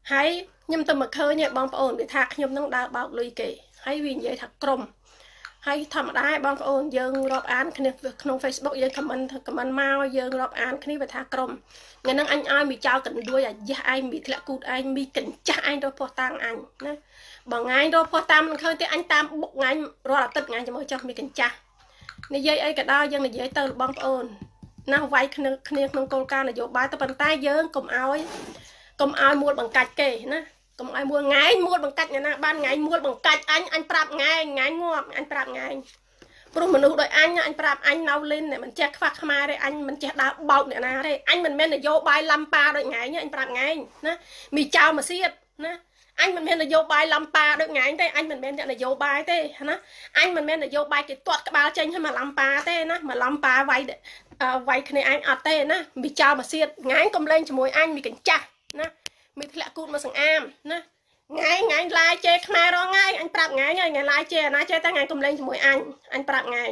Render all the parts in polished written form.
hay nhưng tôi mà khơi nhẹ bong ổn để thạc nhưng nó đã bảo lùi kể hay vì vậy thật crom hay thầm đá bong ổn dương rộp ánក្នុង Facebook យើង comment មកយើងរាប់អានគ្នាវាថាក្រុមថ្ងៃហ្នឹងអញឲ្យមីចៅកណ្ដួយអាយះឯងមីធ្លាក់គូតឯងមីកញ្ចាស់ឯងរកផោះតាំងអញណាបងថ្ងៃរកផោះតាមមិនឃើញទេអញតាមបុកថ្ងៃរាល់អាទិត្យថ្ងៃជាមួយចុះមីកញ្ចាស់និយាយអីក៏ដោយយើងនិយាយទៅបងប្អូនណាវាយគ្នាក្នុងគោលការណ៍នយោបាយទៅប៉ុន្តែយើងកុំឲ្យមួលបង្កាច់គេណាកុំឲ្យមួលថ្ងៃមួលបង្កាច់អ្នកណាបានថ្ងៃមួលបង្កាច់អញប្រាប់ថ្ងៃងាប់អញប្រាប់ថ្ងៃព្រោះមនុស្សដូចអញប្រាប់អញនៅលេនមិនចេះខ្វះខ្មាទេអញមិនចេះដើរបោកអ្នកណាទេអញមិនមែននយោបាយឡំប៉ាដូចថ្ងៃអញប្រាប់ថ្ងៃណាមីចៅមកសៀតណាអញមិនមែននយោបាយឡំប៉ាដូចថ្ងៃទេអញមិនមែនអ្នកនយោបាយទេណាអញមិនមែននយោបាយគេទាត់ក្បាលចេញឲ្យមកឡំប៉ាទេណាមកឡំប៉ាវាយគ្នាអញអត់ទេណាមីចៅមកសៀតថ្ងៃកុំលេងជាមួយអញមីកញ្ចាស់ណាមីធ្លាក់គូតមកសង្អាមណាថ្ងៃឡាយជេខ្មែររងថ្ងៃអញប្រាប់ថ្ងៃឡាយជេណាជេតែថ្ងៃកុំលេងជាមួយអញប្រាប់ថ្ងៃ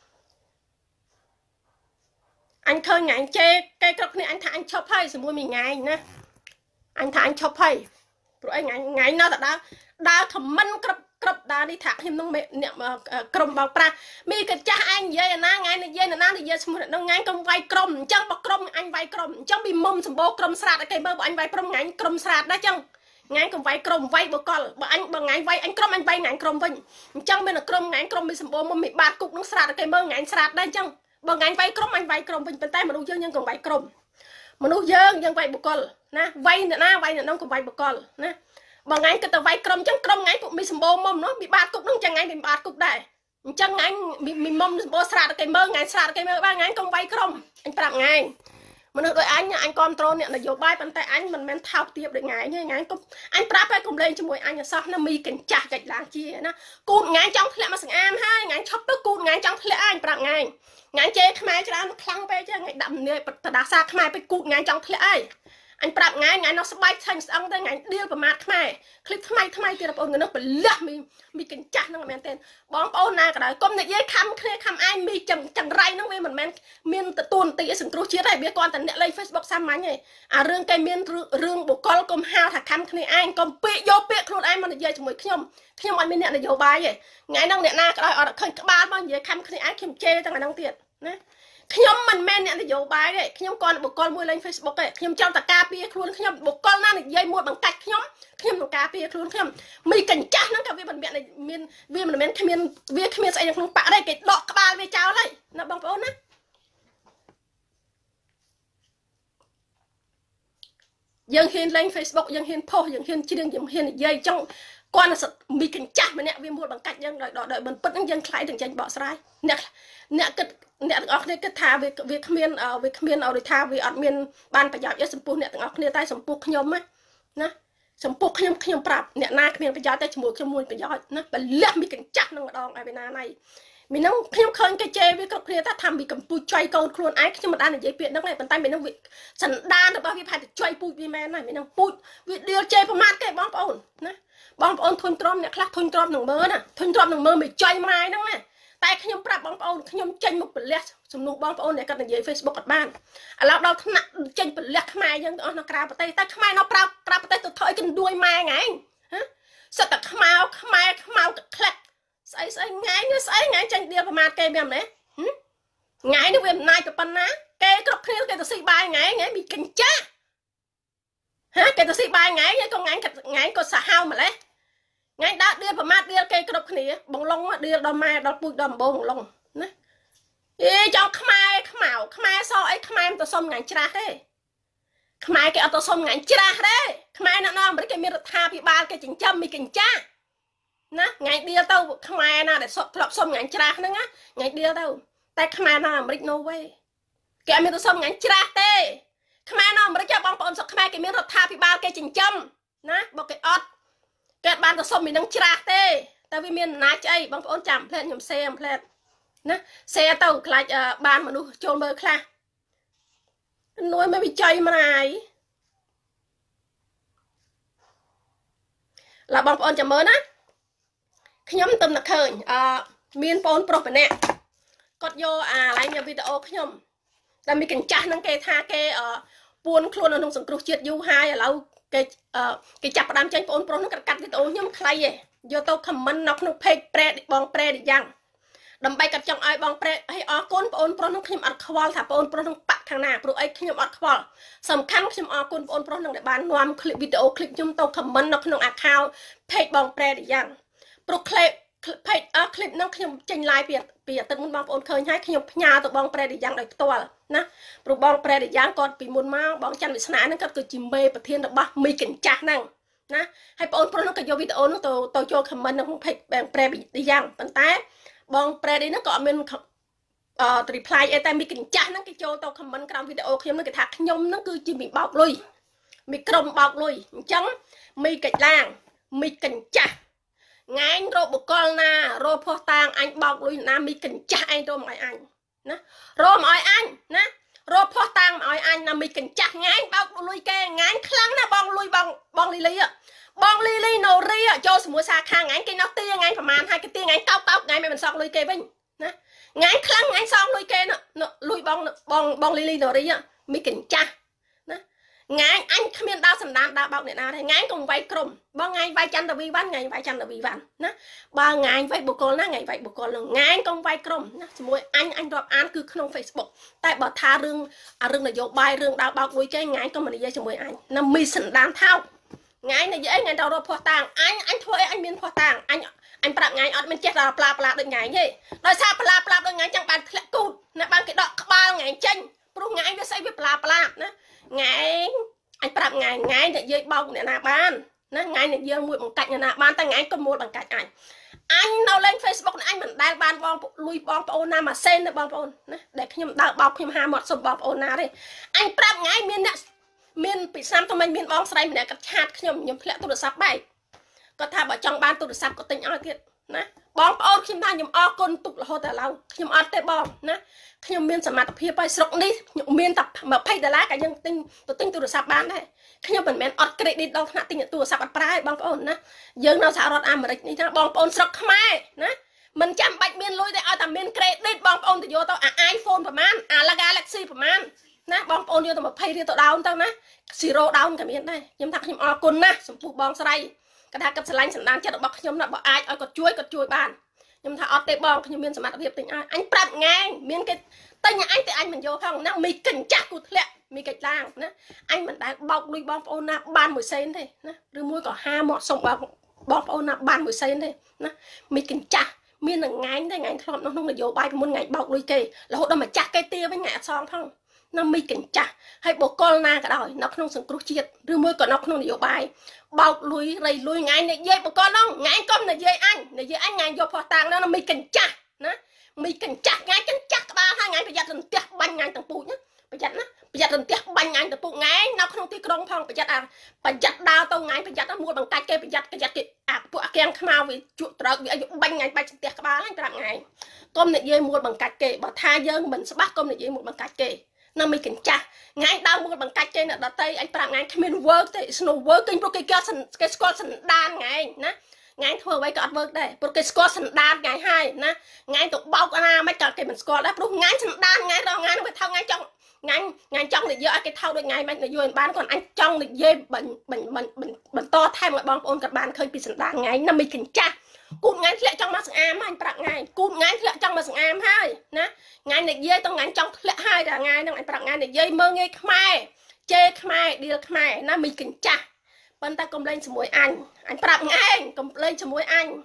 អញឃើញថ្ងៃជេគេគ្រប់គ្នាអញថាអញឈប់ហើយជាមួយមួយថ្ងៃណាអញថាអញឈប់ហើយព្រោះអីថ្ងៃនៅតែដើរខមមិនគ្រប់ដើរនេះថាខ្ញុំនឹងអ្នកក្រុមបោកប្រាស់មីកញ្ចាស់អញនិយាយណាថ្ងៃនិយាយណានិយាយឈ្មោះនឹងថ្ងៃកុំវាយក្រុមអញ្ចឹងបើក្រុមអញវាយក្រុមអញ្ចឹងពីមុំសម្បូរក្រុមស្រាតឲ្យគេមើលបើអញវាយក្រុមថ្ងៃក្រុមស្រាតដែរអញ្ចឹងថ្ងៃកុំវាយក្រុមវាយបកលបើថ្ងៃវាយអញក្រុមអញវាយថ្ងៃក្រុមវិញអញ្ចឹងមានក្រុមថ្ងៃក្រុមមានសម្បូរមុំមានបាតគុកនឹងស្រាតឲ្យគេមើលថ្ងៃស្រាតដែរអញ្ចឹងបើថ្ងៃវាយក្រុមអញវាយក្រុមវិញប៉ុន្តែមនុស្សយើងកុំវាយក្រុមមនុស្សយើងវាយបកលណាវាយអ្នកណាវាយអ្នកនោះកុំវាយបកលណាបើថ្ងៃគិតទៅវាយក្រុមអញ្ចឹងក្រុមថ្ងៃពុកមានសម្បូរមុំនោះមានបាតគុកនឹងចឹងថ្ងៃមានបាតគុកដែរអញ្ចឹងថ្ងៃមានមុំសម្បូរស្រាតឲ្យគេមើលថ្ងៃស្រាតឲ្យគេមើលបានថ្ងៃកុំវាយក្រុមអញប្រាប់ថ្ងៃមនុស្សដូចអញគ្រប់គ្រងអ្នកនយោបាយប៉ុន្តែអញមិនមែនថោកទាបដូចថ្ងៃកុំអញប្រាប់ឲ្យកុំលេងជាមួយអញអសោះណាមីកញ្ចាស់កិច្ចឡើងជាណាគូតថ្ងៃចង់ធ្លាក់មកសង្អាមហើយថ្ងៃឈប់ទៅគូតថ្ងៃចង់ធ្លាក់អញប្រាប់ថ្ងៃជេខ្មែរច្រើនខ្លាំងពេកចឹងថ្ងៃដាក់មនីតដាសាខ្មែរពេកគូតថ្ងៃចង់ធ្លាក់អីអញប្រាប់ថ្ងៃនោះស្បែកឆាញ់ស្អឹងទៅថ្ងៃឌៀលប្រមាថខ្មែរคลิปថ្មីទៀតបងប្អូននោះប្រលះមីកញ្ចាស់ហ្នឹងមែនទេបងប្អូនណាក៏ដោយកុំនិយាយខំគ្នាខំឯងមីចង្រៃហ្នឹងវាមិនមែនមានទទួលនទីឲ្យសង្គ្រោះជាតិទេវាគ្រាន់តែអ្នកលេង Facebook សាមញ្ញទេអារឿងគេមានរឿងបុគ្គលកុំហៅថាខំគ្នាឯងកុំពាក្យយកពាក្យខ្លួនឯងមកនិយាយជាមួយខ្ញុំអត់មានអ្នកនយោបាយទេថ្ងៃហ្នឹងអ្នកណាក៏ដោយអត់ឃើញក្បាលមកនិយាយខំគ្នាឯងខ្ញុំជេរទាំងអាហ្នឹងទៀតណាខ្ញុំមិនមែនអ្នកនយោបាយទេខ្ញុំគ្រាន់តែបុគ្គលមួយលេង Facebook ទេខ្ញុំចង់តែការពារខ្លួនខ្ញុំបុគ្គលណានិយាយមួយបង្កាច់ខ្ញុំនឹងការពារខ្លួនខ្ញុំមីកញ្ចាស់ហ្នឹងក៏វាមិនមានវាមិនមែនគ្មានស្អីនៅក្នុងបាក់ទេគេដកក្បាលវាចោលហើយណាបងប្អូនណាយើងហ៊ានលេង Facebook យើងហ៊ានផុសយើងហ៊ានច្រៀងយើងហ៊ាននិយាយចង់គាត់មីកញ្ចាស់ម្នាក់វាមួយបង្កាច់យើងដោយមិនពិតហ្នឹងយើងខ្លាយទាំងចេញបកស្រាយអ្នកគិតអ្នកទាំងអស់គ្នាគិតថាវាគ្មានឲ្យថាវាអត់មានបានប្រយោជន៍ចំពោះអ្នកទាំងអស់គ្នាតែចំពោះខ្ញុំណាចំពោះខ្ញុំប្រាប់អ្នកណាគ្មានប្រយោជន៍តែជាមួយខ្ញុំមួយប្រយោជន៍ណាបលះមីកញ្ចាស់នឹងម្ដងឲ្យវាណាណៃមីនឹងខ្ញុំឃើញគេជេរវាគ្រប់គ្នាថាថាមីកំពូចជួយកូនខ្លួនឯងខ្ញុំមិនបាននិយាយពាក្យហ្នឹងទេប៉ុន្តែមីនឹងវាសន្តានរបស់វាផែនទៅជួយពូជវាមែនហើយមីនឹងពូជវាដៀលជេរប្រមាថគេបងប្អូនណាបងប្អូនធុញទ្រាំអ្នកខ្លះធុញទ្រាំនឹងមើលណាធុញទ្រាំនឹងមើលមិនជួយម៉ាយហ្នឹងណាតែខ្ញុំប្រាប់បងប្អូនខ្ញុំចេញមុខប្រលះសំណួរបងប្អូនដែលគាត់និយាយ Facebook អត់បានឥឡូវដល់ថ្នាក់ចេញប្រលះខ្មែរយើងទាំងអស់នៅក្រៅប្រទេសតែខ្មែរនៅក្រៅប្រទេសទៅថយកណ្ដួយម៉ែថ្ងៃសិតតែខ្មៅក្លាក់ស្អីថ្ងៃនេះស្អីថ្ងៃចេញដៀលប្រមាថគេមានទេថ្ងៃនេះវាអំណាចទៅប៉ុណ្ណាគេគ្រប់គ្នាគេទៅស៊ីបាយថ្ងៃមីកញ្ចាស់គេទៅស៊ីបាយថ្ងៃក៏ថ្ងៃក៏សាហាវម្លេះថ្ងៃដើរដៀលប្រមាថដៀលគេគ្រប់គ្នាបងឡុងដៀលដល់ម៉ែដល់ពូជដល់ម្បូងឡុងណាចង់ខ្មែរសអីខ្មែរមិនទៅសុំថ្ងៃច្រាស់ទេខ្មែរគេអត់ទៅសុំថ្ងៃច្រាស់ទេខ្មែរនៅអាមេរិកគេមានរដ្ឋាភិបាលគេចិញ្ចឹមមីកញ្ចាស់ណាថ្ងៃដៀលទៅខ្មែរណាដែលធ្លាប់សុំថ្ងៃច្រាស់ហ្នឹងថ្ងៃដៀលទៅតែខ្មែរនៅអាមេរិក no way គេអត់មានទៅសុំថ្ងៃច្រាស់ទេខ្មែរនៅអាមេរិកបងប្អូនស្រុកខ្មែរគេមានរដ្ឋាភិបាលគេចិញ្ចឹមណាបើគេអត់គេបានទៅសុំមីនឹងច្រាស់ទេតែវាមានអំណាចអីបងប្អូនចាំផ្លែតខ្ញុំសេផ្លែតណាសេទៅខ្លាចបានមនុស្សចូលមើលខ្លះនួយមិនវិច័យម្នាយឡាបងប្អូនចាំមើលណាខ្ញុំទំនឹកឃើញមានបងប្រុសម្នាក់គាត់យកឡើងវីដេអូខ្ញុំតែមីកញ្ចាស់ហ្នឹងគេថាគេពួនខ្លួននៅក្នុងសង្គ្រោះជាតិយូរហើយឥឡូវគេចាប់ផ្ដើមចេញបងប្រុសហ្នឹងកាត់វីដេអូខ្ញុំខ្លីឯងយកទៅ comment នៅក្នុង page ប្រែបងប្រែយ៉ាងដើម្បីកាត់ចង់ឲ្យបងប្រែឲ្យអរគុណបងប្រុសហ្នឹងខ្ញុំអត់ខ្វល់ថាបងប្រុសហ្នឹងបាក់ខាងណាព្រោះអីខ្ញុំអត់ខ្វល់សំខាន់ខ្ញុំអរគុណបងប្រុសហ្នឹងដែលបាននាំคลิปវីដេអូคลิปខ្ញុំទៅ comment នៅក្នុង account page បងប្រែយ៉ាងព្រោះ page คลิปហ្នឹងខ្ញុំចេញ live ពីអាទិត្យមុនបងប្អូនឃើញហើយខ្ញុំផ្ញើទៅបងប្រែយ៉ាងដោយផ្ទាល់ណាព្រោះបងប្រែយ៉ាងគាត់ពីមុនមកបងច័ន្ទវាសនាហ្នឹងគាត់គឺជាមេប្រធានរបស់មីកញ្ចាស់ហ្នឹងណាហើយបងប្រុសហ្នឹងក៏យកវីដេអូហ្នឹងទៅចូល comment នៅក្នុង page បងប្រែយ៉ាងប៉ុន្តែបងប្រែនេះហ្នឹងក៏អត់មានreply អីតែមីកញ្ចាស់ហ្នឹងគេចូលទៅ comment ក្រោមវីដេអូខ្ញុំហ្នឹងគេថាខ្ញុំហ្នឹងគឺជាមីបោកលុយមីក្រុមបោកលុយអញ្ចឹងមីកិច្ចឡាងមីកញ្ចាស់ងាញរកបកលណារកផោះតាងអញបោកលុយណាមីកញ្ចាស់ឯងរកមកឲ្យអញណារកមកឲ្យអញណារកផោះតាងមកឲ្យអញណាមីកញ្ចាស់ងាញបោកលុយគេងាញខ្លាំងណាបងលុយបងលីលីបងលីលីណូរីចូលជាមួយសាខាងាញគេនៅទាងាញប្រហែលហើយគេទាងាញកោកងាញមិនសងលុយគេវិញណាងាញខ្លាំងងាញសងលុយគេលុយបងលីលីណូរីមីកញ្ចាស់ងាយអញគ្មានដើរសម្ដានដើរបោកអ្នកណាទេងាយកុំវាយក្រុមបងងាយវាយចន្ទវីវ៉ាន់ងាយវាយចន្ទវីវ៉ាន់ណាបើងាយវាយបុគ្គលណាងាយវាយបុគ្គលនឹងងាយកុំវាយក្រុមណាជាមួយអញរាប់អានគឺក្នុង Facebook តែបើថារឿងនយោបាយរឿងដើរបោកលុយគេងាយកុំនិយាយជាមួយអញណាមីសណ្ដានថោកងាយនិយាយងាយទៅរកភ័ស្តុតាងអញធ្វើអីអញមានភ័ស្តុតាងអញប្រាប់ងាយអត់មានចេះដល់ផ្លាដូចងាយទេដោយសារផ្លាដូចងាយចឹងបានធ្លាក់គូតណាបានគេដកក្បាលងាយចេញព្រោះងាយវាស្អីវាផ្លាណាងាយអញប្រាប់ងាយនិយាយបោកអ្នកណាបានណាងាយនិយាយមួយបង្កាច់អ្នកណាបានតែងាយកុំមួលបង្កាច់អញនៅលេង Facebook អញមិនដែលបានបងលុយបងប្អូនណាមួយសេនទេបងប្អូនណាដែលខ្ញុំដើរបោកខ្ញុំហាមាត់សុំបងប្អូនណាទេអញប្រាប់ងាយមានអ្នកមានពីសាំទៅមិនមានបងស្រីម្នាក់គាត់ឆាតខ្ញុំធ្លាក់ទូរស័ព្ទបែកគាត់ថាបើចង់បានទូរស័ព្ទក៏ទិញឲ្យទៀតណាបងប្អូនខ្ញុំថាខ្ញុំអរគុណទុករហូតដល់ឥឡូវខ្ញុំអត់ទេបងណាខ្ញុំមានសមត្ថភាពឲ្យស្រុកនេះខ្ញុំមានតែ$20ក៏យើងទិញទូរស័ព្ទបានដែរខ្ញុំមិនមែនអត់ credit ដល់ថ្នាក់ទិញទូរស័ព្ទអត់ប្រើទេបងប្អូនណាយើងនៅសហរដ្ឋអាមេរិកនេះណាបងប្អូនស្រុកខ្មែរណាមិនចាំបាច់មានលុយទេឲ្យតែមាន credit បងប្អូនទៅយកទៅiPhone ប្រហែលGalaxy ប្រហែលណាបងប្អូនយកទៅ20រៀលទៅ down ទៅណា0 down ក៏មានដែរខ្ញុំថាខ្ញុំអរគុណណាស់ចំពោះបងស្រីគាត់ថាគាត់ស្រឡាញ់សន្តានចិត្តរបស់ខ្ញុំណាបើអាចឲ្យគាត់ជួយបានខ្ញុំថាអត់ទេបងខ្ញុំមានសមត្ថភាពទិញឲ្យអញប្រាប់ងាយមានគេទិញឲ្យអញតែអញមិនយកផងណាមីកញ្ចាស់គូធ្លាក់មីកិច្ចឡាងណាអញមិនដែលបោកលុយបងប្អូនណាបាន1សេនទេណាឬមួយក៏ហាមាត់សុំបងប្អូនណាបាន1សេនទេណាមីកញ្ចាស់មាននឹងងាយទេងាយធ្លាប់នៅក្នុងនយោបាយពីមុនងាយបោកលុយគេរហូតដល់ម្ចាស់គេទាវិញងាយអត់សងផងណាមីកញ្ចាស់ហើយបុគ្គលណាក៏ដោយនៅក្នុងសង្គ្រោះជាតិឬមួយក៏នៅក្នុងនយោបាយបោកលុយរៃលុយងាយនិយាយបុគ្គលហ្នឹងងាយកុំនិយាយអញងាយយកផោះតាំងហ្នឹងមីកញ្ចាស់ណាមីកញ្ចាស់ងាយកញ្ចាស់ក្បាលហើយងាយប្រយ័ត្នរន្ទះបាញ់ងាយទាំងពូជណាប្រយ័ត្នណាប្រយ័ត្នរន្ទះបាញ់ងាយទាំងពូងាយនៅក្នុងទីក្រុងផងប្រយ័ត្នដើរទៅងាយប្រយ័ត្នមួលបង្កាច់គេប្រយ័ត្នគេពួកអាកៀងខ្មៅវាជក់ត្រោកវាឲ្យបាញ់ងាយបាច់រន្ទះក្បាលហើយប្រាប់ងាយកុំនិយាយមួលបង្កាច់គេបើថាយើងមិនច្បាស់កុំនិយាយមួលបង្កាច់គេណាមីកញ្ចាស់ងាយដើរមួលបង្កាច់គេអ្នកដតីអញប្រាប់ងាយគ្មាន work ទេ snow working ព្រោះគេស្គាល់សន្តានងាយណាងាយធ្វើអ្វីក៏អត់ work ដែរព្រោះគេស្គាល់សន្តានងាយហើយណាងាយទៅបោកណាមិនក៏គេមិនស្គាល់ដែរព្រោះងាយសន្តានងាយរងងាយនឹងវាថោកងាយចង់ងាយចង់និយាយឲ្យគេថោកដូចងាយមិននិយាយបានគាត់អញចង់និយាយបន្តថែមឲ្យបងប្អូនគាត់បានឃើញពីសន្តានងាយណាមីកញ្ចាស់គូតងាយធ្លាក់ចង់មកសង្អាមហើយប្រាប់ងាយគូតងាយធ្លាក់ចង់មកសង្អាមហើយណាងាយនិយាយទៅងាយចង់ធ្លាក់ហើយតែងាយនឹងអញប្រាប់ងាយនិយាយមើងងាយខ្មែរជេរខ្មែរឌីលខ្មែរណាមីកញ្ចាស់ប៉ុន្តែកុំលេងជាមួយអញប្រាប់ងាយកុំលេងជាមួយអញ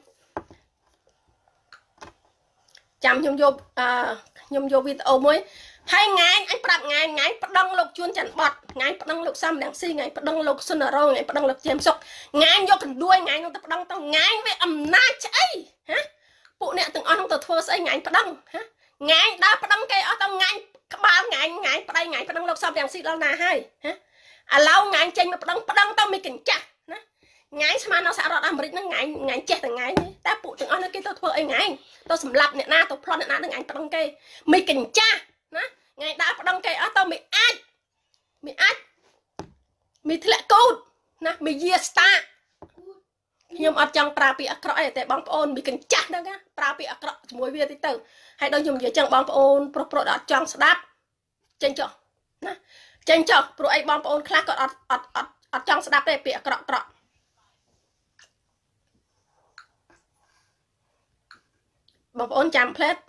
ចាំខ្ញុំយកវីដេអូមួយហើយងាយអញប្រាប់ងាយប្តឹងលោកជួនច័ន្ទបតងាយប្តឹងលោកសំរងស៊ីងាយប្តឹងលោកសុនរងងាយប្តឹងលោកជាមសុកងាយយកកណ្ដួយងាយនឹងទៅប្តឹងទៅងាយវាអំណាចស្អីហ៎ពួកអ្នកទាំងអស់នឹងទៅធ្វើស្អីងាយប្តឹងហ៎ងាយដើរប្តឹងគេអស់ទៅងាយក្បាលងាយប្តឹងងាយប្តឹងលោកសំរងស៊ីដល់ណាហើយហ៎ឥឡូវងាយចេញមកប្តឹងទៅមីកញ្ចាស់ណាងាយស្មាននៅសហរដ្ឋអាមេរិកហ្នឹងងាយចេះតែងាយតែពួកទាំងអស់នោះគេទៅធ្វើអីងាយទៅសម្លាប់អ្នកណាទៅប្លន់អ្នកណានឹងងាយប្តឹងគេមីកញ្ចាស់ណាថ្ងៃដើរប្តឹងគេអស់ទៅមិនអាចមីធ្លាក់កូតណាមីយាស្តាខ្ញុំអត់ចង់ប្រើពាក្យអាក្រក់អីតែបងប្អូនមីកញ្ចាស់ហ្នឹងប្រើពាក្យអាក្រក់ជាមួយវាតិចទៅហើយដល់ខ្ញុំនិយាយចឹងបងប្អូនប្រុសអត់ចង់ស្ដាប់ចេញចុះណាចេញចុះព្រោះអីបងប្អូនខ្លះគាត់អត់ចង់ស្ដាប់ទេពាក្យអាក្រក់ៗបងប្អូនចាំផ្លេត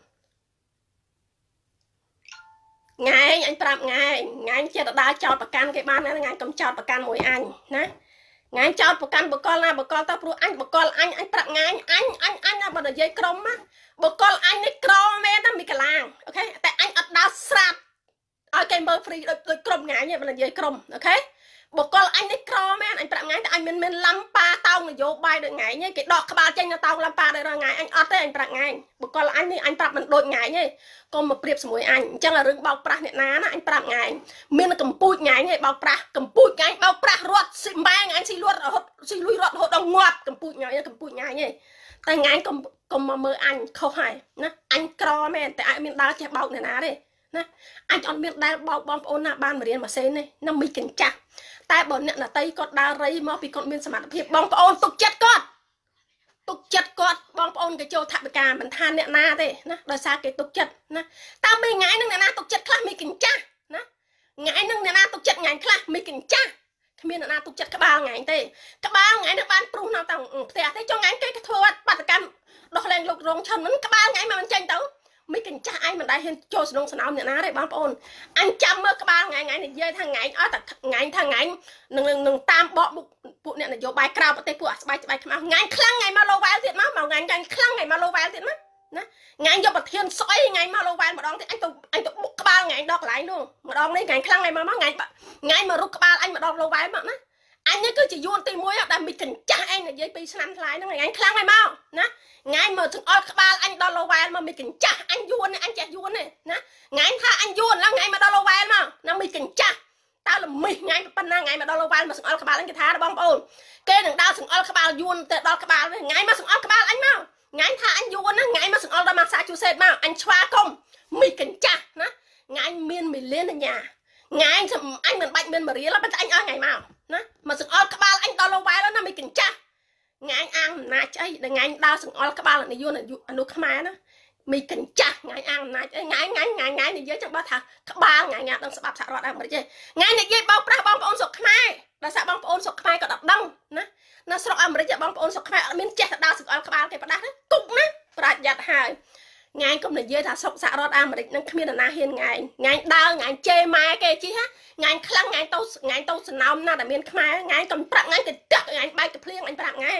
ថ្ងៃអញប្រាប់ថ្ងៃចិត្តដើរចោតប្រកាន់គេបានថ្ងៃកុំចោតប្រកាន់មួយអញណាថ្ងៃចោតប្រកាន់បកលណាបកលទៅព្រោះអញបកលអញប្រាប់ថ្ងៃអញណាបើនិយាយក្រុមណាបកលអញនេះក្រមែនណាមីកាឡាងអូខេតែអញអត់ដើរស្រាប់ឲ្យគេមើលហ្វ្រីដូចក្រុមថ្ងៃនេះបើនិយាយក្រុមអូខេបកលអញនេះក្រមែនអញប្រាប់ថ្ងៃតែអញមិនឡំប៉ាតោងនយោបាយដូចថ្ងៃនេះគេដកក្បាលចេញទៅតោងឡំប៉ាដូចថ្ងៃអញអត់ទេអញប្រាប់ថ្ងៃបកលអញនេះអញប្រាប់មិនដូចថ្ងៃទេកុំមកប្រៀបជាមួយអញអញ្ចឹងរឿងបោកប្រាស់អ្នកណាណាអញប្រាប់ថ្ងៃមានកំពូចថ្ងៃនេះបោកប្រាស់កំពូចថ្ងៃបោកប្រាស់រត់ស៊ីម៉ែងអញស៊ីលួតរហូតស៊ីលុយរត់រហូតដល់ងាប់កំពូចថ្ងៃកំពូចថ្ងៃនេះតែថ្ងៃកុំមកមើលអញខុសហើយណាអញក្រមែនតែអញមានដើរចេះបោកអ្នកណាទេណាអញអត់មានដែលបោកបងប្អូនណាបានមករៀនម៉ាស៊ីនទេណាមីកញ្ចាស់តែបើអ្នកណតីគាត់ដើររៃមកពីគាត់មានសមត្ថភាពបងប្អូនទុកចិត្តគាត់បងប្អូនក៏ចូលថវិកាមិនថាអ្នកណាទេណាដោយសារគេទុកចិត្តណាតើmấyថ្ងៃនឹងអ្នកណាទុកចិត្តខ្លះមីកញ្ចាស់ណាថ្ងៃនឹងអ្នកណាទុកចិត្តថ្ងៃខ្លះមីកញ្ចាស់គ្មានអ្នកណាទុកចិត្តក្បាលថ្ងៃទេក្បាលថ្ងៃនឹងបានព្រុសនៅតាមផ្ទះទេចុងថ្ងៃគេធ្វើបាតកម្មដោះលែងលោករងឈុនមិនក្បាលថ្ងៃមកមិនចេញទៅមីកញ្ចាស់ឯងមិនដែលហ៊ានចូលស្នងស្នោមអ្នកណាទេបងប្អូនអញចាំមើលក្បាលថ្ងៃនិយាយថាថ្ងៃអត់តែថ្ងៃថាថ្ងៃនឹងតាមបកពួកអ្នកនយោបាយក្រៅប្រទេសពួកអាស្បែកស្បែកខ្មៅថ្ងៃខ្លាំងថ្ងៃមកលោវ៉ែលទៀតមកថ្ងៃខ្លាំងថ្ងៃមកលោវ៉ែលទៀតមកណាថ្ងៃយកប្រធានស្អុយថ្ងៃមកលោវ៉ែលម្ដងទៀតអញទៅបុកក្បាលថ្ងៃដល់កន្លែងនោះម្ដងនេះថ្ងៃខ្លាំងថ្ងៃមកថ្ងៃមករុកក្បាលអញម្ដងលោវ៉ែលមកណាអញនេះគឺជាយួនទី1ដែលមីកញ្ចាស់ឯងនិយាយ2ឆ្នាំថ្លៃហ្នឹងថ្ងៃខ្លាំងហើយមកណាថ្ងៃមកចង្អុលក្បាលអញដល់លោវ៉ែលមកមីកញ្ចាស់អញយួនអញចេះយួនទេណាថ្ងៃថាអញយួនឡើងថ្ងៃមកដល់លោវ៉ែលមកណាមីកញ្ចាស់តើល្មិសថ្ងៃប៉ុណ្ណាថ្ងៃមកដល់លោវ៉ែលមកចង្អុលក្បាលអញគេថាបងប្អូនគេនឹងដើរចង្អុលក្បាលយួនទៅដល់ក្បាលថ្ងៃមកចង្អុលក្បាលអញមកថ្ងៃថាអញយួនណាថ្ងៃមកចង្អុលដល់មកសាជូសេតមកអញឆ្វាកុំមីកញ្ចាស់ណាថ្ងៃមានមីលានអញ្ញាថ្ងៃអញមិនបាច់មានមរៀលប៉ុន្តែអញឲ្យថ្ងៃមកណាមកសង្អល់ក្បាលអញដល់លោវ៉ែលណាមិនកញ្ចាស់ថ្ងៃអាំងអំណាចអីដល់ថ្ងៃដើរសង្អល់ក្បាលនាយអនុខ្មែរណាមិនកញ្ចាស់ថ្ងៃអាំងអំណាចអីថ្ងៃនិយាយចឹងបើថាក្បាលថ្ងៃដឹងស្បាប់សហរដ្ឋអាមេរិកទេថ្ងៃនិយាយបោកប្រាស់បងប្អូនស្រុកខ្មែរដោយសារបងប្អូនស្រុកខ្មែរក៏ដឹងណានៅស្រុកអាមេរិកបងប្អូនស្រុកខ្មែរអត់មានចេះទៅដើរសង្អល់ក្បាលគេផ្ដាស់គុកណាប្រយ័ត្នហើយថ្ងៃកុំនិយាយថាស្រុកសហរដ្ឋអាមេរិកនឹងគ្មាននរណាហ៊ានថ្ងៃដើរថ្ងៃជេរម៉ែគេជីហ่ะថ្ងៃខ្លាំងថ្ងៃទៅសណោមណាដែលមានខ្មែរថ្ងៃកុំប្រាប់ថ្ងៃទៅតាក់ថ្ងៃបែកទៅភ្លៀងអញប្រាប់ថ្ងៃ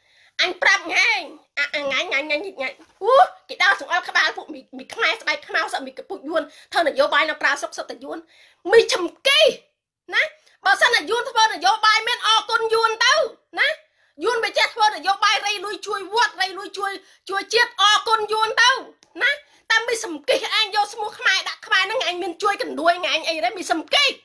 អូគេដើរសង្អល់ក្បាលពួកមីខ្មែរស្បែកខ្មៅសក់មីកពុជយួនធ្វើនយោបាយនៅក្រៅស្រុកសុទ្ធតែយួនមីចំគីណាបើសិនតែយួនធ្វើនយោបាយមានអរគុណយួនទៅណាយួនមិនចេះធ្វើនយោបាយរៃលួយជួយវត្តរៃលួយជួយជាតិអរគុណយួនទៅណាតែមីសំគិះឯងយកឈ្មោះខ្មែរដាក់ខ្មែរហ្នឹងឯងមានជួយកណ្ដួយឯងអីដែរមីសំគិះ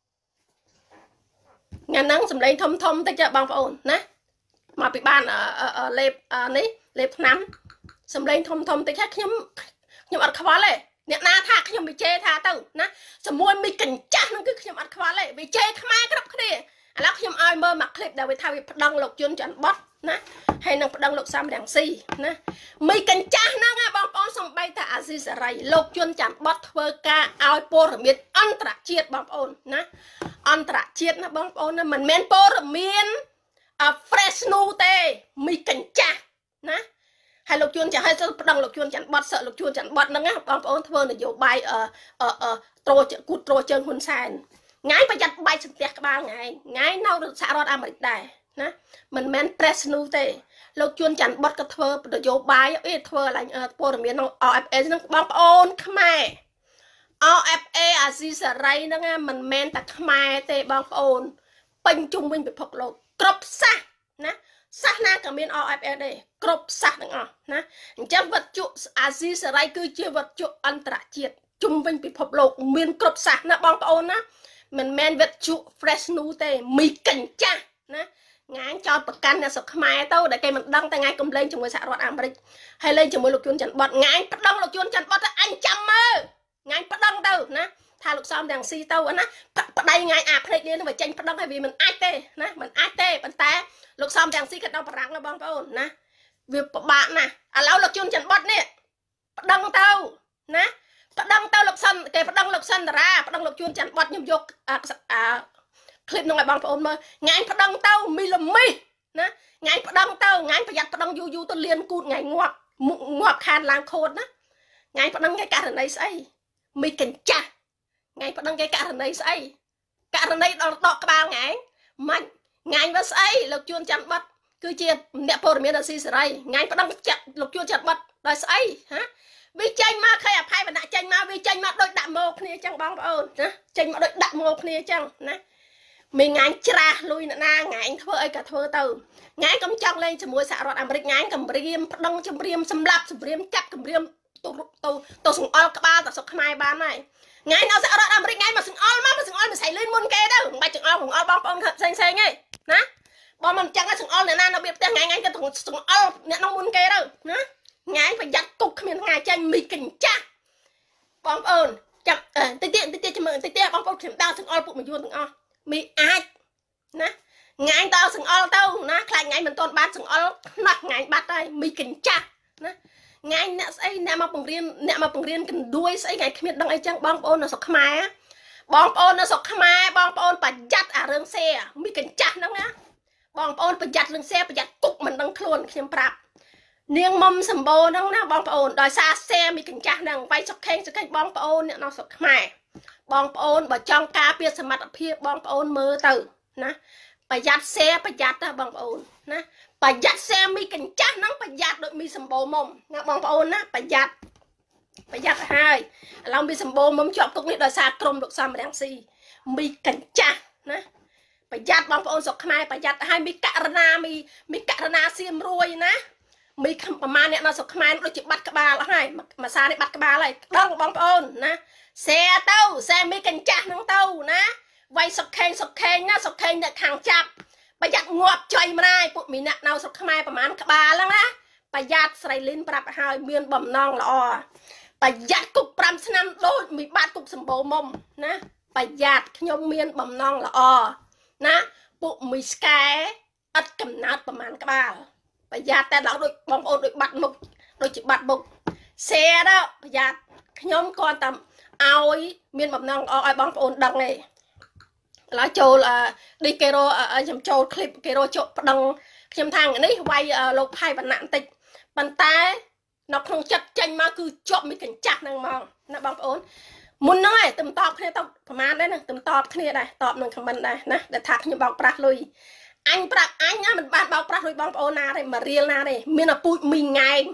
ញ៉ាំហ្នឹងសម្លេងធំតិចបងប្អូនណាមកពីបានលេបនេះលេបឆ្នាំសម្លេងធំតិចហើយខ្ញុំអត់ខ្វល់ទេអ្នកណាថាខ្ញុំវិជេថាទៅណាសមួយមីកញ្ចាស់ហ្នឹងគឺខ្ញុំអត់ខ្វល់ទេវិជេខ្មែរគ្រប់គ្នាឥឡូវខ្ញុំឲ្យមើលមួយคลิปដែលវាថាវាប្តឹងលោកជុនច័ន្ទបតណាហើយនឹងប្តឹងលោកសំរងស៊ីណាមីកញ្ចាស់ហ្នឹងបងប្អូនសំបីតាអាស៊ីសេរីលោកជុនច័ន្ទបតធ្វើការឲ្យព័ត៌មានអន្តរជាតិបងប្អូនណាអន្តរជាតិណាបងប្អូនណាមិនមែនព័ត៌មានfresh new ទេមីកញ្ចាស់ណាហើយលោកជួនចាស់ឲ្យទៅប្តឹងលោកជួនច័ន្ទបតសឹកលោកជួនច័ន្ទបតហ្នឹងបងប្អូនធ្វើនយោបាយត្រួជើងហ៊ុនសែនថ្ងៃប្រយ័ត្នបែកសន្ទះក្បាលថ្ងៃនៅសហរដ្ឋអាមេរិកដែរណាមិនមែន press news ទេលោកជួនច័ន្ទបតក៏ធ្វើនយោបាយធ្វើឡើងព័ត៌មានក្នុង RFA ហ្នឹងបងប្អូនខ្មែរ RFA អាស៊ីសេរីហ្នឹងមិនមែនតែខ្មែរទេបងប្អូនពេញជុំវិញពិភពលោកគ្រប់សាសណាសាសនាក៏មាន RFA ដែរគ្រប់សាសទាំងអស់ណាអញ្ចឹងវត្ថុអាស៊ីសេរីគឺជាវត្ថុអន្តរជាតិជុំវិញពិភពលោកមានគ្រប់សាសណាបងប្អូនណាមិនមែនវត្ថុ fresh new ទេមីកញ្ចាស់ណាថ្ងៃចោតប្រកាន់អ្នកស្រុកខ្មែរទៅដែលគេមិនដឹងតែថ្ងៃកំលែងជាមួយសហរដ្ឋអាមេរិកហើយលេងជាមួយលោកជួនច័ន្ទបតថ្ងៃប្តឹងលោកជួនច័ន្ទបតទៅអញចាំមើលថ្ងៃប្តឹងទៅណាថាលោកសំទាំងស៊ីទៅណាប្តីថ្ងៃអាភ្នែកនេះវាចេញប្តឹងហើយវាមិនអាចទេណាមិនអាចទេប៉ុន្តែលោកសំទាំងស៊ីគាត់ដល់បារាំងណាបងប្អូនណាវាពិបាកណាស់ឥឡូវលោកជួនច័ន្ទបតនេះប្តឹងទៅណាប្តឹងទៅលោកសិនគេប្តឹងលោកសិនតារាប្តឹងលោកជួនច័ន្ទបតខ្ញុំយក clip nó lại bằng ôn mơ ngày phải đăng tao mi lầm mi nè ngày phải đăng tao ngày phải giặt phải đăng du tôi liên cụt ngày ngoạp khan lang khôn á ngày phải đăng cái cả thằng này say mi cảnh cha ngày phải đăng cái cả thằng này say cả thằng này đọc cái bao ngày mạnh ngày và say lục chuôn chặt bắt cứ chia nẹp bột miếng là xì sợi ngày phải đăng chặt lục chuôn chặt bắt rồi say hả vì tranh ma khai à phai và đã tranh ma vì tranh ma đôi đạm một nè chẳng bóng ơn nè tranh ma đôi đạm một nè chẳng nè mình ngán tra lui nè na ngán thưa ơi cả thưa từ ngán cầm trong lên cho mua xạ rót Amerik ngán cầm riêng đăng cho riêng xâm lạp xâm riêng chặt cầm riêng tôi sùng all các ba tập sọc mai ban này ngán nào xạ rót Amerik ngán mà sùng all mà xảy lên muôn kê đâu bài sùng all bóng bóng thật xanh xanh ấy nè bọn mình chẳng có sùng all nè na nó biết tiếng ngán cho thằng sùng all nè nó muôn kê đâu nè ngán phải giặt cục miền ngài tranh mì kinh cha bóng ơn chậm tiết cho mượn tiết bóng bóng kiểm tao sừng all phụ mình vuông từng o mì ai nè ngài tao sừng all tao nè lại ngài mình toàn bán sừng all nặc ngài bắt đây mì kinh cha nè ngài nè xây nè mà bằng riêng cần đuôi xây ngài miền đông ấy chăng bóng ơn nó sọc mai á bóng ơn nó sọc mai bóng ơn phải giặt à rương xe mì kinh cha đó nè bóng ơn phải giặt rương xe phải giặt cục mình đang luôn khi prap niềng mâm sầm bồ nâng na bong ôn đòi xa xe mi cảnh cha nâng vay sọc khen bong ôn nó sọc mày bong ôn bà trong cá bia sầm mặt phía bong ôn mơ từ nè bà giặt xe bà giặt ta bong ôn nè bà giặt xe mi cảnh cha nâng bà giặt đội mi sầm bồ mông nè bong ôn nè bà giặt hai lòng mi sầm bồ mông chọn cũng biết đòi xa krom được sao mà đang si mi cảnh cha nè bà giặt bong ôn sọc mày bà giặt hai mi cạ rana xiêm ruồi nè miประมาณเนี่ยเราสกขมายเราจิบัดกระบาลให้มาซาในบัดกระบาลเลยดังบองโอนนะแซ่เต้าแซ่มีกันจักน้องเต้านะไว้สกแข่งนะสกแข่งเนี่ยขังจับประหยัดงวบใจมาได้ปุ๊บมีเนี่ยเราสกขมายประมาณกระบาลแล้วนะประหยัดใส่ลิ้นปรับหายเมียนบ่มนองละอประหยัดกุกปรำสนามโดนมีบาดกุกสมบูรณ์มนะประหยัดขยมเมียนบ่มนองละอนะปุ๊บมีสกายอัดกำนัดประมาณกระบาลประหยัดแต่เราโดยบางคนโดยบัดมุกโดยจิบัดมุกเสียแล้วประหยัดย้อมก่อนทำเอาเมียนแบบนั่งเอาไอ้บางคนดังเลยแล้วโจดีเกโรจำโจคลิปเกโรโจดังจำทางนี้ไว้โลกไพ่บันนันติดบันตายนกคงจัดจังมาคือโจมีกันจักนั่งมองนะบางคนมุนน้อยตึมตอบគ្នាต้องประมาณได้นะตึมตอบគ្នាได้ตอบหนึ่งคำบันได้นะแต่ถักยังบอกปลาลุยanh bạc anh á mình ban bao bạc rồi bong ôn na đây mà riêng na đây miền là bụi mình ngày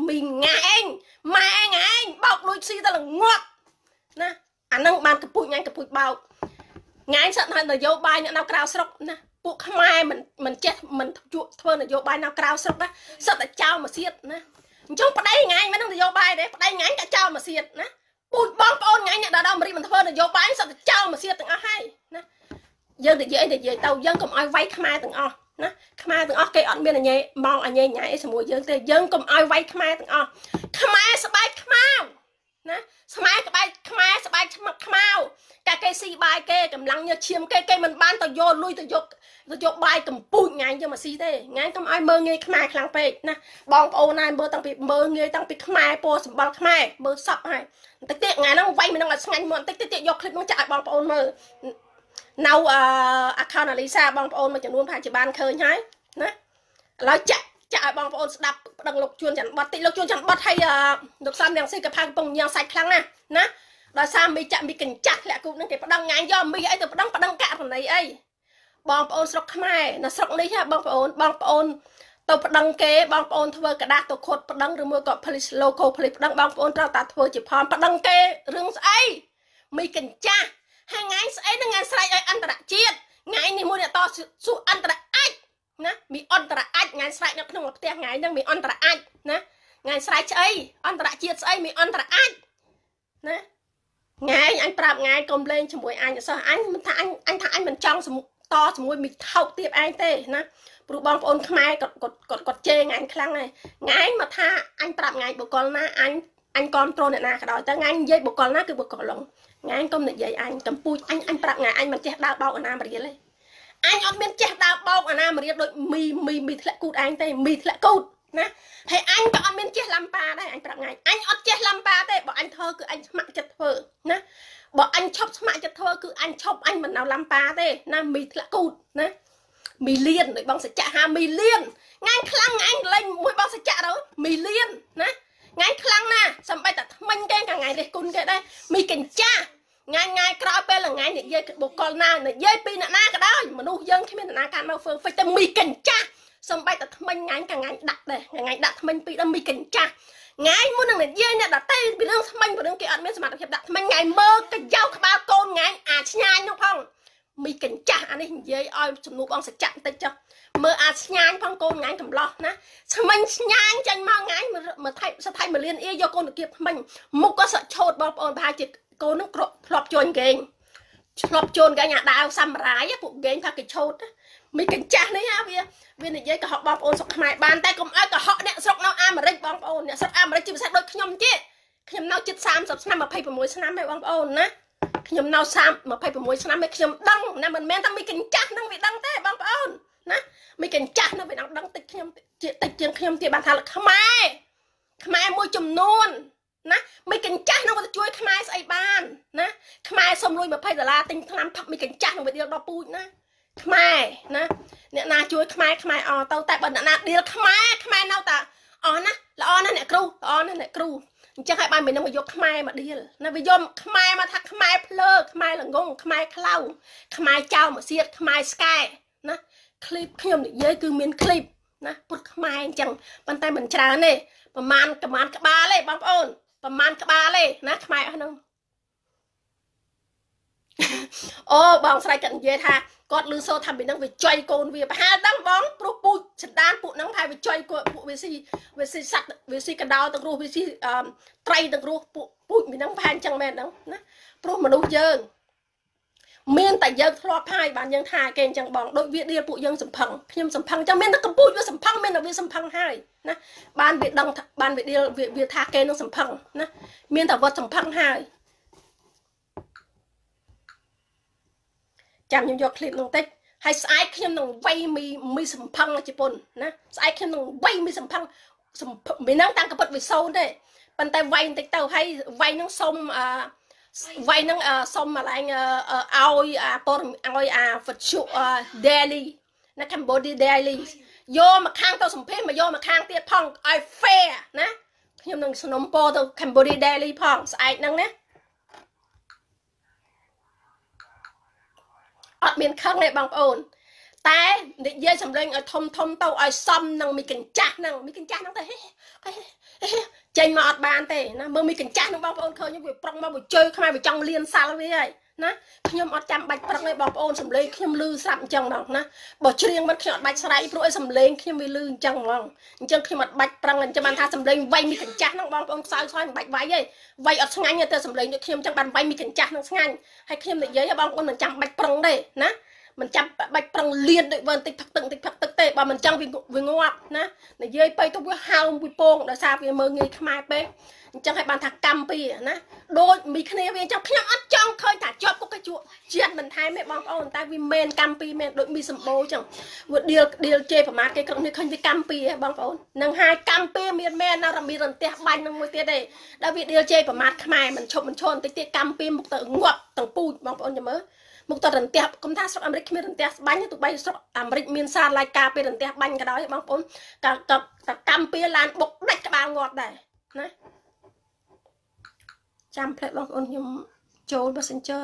mà anh bọc đôi xi ta là ngọt nè anh đang ban cái bụi bao ngày sợ thay là vô bài nào cao sốc nè bụi mai mình chết mình chuột thôi là vô bài nào cao sốc á sợ là trao mà xiết nè trong đây ngày mới đang vô bài đấy đây ngày cả trao mà xiết nè bụi bong ôn ngày nhận đâu mà đi mình thôi là vô bài sợ là trao mà xiết từng hai nè dân để dễ tàu dân cùng ai vay khmai từng o nè khmai từng o cây ẩn bên là nhẹ mong anh nhẹ nhảy xong rồi dân cùng ai vay khmai từng o khmai sờ bay khmau nè khmai sờ bay khmau cả cây xì bay cây cầm lăng như chiêm cây mình ban tàu vô lui tàu vô bay cầm bụi ngày cho mà xì thế ngày cầm ai mơ nghe khmai khlang pe nè bong ô này mơ tăng bị mơ nghe tăng bị khmai po sầm bal khmai mơ sập hay tiết ngày nó vay mình đang là ngày muộn tiết vô clip nó chạy bong ô mơ nâu account là Lisa bong ôn mà chẳng luôn phải chỉ ban khơi nhái nè nói chạy bong ôn đập đằng lục chuồn chẳng bật tị lục chuồn chẳng bật hay được xăm đằng xây cái phang bông nhau sạch khăn nè rồi sao mi chạm mi cảnh chặt lại cũng những cái đằng ngày do mi ấy từ đằng cả phần này ấy bong ôn sọc mai nó sọc này ha bong ôn tàu đằng kế bong ôn thưa cả đa tàu khốt đằng rồi mua có police local police đằng bong ôn trao tạt thưa chỉ phòn đằng kế rừng ấy mi cảnh chặt hàng ngày ấy nó ngày sai ăn tạt chiết ngày này mua nhà to su ăn tạt ách nè mi ăn tạt ách ngày sai nó không một tiếng ngày nhưng mi ăn tạt ách nè ngày sai ấy ăn tạt chiết ấy mi ăn tạt ách nè ngày anh prap ngày cầm lên cho mỗi anh sao anh thà anh mình trong to cho mỗi mi thâu tiếp anh thế nè bố bong ôn khai còn chê ngày khăng này ngày mà tha anh prap ngày bố con na anh control này nè cái đó ta anh dây bố con na cứ bố con lỏng ngày công này vậy anh cầm pui anh prap ngày anh mình che đau bao ở nam mà lên anh ở bên che đau bao ở nam mà đôi mi lại cút anh tay mi lại cút ណាហើយអញក៏អត់មានចេះឡាំប៉ាដែរអញប្រាប់ថ្ងៃអញអត់ចេះឡាំប៉ាទេបើអញធ្វើគឺអញស្ម័គ្រចិត្តធ្វើណាបើអញឈប់ស្ម័គ្រចិត្តធ្វើគឺអញឈប់អញមិននៅឡាំប៉ាទេណាមីធ្លាក់គូតណាមីលៀនដោយបងសច្ចៈហាមីលៀនថ្ងៃខ្លាំងអញលេងមួយបងសច្ចៈទៅមីលៀនណាថ្ងៃខ្លាំងណាសំបីតែថ្មិញគេកាថ្ងៃនេះគុណគេដែរមីកញ្ចាថ្ងៃក្រោយពេលថ្ងៃនិយាយបុគ្គលណានិយាយពីអ្នកណាក៏ដោយមនុស្សយើងគ្មានអ្នកណាកាន់មកហ្វឺហ្វិចតែមីកញ្ចាសំបីតែថ្មិញថ្ងៃដាក់ដែរថ្ងៃដាក់ថ្មិញពីដល់មីកញ្ចាថ្ងៃមុននឹងនិយាយអ្នកដតេពីរឿងថ្មិញពីរឿងគេអត់មានសមត្ថភាពដាក់ថ្មិញថ្ងៃមើលកញ្ចៅក្បាលកូនថ្ងៃអាឆ្ញាញនោះផងមីកញ្ចាស់អានេះនិយាយឲ្យជំនួបអង្គសច្ចៈបន្តិចចុះមើលអាឆ្ញាញផងកូនថ្ងៃកំឡោះណាថ្មិញឆ្ញាញចាញ់មកថ្ងៃមកថៃសថៃ1លានអៀយកកូនទៅគៀបថ្មិញមុខក៏សក់ឆោតបងប្អូនប្រហែលជាកូននឹងធ្លាប់ជួញគេងឆ្លប់ជូនគេអាដាវសាមរាយពួកគេថាគេឆោតមីកញ្ចាស់នេះវានិយាយកុហកបងប្អូនស្រុកខ្មែរបានតែកុំឲ្យកុហកអ្នកស្រុកនៅអាមេរិកបងប្អូនអ្នកស្រុកអាមេរិកជាពិសេសដូចខ្ញុំទេខ្ញុំនៅជិត30ឆ្នាំ26ឆ្នាំហើយបងប្អូនណាខ្ញុំនៅ26ឆ្នាំហើយខ្ញុំដឹងណាមិនមែនតែមីកញ្ចាស់នឹងវាដឹងទេបងប្អូនណាមីកញ្ចាស់នឹងវាដឹងតិចខ្ញុំតិចជាងខ្ញុំទៀតបានថាខ្មែរមួយចំនួនណាមីកញ្ចាស់នឹងទៅជួយខ្មែរស្អីបានណាខ្មែរសុំលុយ$20ទិញថ្នាំថប់មីកញ្ចាស់នឹងវាដៀលដល់ពូជណាខ្មែរណាអ្នកណាជួយខ្មែរអទៅតែបើអ្នកណាដៀលខ្មែរនៅតែអស់ណាល្អណាស់អ្នកគ្រូល្អណាស់អ្នកគ្រូអញ្ចឹងហើយបានមិននឹងមកយកខ្មែរមកដៀលណាវាយកខ្មែរមកថាខ្មែរភ្លើខ្មែរល្ងងខ្មែរខ្លៅខ្មែរចៅមកសៀតខ្មែរស្កែណាคลิปខ្ញុំនិយាយគឺមានคลิปណាពុតខ្មែរអញ្ចឹងប៉ុន្តែមិនច្រើនទេប្រហែលក្បាលទេបងប្អូនប្រហែលក្បាលទេណាខ្មែរអស់ហ្នឹងអូបងស្រីគាត់និយាយថាគាត់លឺសូថាពីហ្នឹងវាចុយកូនវាប្រហែលហ្នឹងបងព្រោះពូជចន្តានពួកហ្នឹងប្រហែលវាចុយពួកវាស៊ីសัตว์វាស៊ីកដោទាំងរស់វាស៊ីត្រីទាំងរស់ពួកពូជពីហ្នឹងប្រហែលអញ្ចឹងមែនហ្នឹងណាព្រោះមនុស្សយើងមានតែយើងធ្លាប់ហើយបានយើងថាគេអញ្ចឹងបងដូចវាដៀលពួកយើងសំផឹងខ្ញុំសំផឹងអញ្ចឹងមានតែកម្ពុជាវាសំផឹងមានតែវាសំផឹងហើយណាបានវាដឹងបានវាដៀលវាថាគេនឹងសំផឹងណាមានតែវត្តសំផឹងហើយចាំខ្ញុំយកคลิปនោះតិចហើយស្អែកខ្ញុំនឹងវៃមីសំផឹងជប៉ុនណាស្អែកខ្ញុំនឹងវៃមីសំផឹងមិនហ្នឹងតាំងកពិតវាសូនទេប៉ុន្តែវៃបន្តិចទៅហើយវៃនឹងសុំវៃនឹងសុំកន្លែងឲ្យព័ត៌មានឲ្យវត្ថុ daily ណា Cambodia daily យកមកខាងទៅសម្ភារមកយកមកខាងទៀតផងឲ្យ fair ណាខ្ញុំនឹងสนំពោទៅ Cambodia daily ផងស្អែកហ្នឹងណាអត់មានខឹងទេបងប្អូនតែនិយាយសម្លេងឲ្យធំទៅឲ្យសមនឹងមីកញ្ចាស់ហ្នឹងទៅចេញមកអត់បានទេណាមើលមីកញ្ចាស់ហ្នឹងបងប្អូនឃើញវាប្រឹងមកវាជើខ្មែរវាចង់លៀនសាល់វាហើយណាខ្ញុំអត់ចាំបាច់ប្រឹងទេបងប្អូនសម្លេងខ្ញុំលឺស្រាប់អញ្ចឹងដល់ណាបើច្រៀងមិនខ្ញុំអត់បាច់ស្រ័យព្រោះឲ្យសម្លេងខ្ញុំវាលឺអញ្ចឹងហ្មងអញ្ចឹងខ្ញុំអត់បាច់ប្រឹងអញ្ចឹងបានថាសម្លេងវៃមីកញ្ចាស់ហ្នឹងបងប្អូនខ្សោយមិនបាច់វៃទេវៃអត់ឆ្ងាញ់ទេសម្លេងដូចខ្ញុំអញ្ចឹងបានវៃមីកញ្ចាស់ហ្នឹងឆ្ងាញ់ហើយខ្ញុំនិយាយឲ្យបងប្អូនមិនចាំបាច់ប្រឹងទេណាមិនចាំបាច់ប្រឹងលៀនដូចវើបន្តិចផឹកទឹកទេបើមិនចឹងវាងាប់ណានិយាយទៅវាហៅវាពងដោយសារវាមើងងាយខ្មែរពេកអញ្ចឹងឲ្យបានថាកម្មពីណាដូចមីគ្នាវាអញ្ចឹងខ្ញុំអត់ចង់ឃើញថាជាប់គុកកជក់ជាតិមិនថែមទេបងប្អូនតែវាមែនកម្មពីមែនដូចមីសម្បូរអញ្ចឹងវាដៀលជេប្រមាថគេក្រុមនេះឃើញវាកម្មពីបងប្អូននឹងហើយកម្មពីមានមែនណារ៉ាមីរន្ទះបាញ់នឹងមួយទៀតទេដែលវាដៀលជេប្រមាថខ្មែរមិនឈប់មិនឈរបន្តិចទៀតកម្មពីមុខទៅងាប់ទាំងពូជបងប្អូនចាំមើលមុខតរន្ទះគុំថាស្រុកអាមេរិកគ្មានរន្ទះស្បាញ់ទោះបីស្រុកអាមេរិកមានសារឡាយការពេលរន្ទះបាញ់ក៏ដោយបងប្អូនក៏កម្មពីឡានបុកដាច់ក្បាលងាប់ដែរណាចាំផ្លែបងប្អូនខ្ញុំចូល Messenger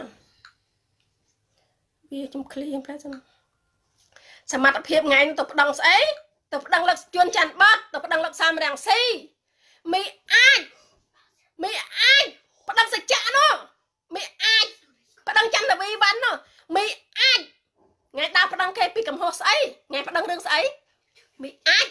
វាខ្ញុំឃ្លៀងផ្លែចឹងសមត្ថភាពថ្ងៃនេះទៅប្តឹងស្អីទៅប្តឹងលឹកជួនច័ន្ទបតទៅប្តឹងលឹកសាមរាំងស៊ីមីអាចប្តឹងសច្ចៈនោះមីអាចប្តឹងចន្ទវីវ៉ាន់នោះមីអាចថ្ងៃដើរប្តឹងគេពីកំហុសស្អីថ្ងៃប្តឹងរឿងស្អីមីអាច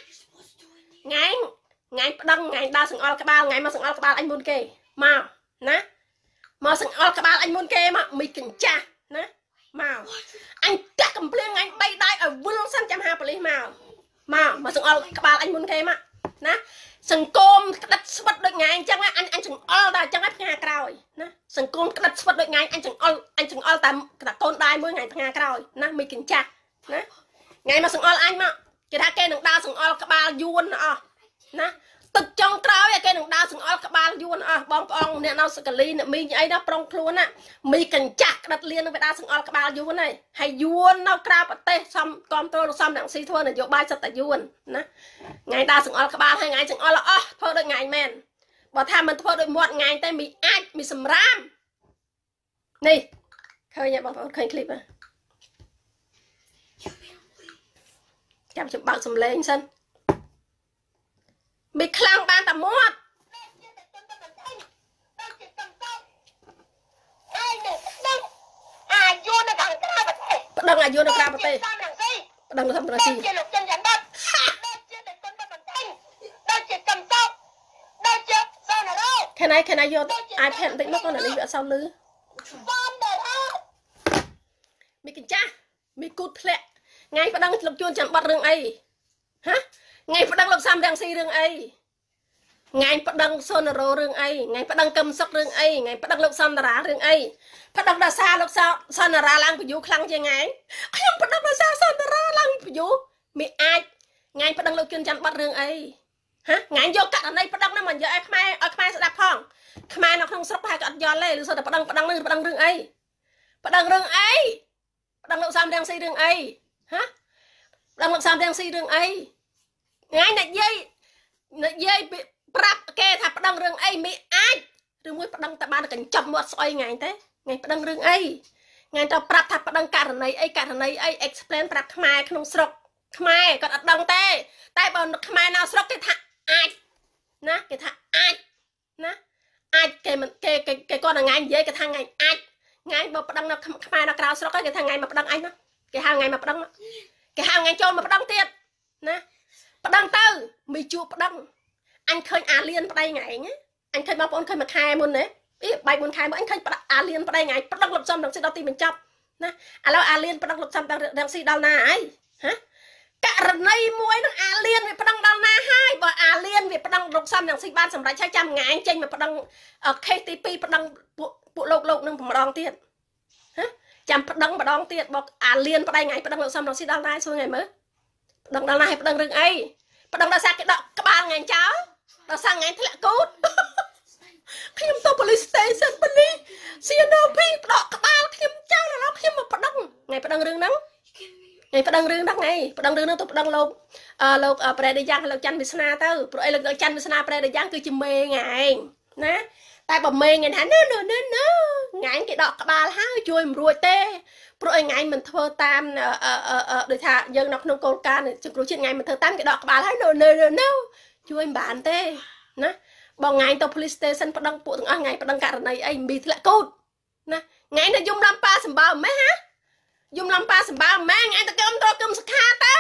ថ្ងៃប្តឹងថ្ងៃដើរសង្អល់ក្បាលថ្ងៃមកសង្អល់ក្បាលអញមុនគេមកណាមកសង្អល់ក្បាលអញមុនគេមកមីកញ្ចាស់ណាមកអញតាក់កំភ្លៀងអញ3ដៃឲ្យវិលសិនចាំហាប៉ូលីសមកសង្អល់ក្បាលអញមុនគេមកណាសង្គមក្តិតស្វិតដូចថ្ងៃអញ្ចឹងអញចង្អល់តែអញ្ចឹងថ្ងៃក្រោយណាសង្គមក្តិតស្វិតដូចថ្ងៃអញចង្អល់តែកូនដៃមួយថ្ងៃថ្ងៃក្រោយណាមីកញ្ចាស់ណាថ្ងៃមកសង្អល់អញមកគេថាគេនឹងដើរសង្អល់ក្បាលយួនអស់ណាទឹកចុងក្រោយគេនឹងដើរសង្អល់ក្បាលយួនអស់បងប្អូនអ្នកនៅសកាលីអ្នកមីងអីណាប្រុងខ្លួនណាមីកញ្ចាស់ក្តិតលៀននឹងវាដើរសង្អល់ក្បាលយួនហើយយួននៅក្រៅប្រទេសសំគ្រប់គ្រងសំរងស៊ីធ្វើនយោបាយសិតតែយួនណាថ្ងៃដើរសង្អល់ក្បាលហើយថ្ងៃសង្អល់អស់ធ្វើដូចថ្ងៃមែនបើថាមិនធ្វើដូចមាត់ថ្ងៃតែមីអាចមីសម្រាមនេះឃើញទេបងប្អូនឃើញឃ្លីបចាំខ្ញុំបើកសំឡេងសិនមីខ្លាំងបានតែមាត់អាយុនៅខាងក្រៅប្រទេសប្តឹងអាយុនៅក្រៅប្រទេសប្តឹងទៅសំរងស៊ីជាលោកចិនយ៉ាងដុតដូចជាតែគុណតែបន្ទែងដូចជាកំសោកដូចជាសនរោខាងណាយក iPad បន្តិចមកគាត់នេះវាអត់សូវលឺមីកញ្ចាស់មីគូតធ្លាក់ថ្ងៃប្តឹងលោកជួនចាំបាត់រឿងអីហ៎ថ្ងៃប្តឹងលោកសំរងស៊ីរឿងអីថ្ងៃប្តឹងសុនរោរឿងអីថ្ងៃប្តឹងកឹមសុករឿងអីថ្ងៃប្តឹងលោកសំតារារឿងអីប្តឹងដល់សារលោកសុនតារាឡើងពយុខ្លាំងជាងថ្ងៃខ្ញុំប្តឹងដល់សារសុនតារាឡើងពយុមិនអាចថ្ងៃប្តឹងលោកជួនចាំបាត់រឿងអីហ៎ថ្ងៃយកករណីប្តឹងហ្នឹងមិនយកឲ្យខ្មែរស្ដាប់ផងខ្មែរនៅក្នុងស្រុកប្រហែលក៏អត់យល់ទេឬសូតែប្តឹងនឹងប្តឹងរឿងអីប្តឹងរឿងអីប្តឹងលោកសំរងស៊ីរឿងអីហ៎ប្តឹងលោកសំរងស៊ីរឿងអីថ្ងៃនិយាយប្រាប់គេថាប្តឹងរឿងអីមិនអាចឬមួយប្តឹងតែបានកញ្ចប់មាត់ស្អុយថ្ងៃទេថ្ងៃប្តឹងរឿងអីថ្ងៃទៅប្រាប់ថាប្តឹងករណីអី explain ប្រាប់ខ្មែរក្នុងស្រុកខ្មែរគាត់អត់ដឹងទេតែបើខ្មែរនៅស្រុកគេថាអាចណាគេថាអាចណាអាចគេមិនគេគាត់ថ្ងៃនិយាយគេថាថ្ងៃអាចថ្ងៃបើប្តឹងនៅខ្មែរនៅក្រៅស្រុកគេថាថ្ងៃមកប្តឹងអញណាគេហៅថ្ងៃមកប្តឹងគេហៅថ្ងៃចូលមកប្តឹងទៀតណាប្តឹងទៅមិនជួបប្តឹងអញឃើញអាលៀនប្តីថ្ងៃណាអញឃើញបងប្អូនឃើញមួយខែមុនទេបែកមុនខែមកអញឃើញអាលៀនប្តីថ្ងៃប្តឹងលោកសំរងស៊ីដល់ទីបញ្ចប់ណាឥឡូវអាលៀនប្តឹងលោកសំរងស៊ីដល់ណាហើយហ៎ករណីមួយនឹងអាលៀនវាប្តឹងដល់ណាហើយបើអាលៀនវាប្តឹងលោកសំរងស៊ីបានសម្រេចហើយចាំងាយចេញមកប្តឹងខេសទី2ប្តឹងពួកលោកនឹងម្ដងទៀតហ៎ចាំប្តឹងម្ដងទៀតបើអាលៀនប្តីថ្ងៃប្តឹងលោកសំរងស៊ីដល់ណាសួរថ្ងៃមើលប្តឹងដល់ណាហើយប្តឹងរឿងអីប្តឹងដល់សារគេដកក្បាលថ្ងៃចោលដល់សារថ្ងៃធ្លាក់គូតខ្ញុំទៅ police station ប៉លី CNP ដកក្បាលខ្ញុំចោលដល់ខ្ញុំមកប្តឹងថ្ងៃប្តឹងរឿងហ្នឹងថ្ងៃប្តឹងរឿងហ្នឹងថ្ងៃប្តឹងរឿងហ្នឹងទៅប្តឹងលោកប្រែដេយ៉ាងលោកច័ន្ទវាសនាទៅព្រោះអីលោកច័ន្ទវាសនាប្រែដេយ៉ាងគឺជាមេថ្ងៃណាតែបើមេថ្ងៃថាណូថ្ងៃគេដកក្បាលហើយជួយមិនរួចទេព្រោះអីថ្ងៃមិនធ្វើតាមដូចថាយើងនៅក្នុងគោលការណ៍សង្គ្រោះជាតិថ្ងៃមិនធ្វើតាមគេដកក្បាលហើយណូជួយមិនបានទេណាបងថ្ងៃទៅ police station ប្តឹងពួកទាំងអស់ថ្ងៃប្តឹងករណីអីមីធ្លាក់កូតណាថ្ងៃទៅយំឡំប៉ាសម្បើម៉េះហ៎យំឡំប៉ាសម្បើម៉េះថ្ងៃទៅគឹមសខាទៅ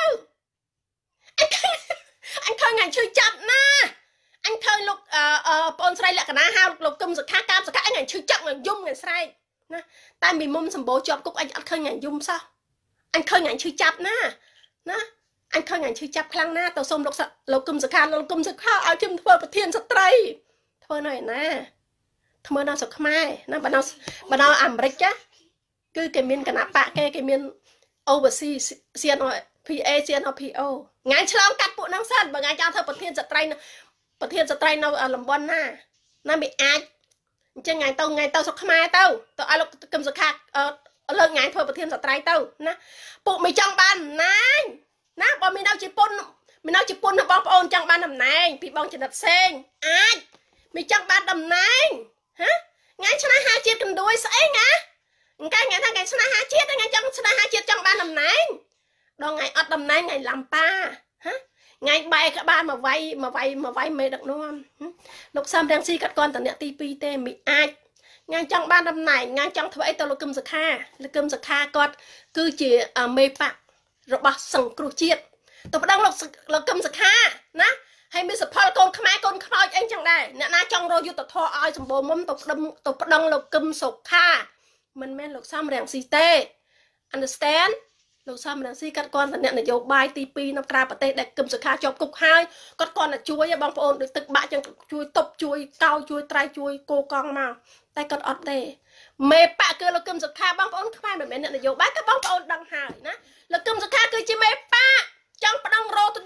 អញឃើញថ្ងៃឈឺចាប់ណាអញឃើញលោកបងស្រីលក្ខណៈហៅលោកគឹមសខាកាមសខាអញឈឺចាប់ថ្ងៃយំថ្ងៃស្រែកណាតែមីមុំសម្បូរជាប់គុកអញអត់ឃើញថ្ងៃយំសោះអញឃើញថ្ងៃឈឺចាប់ណាអញឃើញអញឈឺចាប់ខ្លាំងណាស់ទៅសុំលោកគឹមសខាឲ្យខ្ញុំធ្វើប្រធានស្ត្រីធ្វើនៅឯណាធ្វើនៅស្រុកខ្មែរណាបើនៅអាមេរិកគឺគេមានគណៈបកគេមាន overseas CNPA CNPO ថ្ងៃឆ្លងកាត់ពួកហ្នឹងសិនបើថ្ងៃចង់ធ្វើប្រធានស្ត្រីនៅតំបន់ណាមិនអាចអញ្ចឹងថ្ងៃទៅស្រុកខ្មែរទៅឲ្យលោកគឹមសខាលើកថ្ងៃធ្វើប្រធានស្ត្រីទៅណាពួកមិនចង់បានអំណាចណាបើមាននៅជប៉ុនបងប្អូនចង់បានតំណែងពីបងចនិតផ្សេងអាចមិនចង់បានតំណែងហ៎ថ្ងៃឆ្នះ5ជាតិកណ្ដួយស្អីណាថ្ងៃថាថ្ងៃឆ្នះ5ជាតិថ្ងៃចង់ឆ្នះ5ជាតិចង់បានតំណែងដល់ថ្ងៃអត់តំណែងថ្ងៃឡំប៉ាហ៎ថ្ងៃបែកក្បាលមកវាយមេដឹកនាំលោកសំរងស៊ីគាត់តអ្នកទី2ទេមិនអាចថ្ងៃចង់បានតំណែងថ្ងៃចង់ធ្វើអីទៅលោកគឹមសខាគាត់គឺជាមេបករបស់សង្គ្រោះជាតិទៅប្តឹងលោកគឹមសខាណាហើយមានសផលកូនខ្មែរកូនខ្មោចអីចឹងដែរអ្នកណាចង់រកយុទ្ធធរឲ្យសម្បូរមុំទៅប្តឹងលោកគឹមសុខាមិនមែនលោកសំរងស៊ីទេ understand លោកសំរងស៊ីគាត់តអ្នកនយោបាយទី2នៅក្រៅប្រទេសដែលគឹមសុខាជាប់គុកហើយគាត់តែជួយបងប្អូនដូចទឹកបាក់ចឹងជួយតប់ជួយកោជួយត្រៃជួយគោកង់មកតែគាត់អត់ទេមេបកគឺលោកគឹមសុខាបងប្អូនខ្មែរមិនមែនអ្នកនយោបាយក៏បងប្អូនដឹងហើយណាលោកគឹមសុខាគឺជាមេបកចង់ប្តឹងរ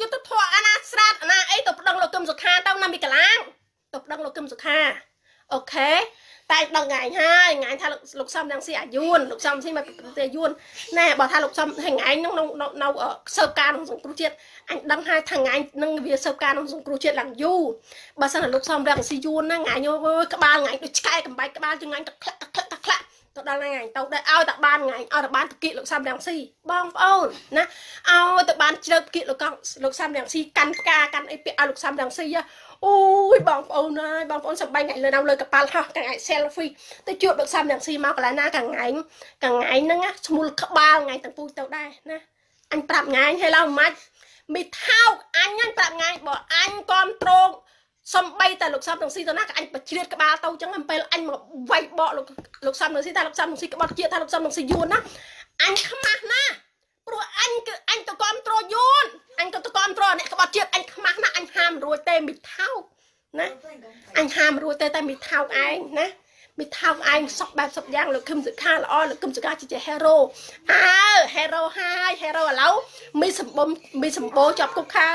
ទៅធွာអាណាស្រាតអាណាអីទៅប្តឹងលោកកឹមសុខាទៅណាមីកាឡាងទៅប្តឹងលោកកឹមសុខាអូខេតែដឹងថ្ងៃហើយថ្ងៃថាលោកសំរងស៊ីអាយុនលោកសំស៊ីមកប្រទេសយួនណែបើថាលោកសំថ្ងៃហ្នឹងនៅសើបការក្នុងសង្គ្រោះជាតិអញដឹងហើយថាថ្ងៃហ្នឹងវាសើបការក្នុងសង្គ្រោះជាតិឡើងយូរបើសិនតែលោកសំរងស៊ីយួនណាថ្ងៃអើយក្បាលថ្ងៃដូចឆ្កែកំបែកក្បាលជាថ្ងៃទៅក្លាក់ទៅដល់ថ្ងៃទៅដែរឲ្យតែបានថ្ងៃឲ្យតែបានតគៀកលោកសំរងស៊ីបងប្អូនណាឲ្យតែបានជ្រើតគៀកលោកសំរងស៊ីកាន់ផ្កាកាន់អីពាក់ឲ្យលោកសំរងស៊ីអូយបងប្អូនហើយបងប្អូនសម្បែងថ្ងៃលើកប៉ាល់ហោះថ្ងៃ selfie ទៅជួបលោកសំរងស៊ីមកកន្លែងណាថ្ងៃហ្នឹងឈ្មោះក្បាលថ្ងៃទាំងពូជទៅដែរណាអញប្រាប់ថ្ងៃហើយឡើយមិនមីថោកអញប្រាប់ថ្ងៃបើអញគ្រប់គ្រងសំបីតែលោកសំរងស៊ីទៅណាក៏អញបជ្រៀតក្បាលទៅចឹងពេលអញមកវាយបកលោកសំរងស៊ីថាលោកសំរងស៊ីក្បត់ជាថាលោកសំរងស៊ីយួនណាអញខ្មាស់ណាព្រោះអញគឺអញទៅគ្រប់គ្រងយួនអញក៏ទៅគ្រប់គ្រងអ្នកក្បត់ជាតិអញខ្មាស់ណាអញហាមរួចទេមីថោកណាអញហាមរួចទេតែមីថោកឯងណាមីថោកឯងសក់បែបសក់យ៉ាងលោកគឹមសុខាល្អលោកគឹមសុខាជា hero ហេរ៉ូហើយ hero ឥឡូវមីសម្បូរជាប់គុកខែ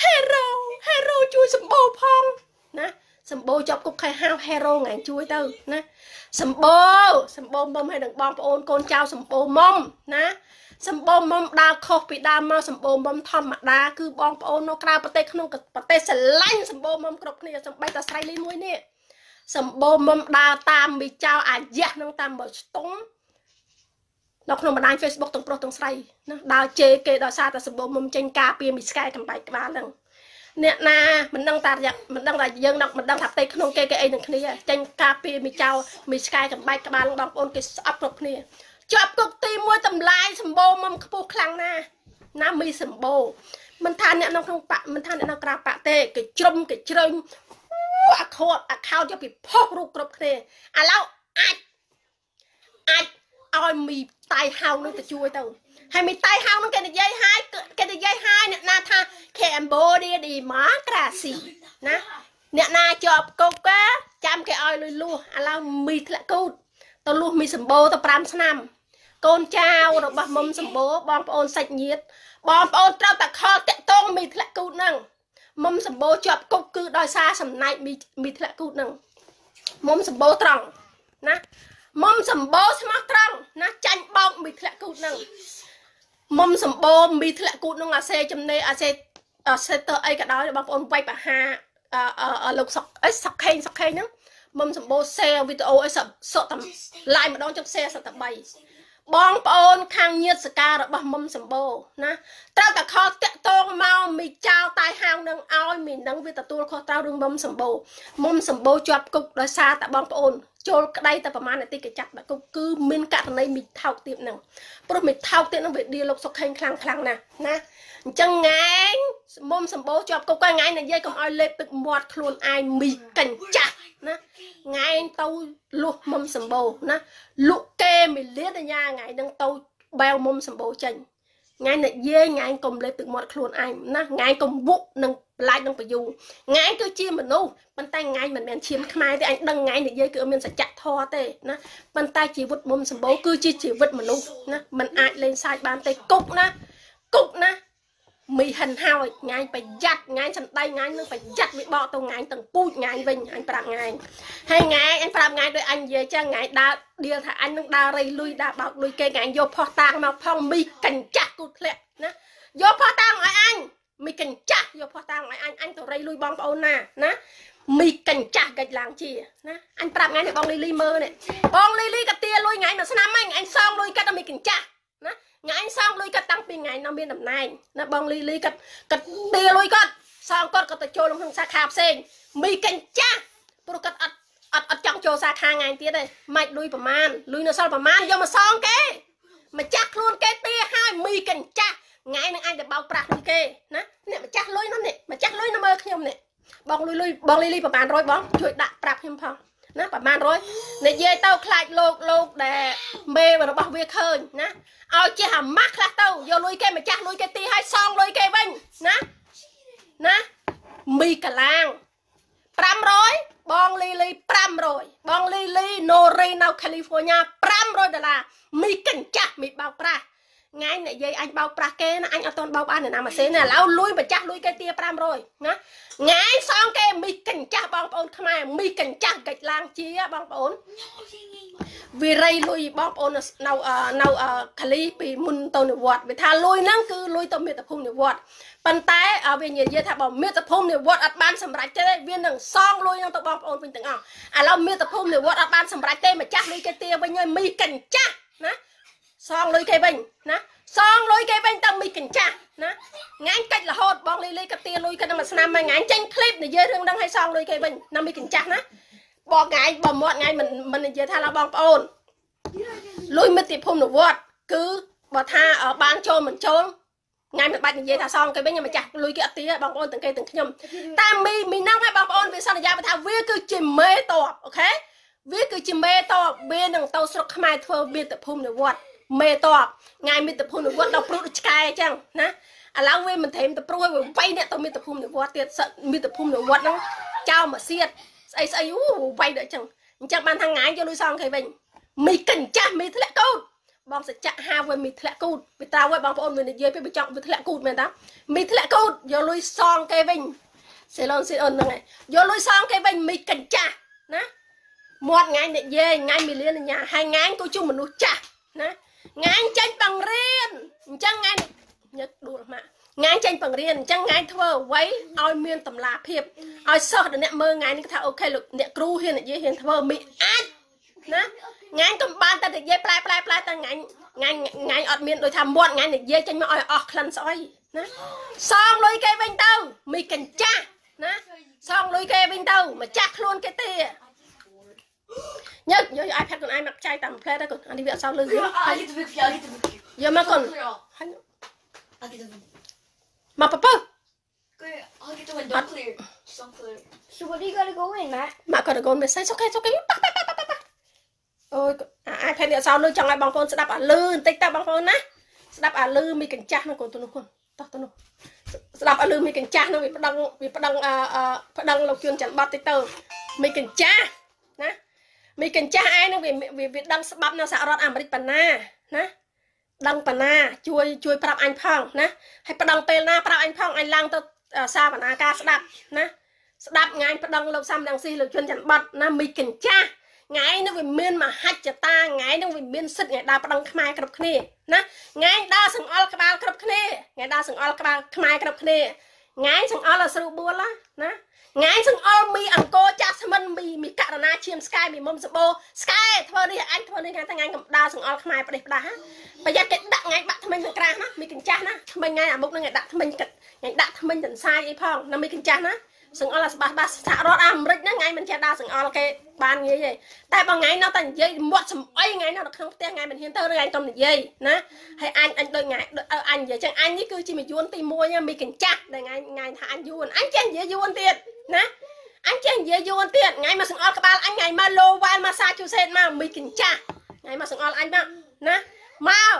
hero ជួយសម្បូរផងណាសម្បូរជាប់គុកខែហៅ hero ថ្ងៃជួយទៅណាសម្បូរមុំឲ្យនឹងបងប្អូនកូនចៅសម្បូរមុំណាសម្បូរមុំដើរខុសពីដើមមកសម្បូរមុំធម្មតាគឺបងប្អូននៅក្រៅប្រទេសក្នុងប្រទេសស្រឡាញ់សម្បូរមុំគ្រប់គ្នាសំបីតស្រ័យលីមួយនេះសម្បូរមុំដើរតាមមីចៅអាយះនឹងតាមបើស្ទង់នៅក្នុងបណ្ដាញ Facebook ទាំងប្រុសទាំងស្រីណាដើរជេរគេដោយសារតែសម្បូរមុំចេញការពារមីស្កែកំបែកក្បាលហ្នឹងអ្នកណាមិនដឹងថាយើងមិនដឹងថាផ្ទៃក្នុងគេអីនឹងគ្នាចេញការពារមីចៅមីស្កែកំបែកក្បាលបងប្អូនគេស្អប់គ្រប់គ្នាជាប់គុកទី1តម្លាយសម្បូរមុំខ្ពស់ខ្លាំងណាមីសម្បូរមិនថាអ្នកនៅក្នុងបាក់មិនថាអ្នកនៅក្រៅបាក់ទេគេជ្រុំគេជ្រែងអាខោតយកពីផុសរូបគ្រប់គ្នាឥឡូវអាចឲ្យមីតៃហៅនឹងទៅជួយទៅហើយមីតៃហៅនឹងគេនិយាយហើយអ្នកណាថា Cambodia Democracy ណាអ្នកណាជាប់គុកចាំគេឲ្យលុយលួសឥឡូវមីធ្លាក់គូតទៅលួសមីសម្បូរទៅ5ឆ្នាំកូនចៅរបស់មុំសម្បូរបងប្អូនសាច់ញាតិបងប្អូនត្រូវតែខលតាក់តងមីធ្លាក់គូតហ្នឹងមុំសម្បូរជាប់គុកគឺដោយសារសំណាច់មីធ្លាក់គូតហ្នឹងមុំសម្បូរត្រង់ណាមុំសម្បូរស្មោះត្រង់ណាចាញ់បោកមីធ្លាក់គូតហ្នឹងមុំសម្បូរមីធ្លាក់គូតហ្នឹងអាសេចំណេអាសេទៅអីក៏ដោយបងប្អូនវាយបហាលោកសុកអីសុកខេងហ្នឹងមុំសម្បូរ share វីដេអូអីសុកតែ live ម្ដងចុះ share សត3បងប្អូនខាងញាតិសការរបស់មុំសម្បូរណាត្រូវតែខលតាក់តងមកមីចៅតែហៅនឹងឲ្យមីនឹងវាទទួលខុសត្រូវរឿងមុំសម្បូរជាប់គុកដោយសារតែបងប្អូនចូលក្តីតែប្រហែលនាទីគេចាប់ដាក់គុកគឺមានករណីមីថោកទៀតហ្នឹងព្រោះមីថោកទៀតហ្នឹងវាឌីលោកសុកខេងខ្លាំងណាស់ណាអញ្ចឹងថ្ងៃមុំសម្បូរជាប់គុកថ្ងៃនិយាយកុំឲ្យលេបទឹកមាត់ខ្លួនឯងមីកញ្ចាស់ណាថ្ងៃទៅលុះមុំសម្បូរណាលុកគេមីលៀនអាថ្ងៃហ្នឹងទៅបែវមុំសម្បូរចេញថ្ងៃនិយាយថ្ងៃកុំលេបទឹកមាត់ខ្លួនឯងណាថ្ងៃកុំវុកនឹងប្លាច់នឹងបយូថ្ងៃគឺជាមនុស្សប៉ុន្តែថ្ងៃមិនមែនឈាមខ្មែរទេអញដឹងថ្ងៃនិយាយគឺអត់មានសច្ចធម៌ទេណាប៉ុន្តែជីវិតមុំសម្បូរគឺជាជីវិតមនុស្សណាมันអាចលេងសាច់បានទេគុកណាមីហិនហើយថ្ងៃប្រយ័ត្នថ្ងៃសណ្ដែងថ្ងៃនឹងប្រយ័ត្នវាបកទៅថ្ងៃទាំងពូជថ្ងៃវិញអញប្រាប់ថ្ងៃហើយថ្ងៃអញប្រាប់ថ្ងៃដោយអញនិយាយចឹងថ្ងៃដើរដៀលថាអញនឹងដើររៃលុយដើរបោកលុយគេថ្ងៃយកផោះតាងមកផងមីកញ្ចាស់គូធ្លាក់ណាយកផោះតាងឲ្យអញមីកញ្ចាស់យកផោះតាងឲ្យអញទៅរៃលុយបងប្អូនណាមីកញ្ចាស់កិច្ចឡើងជាណាអញប្រាប់ថ្ងៃនេះបងលីលីមើលនេះបងលីលីក៏ទាលុយថ្ងៃមួយឆ្នាំហ្នឹងអញសងលុយកាត់ឲ្យមីកញ្ចាស់ណាថ្ងៃអញសងលុយកាត់តាំងពីថ្ងៃនោះមានតំណែងណាបងលីលីកាត់ទាលុយគាត់សងគាត់ក៏ទៅចូលក្នុងសាខាផ្សេងមីកញ្ចាស់ព្រោះគាត់អត់ចង់ចូលសាខាថ្ងៃទៀតទេមិនលុយប្រមាណលុយនៅសល់ប្រមាណយកមកសងគេម្ចាស់ខ្លួនគេទាឲ្យមីកញ្ចាស់ថ្ងៃនឹងអញទៅបោកប្រាស់គេណាអ្នកម្ចាស់លុយនោះនេះម្ចាស់លុយនៅមើលខ្ញុំនេះបងលុយបងលីលីប្រហែល100បងជួយដាក់ប្រាប់ខ្ញុំផងណាប្រហែល100និយាយទៅខ្លាចលោកដែលមេរបស់វាឃើញណាឲ្យចេះអាម៉ាស់ខ្លះទៅយកម្ចាស់លុយគេទីឲ្យសងលុយគេវិញណាមីកាឡាង500បងលីលី500បងលីលីណូរីនៅ California $500មីកញ្ចាស់មីបោកប្រាស់ ngay này dây anh bao pra kê nó anh ở toàn bao ban để nào mà xế nè lao lui mà chắc lui cái tia pram rồi nhá ngay xong cái mi cảnh cha bong ôn tham ai mi cảnh cha gạch lang chia bong ôn vì rây lui bong ôn nào khali bị mun tàu nửa vọt vì tha lui năng cứ lui tàu miệt tập hùng nửa vọt bàn tay ở bên nhà thà bảo miệt tập hùng nửa vọt ăn ban sầm rạch thế viên đằng song lui năng tàu bong ôn bình từng lao miệt tập hùng nửa vọt ăn ban sầm rạch thế mà chắc lui cái tia bên nhau mi cảnh cha nè song lui cái bình nè song lui cái bình tao mi cảnh cha nè ngán cách là hốt bong li cái tia lui cái năm mà năm mà ngán tranh clip này dễ thương đang hay song lui cái bình năm mi cảnh cha nè bỏ ngày bỏ một ngày mình dễ tha là bong ôn lui mới tiếp hôm nửa vọt cứ bỏ tha ở ban trôn mình trôn ngày mình bạch dễ thả xong cái bên nhà mà chặt lui cái tía bong ôn từng cây từng nhầm ta mi năng hay bong ôn vì sao là ra mà thả viết cứ chìm mê to ok viết cứ chìm mê to bên đằng tàu sọc mai thưa bên tập hôm nửa vọt mê to ngày mình tập hôm nửa vọt đọc được cái chăng nè lão về mình thấy mình tập rồi vay nè tao mình tập hôm nửa vọt tiền sợ mình tập hôm nửa vọt nó trao mà xiết ấy vay đợi chẳng ban thằng ngái cho lui xong cái bình mi cảnh cha mi thế lại cút bong sẽ chặt ha với mi thế lại cút vì tao với bong ôn mình dưới bị chọn với thế lại cút mình đó mi thế lại cút vô lui xong cái bình sẽ ơn này vô lui xong cái bình mi cảnh cha nè một ngày này về ngày mi liên nhà hai ngày cô chung mình nuôi cha nè ngày tranh bằng riêng chẳng ngày nhất đùa mà ngày tranh bằng riêng chẳng ngày thưa quấy oi miên tầm là hiệp oi sợ được nè mơ ngày này thao ok lực nè cru hiền này hiền thưa mi ăn nè ngày cầm ban ta được dây plai ta ngày ọt miên đôi tham muộn ngày này dây tranh mà oi ọt lần soi nè xong lui cây bên tao mi cảnh cha nè xong lui cây bên tao mà chắc luôn cái tia nhất giờ iPad còn ai mặc chai tầm play đó còn anh đi viện sau lưng giờ mà còn mà papa So what are you gonna go in, Matt? mà còn còn mình sai ok ôi iPad điện sau lưng trong ai bằng phone sẽ đạp ở lưng tích ta bằng phone nè đạp ở lưng mình cảnh chắc nó còn tôi nó đạp ở lưng mình cảnh chắc nó bị bắt đăng lộc chuyên chẳng bắt tích tờ mình cảnh chắc nè mình cảnh cha ai nó vì đăng bắp nó sẽ rót Americ pana nè đăng pana chui prap anh phong nè hay đăng pel na prap anh phong anh lang tao sa pana ca nè đạp ngay đăng lâu xăm đăng si lâu chuyên chẳng bật nè mình cảnh cha ngay nó vì miên mà hạch cho ta ngay nó vì miên sức ngày đa đăng khai cặp kia nè ngay đa sừng all các bạn cặp kia ngày đa sừng all các bạn khai cặp kia ngay sừng all là sự bua lá nè ngay sừng all mi ăn cô cha mình mi cả na chim sky mi mông sbo sky thôi đi anh ngay thằng anh đa sừng all khai đây đa bây giờ cái đặt ngay bạn mình thằng ra nó mi kinh cha nó mình ngay à mục nó ngày đặt mình ngày đặt mình nhận sai ấy phong nó mi kinh cha nó sừng all là ba xả rót Americ nó ngay mình cha đa sừng all cái ban như vậy tại bằng ngày nó thành dây một sầm ấy ngày nó không té ngày mình hiện thơ ngày trong dây nè hay anh đôi ngày anh vậy chẳng anh ấy cứ chỉ mình vuông tìm mua nha mi kinh cha để ngày thà anh vuông anh chẳng dễ vuông tiền nè anh chẳng dễ vuông tiền ngày mà sừng all các bạn anh ngày mà lô van Massachusetts mà mi kinh cha ngày mà sừng all anh đó nè mau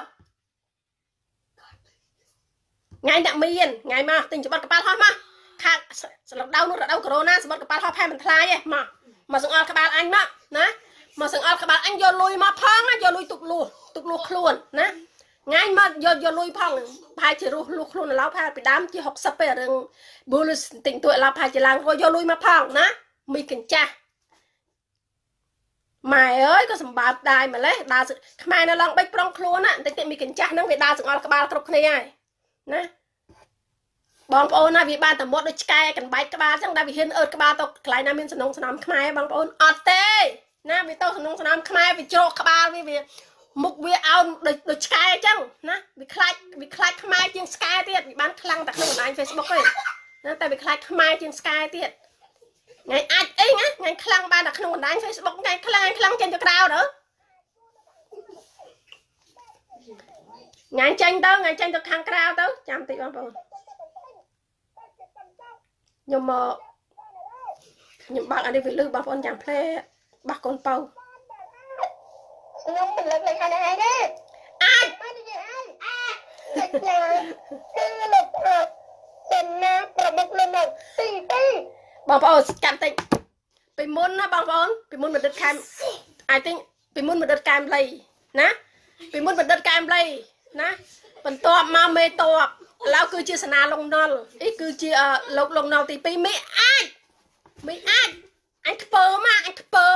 ngày đặng miên ngày mà tình cho bắt các bạn thôi mà khác sập đau nó đau corona sập bắt các bạn thôi hay mình thay ấy mà sừng all các bạn anh mà nè mà sừng all các bạn anh vô lui mà phong á vô lui tục lùa luôn nè ngay mà vô lui phong hai chỉ lùa luôn là lão hai bị đám chỉ học sắp về rừng bùa tỉnh tuổi lão hai chỉ lang vô lui mà phong nè mi kinh cha mày ơi có sầm bạc đài mà lấy đa sự mai nó lòng bách prong luôn á tỉnh mi kinh cha nó về đa sừng all các bạn cướp này nè bong ôn na vì ban tầm một đôi cây cần bạch các bạn chẳng đã vì hiên ớt các bạn tao lại nam miên sân nông khai bong ôn ọt tê na vì tao sân nông khai vì chỗ các bạn vì mục vì ao đôi cây chẳng na vì khai khai trên sky tiệt vì ban khăng tại không anh Facebook ấy na tại vì khai trên sky tiệt ngày ai ấy nhá ngày khăng ban đặt không anh Facebook ngày khăng trên cho cao nữa ngày tranh cho khăng cao tới chăm tị bong ôn nhưng mà những bạn ở đây phải lưu bác con chẳng phê bác con bầu Nông mình lực hai này đi ai bong bầu cảm tình bị muốn nó bong bầu bị muốn mình đất cam ai tính bị muốn mình đất cam lây nè bị muốn mình đất cam lây ណាបន្ទាប់មកមេតបឡើយគឺជាសនាលងណុលអីគឺជាលោកលងណុលទី2មេអាចអញខ្ពើមកឥ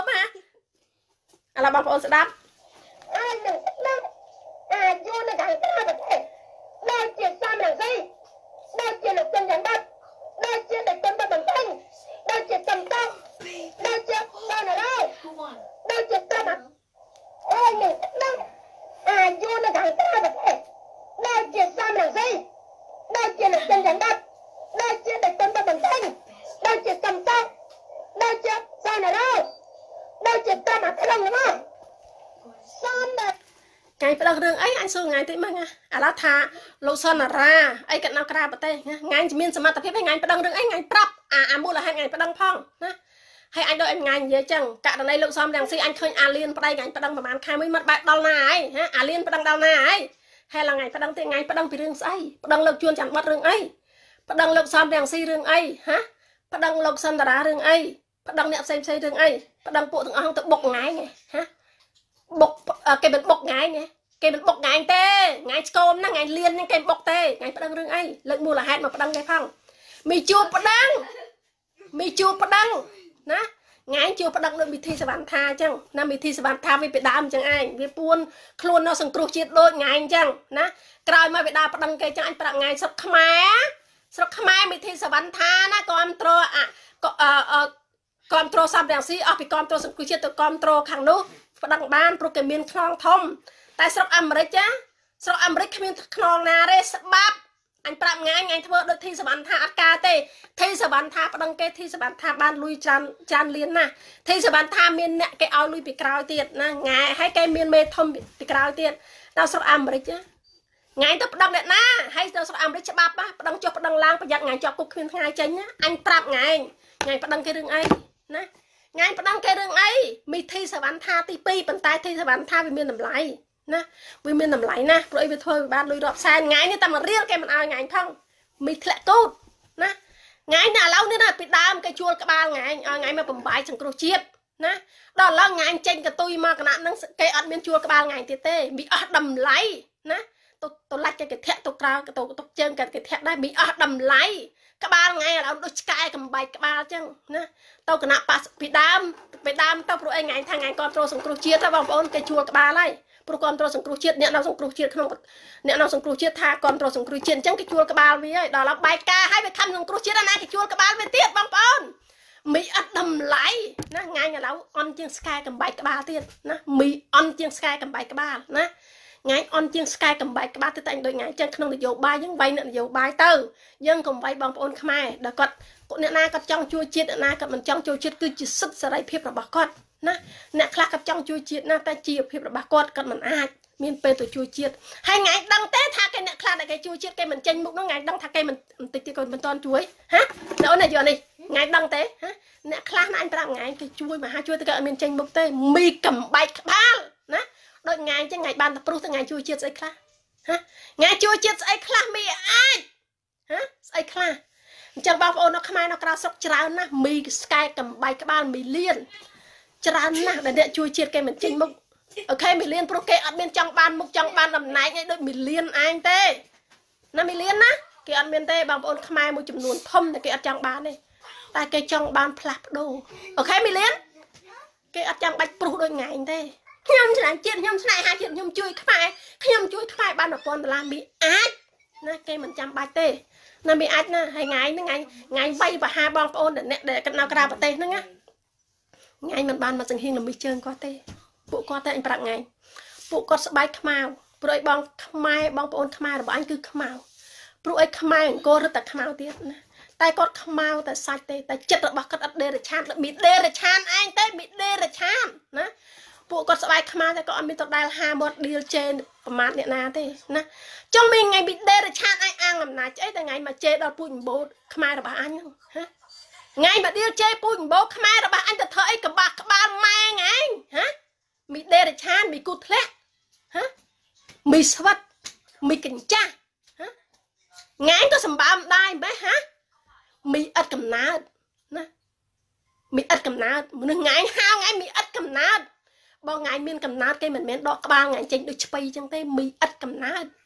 ឡូវបងប្អូនស្ដាប់អាចនឹងដឹងអាចយល់នៅខាងក្រៅប្រទេសដូចជាសំរងស៊ីដូចជាលោកចិនយ៉ាងដិតដូចជាតែគុណទៅបន្ទិញដូចជាសំតោដូចជាបានរោដូចជាត្រឹមអាចនឹងដឹងអាចយល់នៅខាងក្រៅប្រទេសដូចជាសំរងស៊ីដូចជាលោកចិនយ៉ាងដិតដូចជាតែគុណទៅបន្ទិញដូចជាសំតោដូចជាបានរោដូចជាត្រឹមក្នុងនោះសំដិតថ្ងៃប្តឹងរឿងអីអញសួរថ្ងៃតិចមកណាឥឡូវថាលោកសនរាអីក៏នៅក្រៅប្រទេសណាថ្ងៃមានសមត្ថភាពឲ្យថ្ងៃប្តឹងរឿងអីថ្ងៃប្រាប់អាមូលហេតុថ្ងៃប្តឹងផងណាហើយអញដូចអញថ្ងៃនិយាយចឹងករណីលោកសំរងស៊ីអញឃើញអាលៀនប្តីថ្ងៃប្តឹងប្រហែលខែមួយមិនបែបដល់ណាហើយណាអាលៀនប្តឹងដល់ណាហើយហើយឡើងថ្ងៃប្តឹងទេថ្ងៃប្តឹងពីរឿងស្អីប្តឹងលោកជួនច័ន្ទបាត់រឿងអីប្តឹងលោកសំរងស៊ីរឿងអីហ៎ប្តឹងលោកសនរារឿងអីប្តឹងអ្នកផ្សេងរឿងអីប្តឹងពួកទាំងអស់ទៅបុកថ្ងៃហ៎បុកគេមិនបុកថ្ងៃគេមិនបុកថ្ងៃទេថ្ងៃឆ្កូមហ្នឹងថ្ងៃលៀនហ្នឹងគេបុកទេថ្ងៃប្តឹងរឿងអីលើកមូលហេតុមកប្តឹងគេផងមីជួបប្តឹងណាថ្ងៃជួបប្តឹងដូចវិធីសវណ្ណថាអញ្ចឹងណាវិធីសវណ្ណថាវាពីដើមអញ្ចឹងឯងវាពួនខ្លួននៅសង្គ្រោះជាតិដូចថ្ងៃអញ្ចឹងណាក្រោយមកវាដើរប្តឹងគេអញ្ចឹងអញប្រាប់ថ្ងៃស្រុកខ្មែរវិធីសវណ្ណថាណាគ្រប់គ្រងគ្រប់គ្រងសំរងស៊ីអស់ពីគ្រប់គ្រងសង្គ្រោះជាតិទៅគ្រប់គ្រងខាងនោះប្តឹងបានព្រោះគេមានខ្នងធំតែស្រុកអាមេរិកគ្មានខ្នងណាទេស្បាប់អញប្រាប់ថ្ងៃធ្វើដូចធីសវណ្ណថាអត់ការទេធីសវណ្ណថាប្តឹងគេធីសវណ្ណថាបានលុយច្រើនលានណាធីសវណ្ណថាមានអ្នកគេឲ្យលុយពីក្រោយទៀតណាថ្ងៃហើយគេមានមេធំពីក្រោយទៀតដល់ស្រុកអាមេរិកថ្ងៃទៅប្តឹងអ្នកណាហើយទៅស្រុកអាមេរិកច្បាប់ប្តឹងចុះប្តឹងឡើងប្រយ័ត្នថ្ងៃជាប់គុកគ្មានថ្ងៃចេញណាអញប្រាប់ថ្ងៃប្តឹងគេរឿងអីណាថ្ងៃប្តឹងគេរឿងអីមីធីសវណ្ណថាទី2ប៉ុន្តែធីសវណ្ណថាវាមានតម្លៃណាវាមានតម្លៃណាព្រោះអីវាធ្វើវាបានលុយរាប់សែនថ្ងៃនេះតែមួយរៀលគេមិនឲ្យថ្ងៃផងមីធ្លាក់កូតណាថ្ងៃនេះឥឡូវនេះណាពីដើមគេជួលក្បាលថ្ងៃឲ្យថ្ងៃមកបំបាយសង្គ្រោះជាតិណាដល់ឥឡូវថ្ងៃចេញកតុយមកគណៈហ្នឹងគេអត់មានជួលក្បាលថ្ងៃទៀតទេមីអស់តម្លៃណាទៅឡាច់គេធាក់ទៅក្រៅទៅជើងគេធាក់ដែរមីអស់តម្លៃក្បាលថ្ងៃឥឡូវដូចឆ្កែកំបែកក្បាលអញ្ចឹងណាទៅគណៈប៉ាសពីដើមទៅព្រោះអីថ្ងៃថាថ្ងៃគ្រប់គ្រងសង្គ្រោះជាតិទៅបងប្អូនគេជួលក្បាលហើយព្រោះគ្រប់គ្រងសង្គ្រោះជាតិអ្នកនៅសង្គ្រោះជាតិក្នុងអ្នកនៅសង្គ្រោះជាតិថាគ្រប់គ្រងសង្គ្រោះជាតិអញ្ចឹងគេជួលក្បាលវាហើយដល់ឡើងបែកការហើយវាខំសង្គ្រោះជាតិណាគេជួលក្បាលវាទៀតបងប្អូនមីអត់តម្លៃណាថ្ងៃឥឡូវអន់ជាងស្កែកំបែកក្បាលទៀតណាមីអន់ជាងស្កែកំបែកក្បាលណាថ្ងៃអន់ជាងស្កែកំបែកក្បាលទៅតែដូចថ្ងៃចឹងក្នុងនយោបាយយើងវាយអ្នកនយោបាយទៅយើងកុំវាយបងប្អូនខ្មែរដល់គាត់អ្នកណាគាត់ចង់ជួយជាតិអ្នកណាគាត់មិនចង់ជួយជាតិគឺជាសិទ្ធិសេរីភាពរបស់គាត់ណាអ្នកខ្លះគាត់ចង់ជួយជាតិណាតែជីវភាពរបស់គាត់មិនអាចមានពេលទៅជួយជាតិហើយថ្ងៃដឹងទេថាគេអ្នកខ្លះដែលគេជួយជាតិគេមិនចេញមុខនោះថ្ងៃដឹងថាគេមិនតិចទៀតគាត់មិនតន់ជួយហ៎អូនណាយកនេះថ្ងៃដឹងទេហ៎អ្នកខ្លះណាអញប្រាប់ថ្ងៃគេជួយមហាជួយទៅគេអត់មានចេញមុខទេមីកំបែកក្បាលណាដូចថ្ងៃអញ្ចឹងថ្ងៃបានតែព្រុសទៅថ្ងៃជួយជាតិស្អីខ្លះហ៎ថ្ងៃជួយជាតិស្អីខ្លះមីអាចហ៎ស្អីខ្លះអញ្ចឹងបងប្អូននៅខ្មែរនៅក្រៅស្រុកច្រើនណាស់មីស្កែកំបែកក្បាលមីលៀនច្រើនណាស់ដែលអ្នកជួយជាតិគេមិនចេញមុខអូខេមីលៀនព្រោះគេអត់មានចង់បានមុខចង់បានតំណែងអីដូចមីលៀនឯងទេណាមីលៀនណាគេអត់មានទេបងប្អូនខ្មែរមួយចំនួនធំតែគេអត់ចង់បានទេតែគេចង់បានផ្លាស់ប្ដូរអូខេមីលៀនគេអត់ចង់បាច់ព្រុសដូចថ្ងៃទេខ្ញុំឆ្នៃជាតិខ្ញុំឆ្នៃហាជាតិខ្ញុំជួយខ្មែរបាន$1000មីអាចណាគេមិនចាំបាច់ទេណាមីអាចណាហើយថ្ងៃហ្នឹងថ្ងៃវាយបហាបងប្អូនអ្នកដែលនៅក្រៅប្រទេសហ្នឹងណាថ្ងៃមិនបានមកសង្ហៀងលំមីជើងគាត់ទេពួកគាត់តែអញប្រាប់ថ្ងៃពួកគាត់ស្បែកខ្មៅព្រោះឲ្យបងខ្មែរបងប្អូនខ្មែររបស់អញគឺខ្មៅព្រោះឲ្យខ្មែរអង្គររត់តែខ្មៅទៀតណាតែគាត់ខ្មៅតែសាច់ទេតែចិត្តរបស់គាត់អត់ដេរឆានមីដេរឆានឯងទេមីដេរឆានណាពួកគាត់ស្បែកខ្មៅតែគាត់អត់មានទៅដែលហាមាត់ឌីលជេប្រមាថអ្នកណាទេណាចង់មានថ្ងៃមីដេរឆានឯងអាងអំណាចអីតែថ្ងៃមកជេដល់ពូជម្បូរខ្មែររបស់អញហ្នឹងហ៎ថ្ងៃមកឌីលជេពូជម្បូរខ្មែររបស់អញទៅធ្វើអីក្បាលម៉ែងឯងហ៎មីដេរឆានមីគូធ្លាក់ហ៎មីស្វិតមីកញ្ចាស់ហ៎ថ្ងៃក៏សម្បើមដែរម៉េះហ៎មីឥតកំណើតណាមីឥតកំណើតមនុស្សថ្ងៃហៅថ្ងៃមីឥតកំណើតបងថ្ងៃមានកំណើតគេមិនមែនដកក្បាលថ្ងៃចេញដូចឆ្ពៃចឹងទេមីឥតកំណើត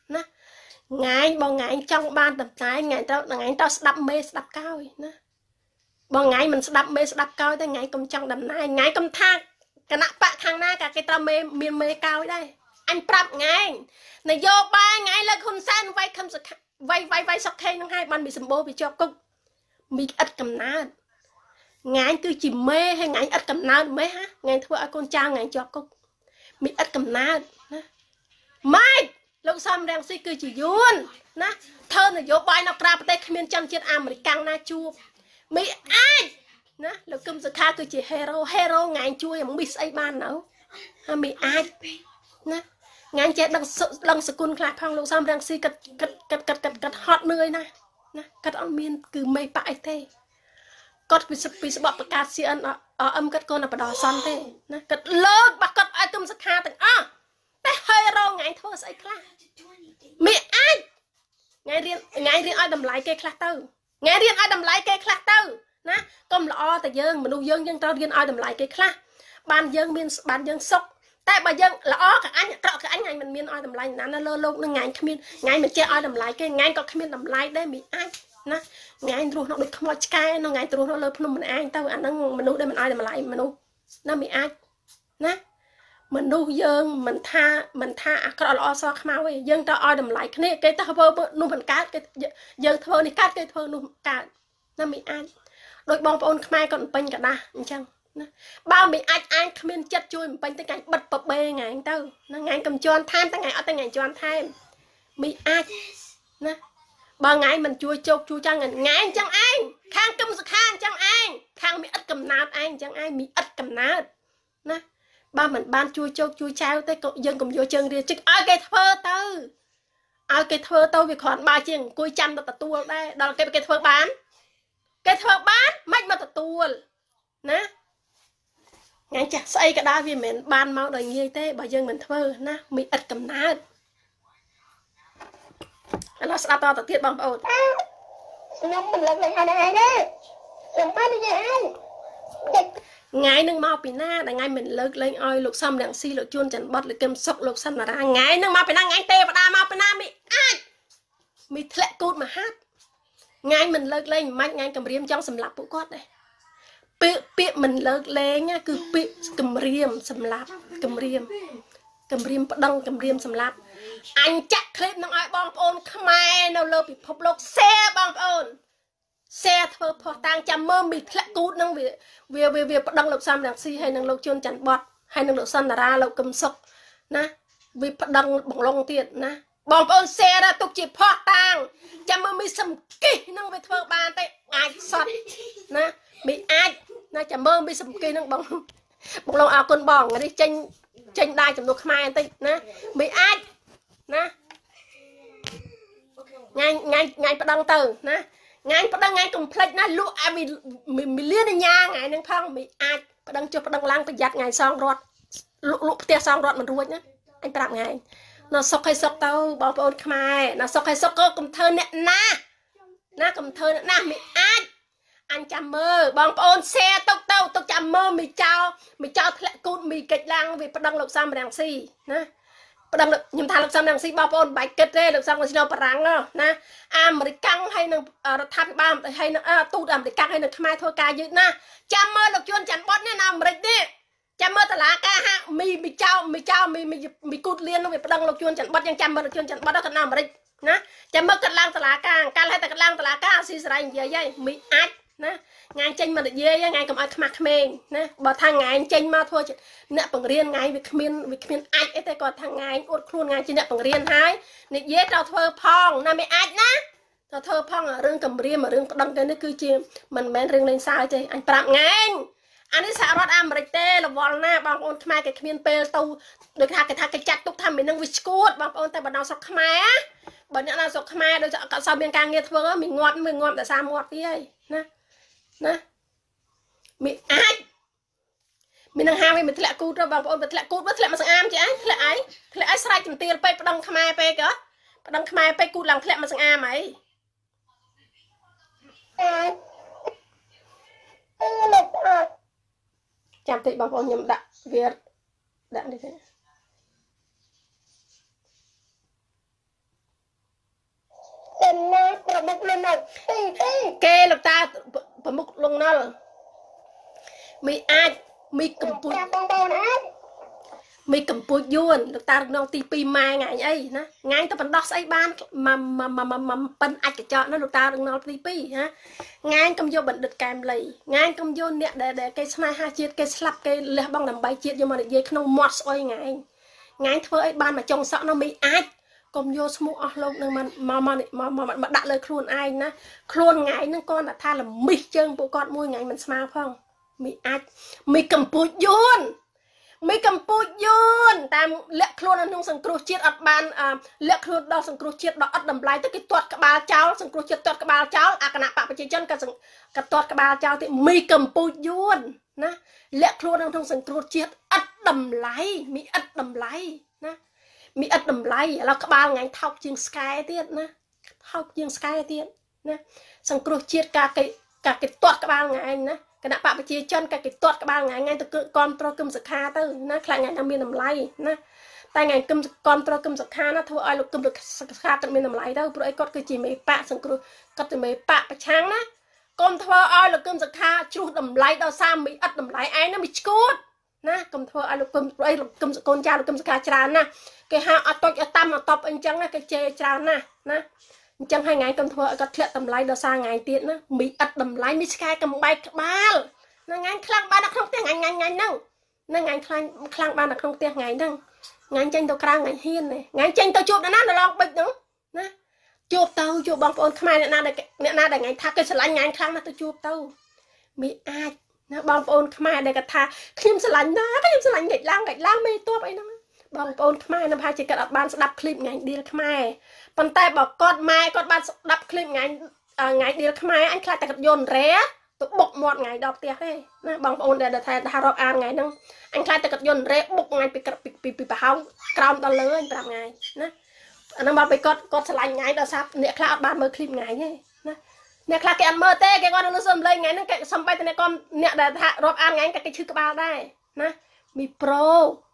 ណាngày bọn ngày trong ban tập trái ngày tao đập mê đập cao nè bọn ngày mình đập mê đập cao tới ngày công trong đầm này ngày công thang cái nắp bạc thang na cả cái tao mê miên mê cao đây anh prap ngày này vô ba ngày là con san vay không sự vay sọc khay nó hai ban bị sầm bô bị cho cục bị ắt cầm ná ngày cứ chỉ mê hay ngày ắt cầm ná mấy hả ngày thua con trao ngày cho cục bị ắt cầm ná mai lúc xong đang suy cứ chỉ yuan nè thơ là vô bài nó pra tây miền trong trên American na chua mỹ ai nè lúc cầm sự kha cứ chỉ hero ngày chua mà bị say ban nào ha mỹ ai nè ngày chết đằng sự côn khai phong lúc xong đang suy cật hot nơi nè nè cật ăn miên cứ mây bãi thế cật bị bọc cát xiên ở âm cật con là bà đỏ son thế nè cật lớn bạc cật ai cầm sự kha từng hero ngày thua say kha mẹ ai ngày riêng ai đầm lại cây khát tư ngày riêng ai đầm lại cây khát tư nè công lọ tại dương mình nuôi dương tao riêng ai đầm lại cây khát ban dương sốc tại bà dương lọ cả anh ngày mình miên ai đầm lại nó lơ lô nó ngày mình chơi ai đầm lại cây ngày có miên đầm lại đấy mẹ ai nè ngày rồi nó được không lo sky nó ngày rồi nó lơ phun mình ai tao anh nó mình nuôi đây mình ai đầm lại mình nuôi nó mẹ ai nè mình nuôi dương mình tha cái lọ so khmau ấy dương tao ai đầm lại cái tao vơ nuôi mình cá cái dương thơ này cắt cái thơ nuôi cá nó bị ăn đôi bong ôn khmai còn pin cả đa chăng bao bị anh miên chất chui mình pin tới ngày bật bập bê ngày anh tao nó ngày cầm cho anh tham tới ngày ở tới ngày cho anh tham bị ai nè bao ngày mình chui chốt chui chăng ngày chăng anh khang cầm sự khang chăng anh khang bị ít cầm nát anh chăng ai bị ít cầm nát nè ba mình ban chui chốt chui trao tới dân cùng vô chân đi chứ ai cái thơ tao việc khoản ba chiếng cùi chăm tao tua đây đó là cái thơ bán mách mà tao tua nè ngày chặt xây cái đá vì mình ban máu đời như thế bà dân mình thơ nè mình ít cầm nát nó sẽ tao tiết bằng ổn nhóm mình lần này đấy làm ba đi vậy ngày nâng mau pin na là ngày mình lớn lên oi lục xong đằng si lục chuôn chẳng bật lục kem sọc lục xanh là ra ngày nâng mau pin na ngày tê và đa mau pin na mi thẹn cút mà hát ngày mình lớn lên mạnh ngày cầm riêng trong sầm lạp bộ quát này bịa mình lớn lên nhá cứ bịa cầm riêng sầm lạp cầm riêng đăng cầm riêng sầm lạp anh chắc clip nó ai bong ôn khmai nào lơ bị phập lục xe bong ôn xe thơ phò tang chăm mơ mịt lại cút năng về đăng lục sam đằng si hay năng lục chuôn chẳng bọt hay năng lục sân là ra lục cầm sọc nè vì đăng bằng lông tiền nè bong ôn xe ra tục chỉ phò tang chăm mơ mi sầm kì năng về thơ bàn tay ai sọt nè bị ai nè chăm mơ mi sầm kì năng bằng lông áo con bỏng đi tranh đai chăm lục khmai tay nè bị ai nè ngay đăng từ nè ngày bắt đăng ngày complete na lụa vì mình liên nhà ngày nâng phong mình ai bắt đăng cho bắt đăng lang phải giặt ngày xong rót lụa tia xong rót mình ruột nhá anh bắt ngày nó sọc hay sọc tao bảo ôn khai nó sọc hay sọc có cầm thơ nè na cầm thơ nè na mình ai anh chăm mơ bong ôn xe tao chăm mơ mình cho lại cút mình kịch lang vì bắt đăng lục sam đằng si nè đăng được nhưng thà lục sam đằng si bao ôn bài kết đây lục sam còn xin đâu parang đó nè American hay năng tháp ba hay năng tu American hay năng khmai thôi ca dữ na chăm mơ lục chuôn chẳng bót nè nào American đi chăm mơ ta lá ca ha mi cút liên nó về đăng lục chuôn chẳng bót nhưng chăm mơ lục chuôn chẳng bót đó cần nào American nè chăm mơ cật lang ta lá ca hay ta cật lang ta lá ca xí sài gì vậy mi ác nè ngày tranh mà được dê ngày cầm ai khmạc men nè bỏ thằng ngày tranh mà thôi nè bằng riêng ngày việc miên ai ấy thế còn thằng ngày uất khuôn ngày trên nè bằng riêng hai nè dê tao thơ phong nè mày ai nè tao thơ phong ở rừng cầm riêng mà rừng đăng cái nó cứ chìm mình men rừng lên sao thế anh bạc ngày anh ấy xả rót American là vòn na bằng ôn khmai cái miên pel tàu được cái chặt tục tham mình năng viscot bằng ôn tay bằng nào sọc khmai á bằng những nào sọc khmai đôi chọn sau bên càng nghe thơ mình ngọt tại sao ngọt tí ấy nè mình ai mình đang ham mình lại cút rồi bằng ôn lại cút với lại mà sang am chứ lại sai chừng tiền pe đăng khmai pe kìa đăng khmai pe cút làm lại mà sang am ấy chạm thị bằng ôn nhầm đặng Việt đặng đi thế taប្រមុខលងណុលមីអាចមីកំពូចមីកំពូចយួនលោកតារងទី2ម៉ែថ្ងៃអីណាថ្ងៃទៅបណ្ដោះស្អីបានប៉ិនអាចកញ្ចក់ណាលោកតារងទី2ណាថ្ងៃកុំយកបណ្ឌិតកែមលីថ្ងៃកុំយកអ្នកដែលគេស្នេហាជាតិគេស្លាប់គេលះបង់ដើម្បីជាតិយកមកនិយាយក្នុងមាត់ស្អុយថ្ងៃធ្វើអីបានមកចុងសក់នោះមីអាចកុំយកឈ្មោះអស់លោកនឹងមកដាក់លើខ្លួនឯងណាខ្លួនថ្ងៃហ្នឹងគាត់ថាល្មិះជើងពួកគាត់មួយថ្ងៃមិនស្មើផងមីអាចមីកំពូចយួនមីកំពូចយួនតាមលាក់ខ្លួនក្នុងសង្គ្រោះជាតិអត់បានលាក់ខ្លួនដល់សង្គ្រោះជាតិដល់អត់តម្លៃទៅគេទាត់ក្បាលចោលសង្គ្រោះជាតិទាត់ក្បាលចោលអគណៈបកប្រជាជនក៏ទាត់ក្បាលចោលទីមីកំពូចយួនណាលាក់ខ្លួនក្នុងសង្គ្រោះជាតិអត់តម្លៃមីអត់តម្លៃណាមីអត់តម្លៃឥឡូវក្បាលថ្ងៃថោកជាងស្កែទៀតណាថោកជាងស្កែទៀតណាសង្គ្រោះជាតិការគេទាត់ក្បាលថ្ងៃណាគណៈបកប្រជាជនគេទាត់ក្បាលថ្ងៃទៅគ្រប់ត្រគឹមសុខាទៅណាខ្លាចថ្ងៃណាមានតម្លៃណាតែថ្ងៃគឹមគ្រប់ត្រគឹមសុខាណាធ្វើឲ្យលោកគឹមសុខាគាត់មានតម្លៃទៅព្រោះអីគាត់គឺជាមេបកសង្គ្រោះគាត់ជាមេបកប្រឆាំងណាកុំធ្វើឲ្យលោកគឹមសុខាជ្រុះតម្លៃដល់សាមីអត់តម្លៃឯងណាមិនឈួតណាកុំធ្វើឲ្យលោកគឹមព្រោះអីលោកគឹមកូនចាលោកគឹមសុខាច្រើនណាគេហៅអត់តុចអត់តាមអត់តបអីចឹងណាគេជេរច្រើនណាណាអញ្ចឹងហើយថ្ងៃកុំធ្វើឲ្យគាត់ធ្លាក់តម្លៃដល់សារថ្ងៃទៀតណាមីអត់តម្លៃមីឆ្កែកំបែកក្បាលណាថ្ងៃខ្លាំងបាននៅក្នុងផ្ទះថ្ងៃហ្នឹងណាថ្ងៃខ្លាំងបាននៅក្នុងផ្ទះថ្ងៃហ្នឹងថ្ងៃចេញទៅក្រៅថ្ងៃហ៊ានថ្ងៃចេញទៅជួបណាឡងបិចហ្នឹងណាជួបបងប្អូនខ្មែរអ្នកណាដែលថ្ងៃថាគេស្រឡាញ់ថ្ងៃខ្លាំងណាស់ទៅជួបទៅមីអាចណាបងប្អូនខ្មែរដែលគាត់ថាខ្ញុំស្រឡាញ់ណាខ្ញុំស្រឡាញ់កិច្ចឡើងមេតបអីហ្នឹងបងប្អូនខ្មែរនៅប្រហែលជាគាត់អត់បានស្ដាប់ឃ្លីបថ្ងៃឌីលខ្មែរប៉ុន្តែបើគាត់ម៉ែគាត់បានស្ដាប់ឃ្លីបថ្ងៃឌីលខ្មែរអញខ្លាចតែគាត់យន់រ៉េទៅបុកមាត់ថ្ងៃដល់ផ្ទះទេណាបងប្អូនដែលថារាប់អានថ្ងៃហ្នឹងអញខ្លាចតែគាត់យន់រ៉េបុកថ្ងៃពីប្រហោងក្រោមដល់លើអញ5ថ្ងៃណាអាហ្នឹងមកពេលគាត់ឆ្លាញ់ថ្ងៃដល់សាប់អ្នកខ្លះអត់បានមើលឃ្លីបថ្ងៃទេណាអ្នកខ្លះគេអត់មើលទេគេគាត់នៅលើសំឡេងថ្ងៃហ្នឹងគេសំបីតែអ្នកដែលថារាប់អានថ្ងៃគេឈឺក្បាលដែរណាមីប្រូ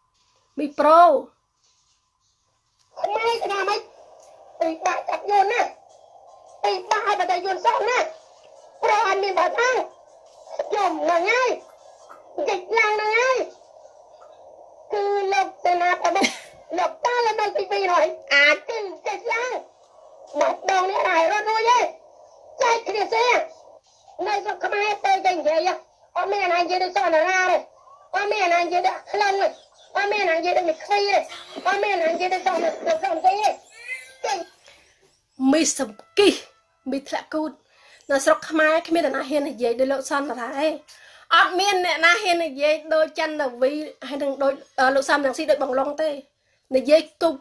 ខ្មែរស្នាមអីបាក់ចាប់យូនណាអីបាក់ឲ្យតែយូនសោះណាប្រអត់មានបាត់ហ្នឹងខ្ញុំហ្នឹងហើយកិច្ចឡើងហ្នឹងហើយគឺលោកសេនាប្រមុខលោកតាលើនៅទី2ហើយអាចគឺកិច្ចឡើងមកដងនេះហើយរត់រួចទេចែកគ្នាទេនៅស្រុកខ្មែរទៅតែនិយាយអត់មានអាននិយាយដូចសនរាទេអត់មានអាននិយាយដូចខ្លាំងទេអត់មានអាននិយាយដូចខ្វៃទេអត់មានអាននិយាយដូចសំទេមីសំគីមីធ្លាក់គូតនៅស្រុកខ្មែរគ្មានអ្នកណាហ៊ាននិយាយដោយលោកសនរាទេអត់មានអ្នកណាហ៊ាននិយាយដោយច័ន្ទវីហើយនឹងដោយលោកសំរងស៊ីដោយបងឡុងទេនិយាយគុក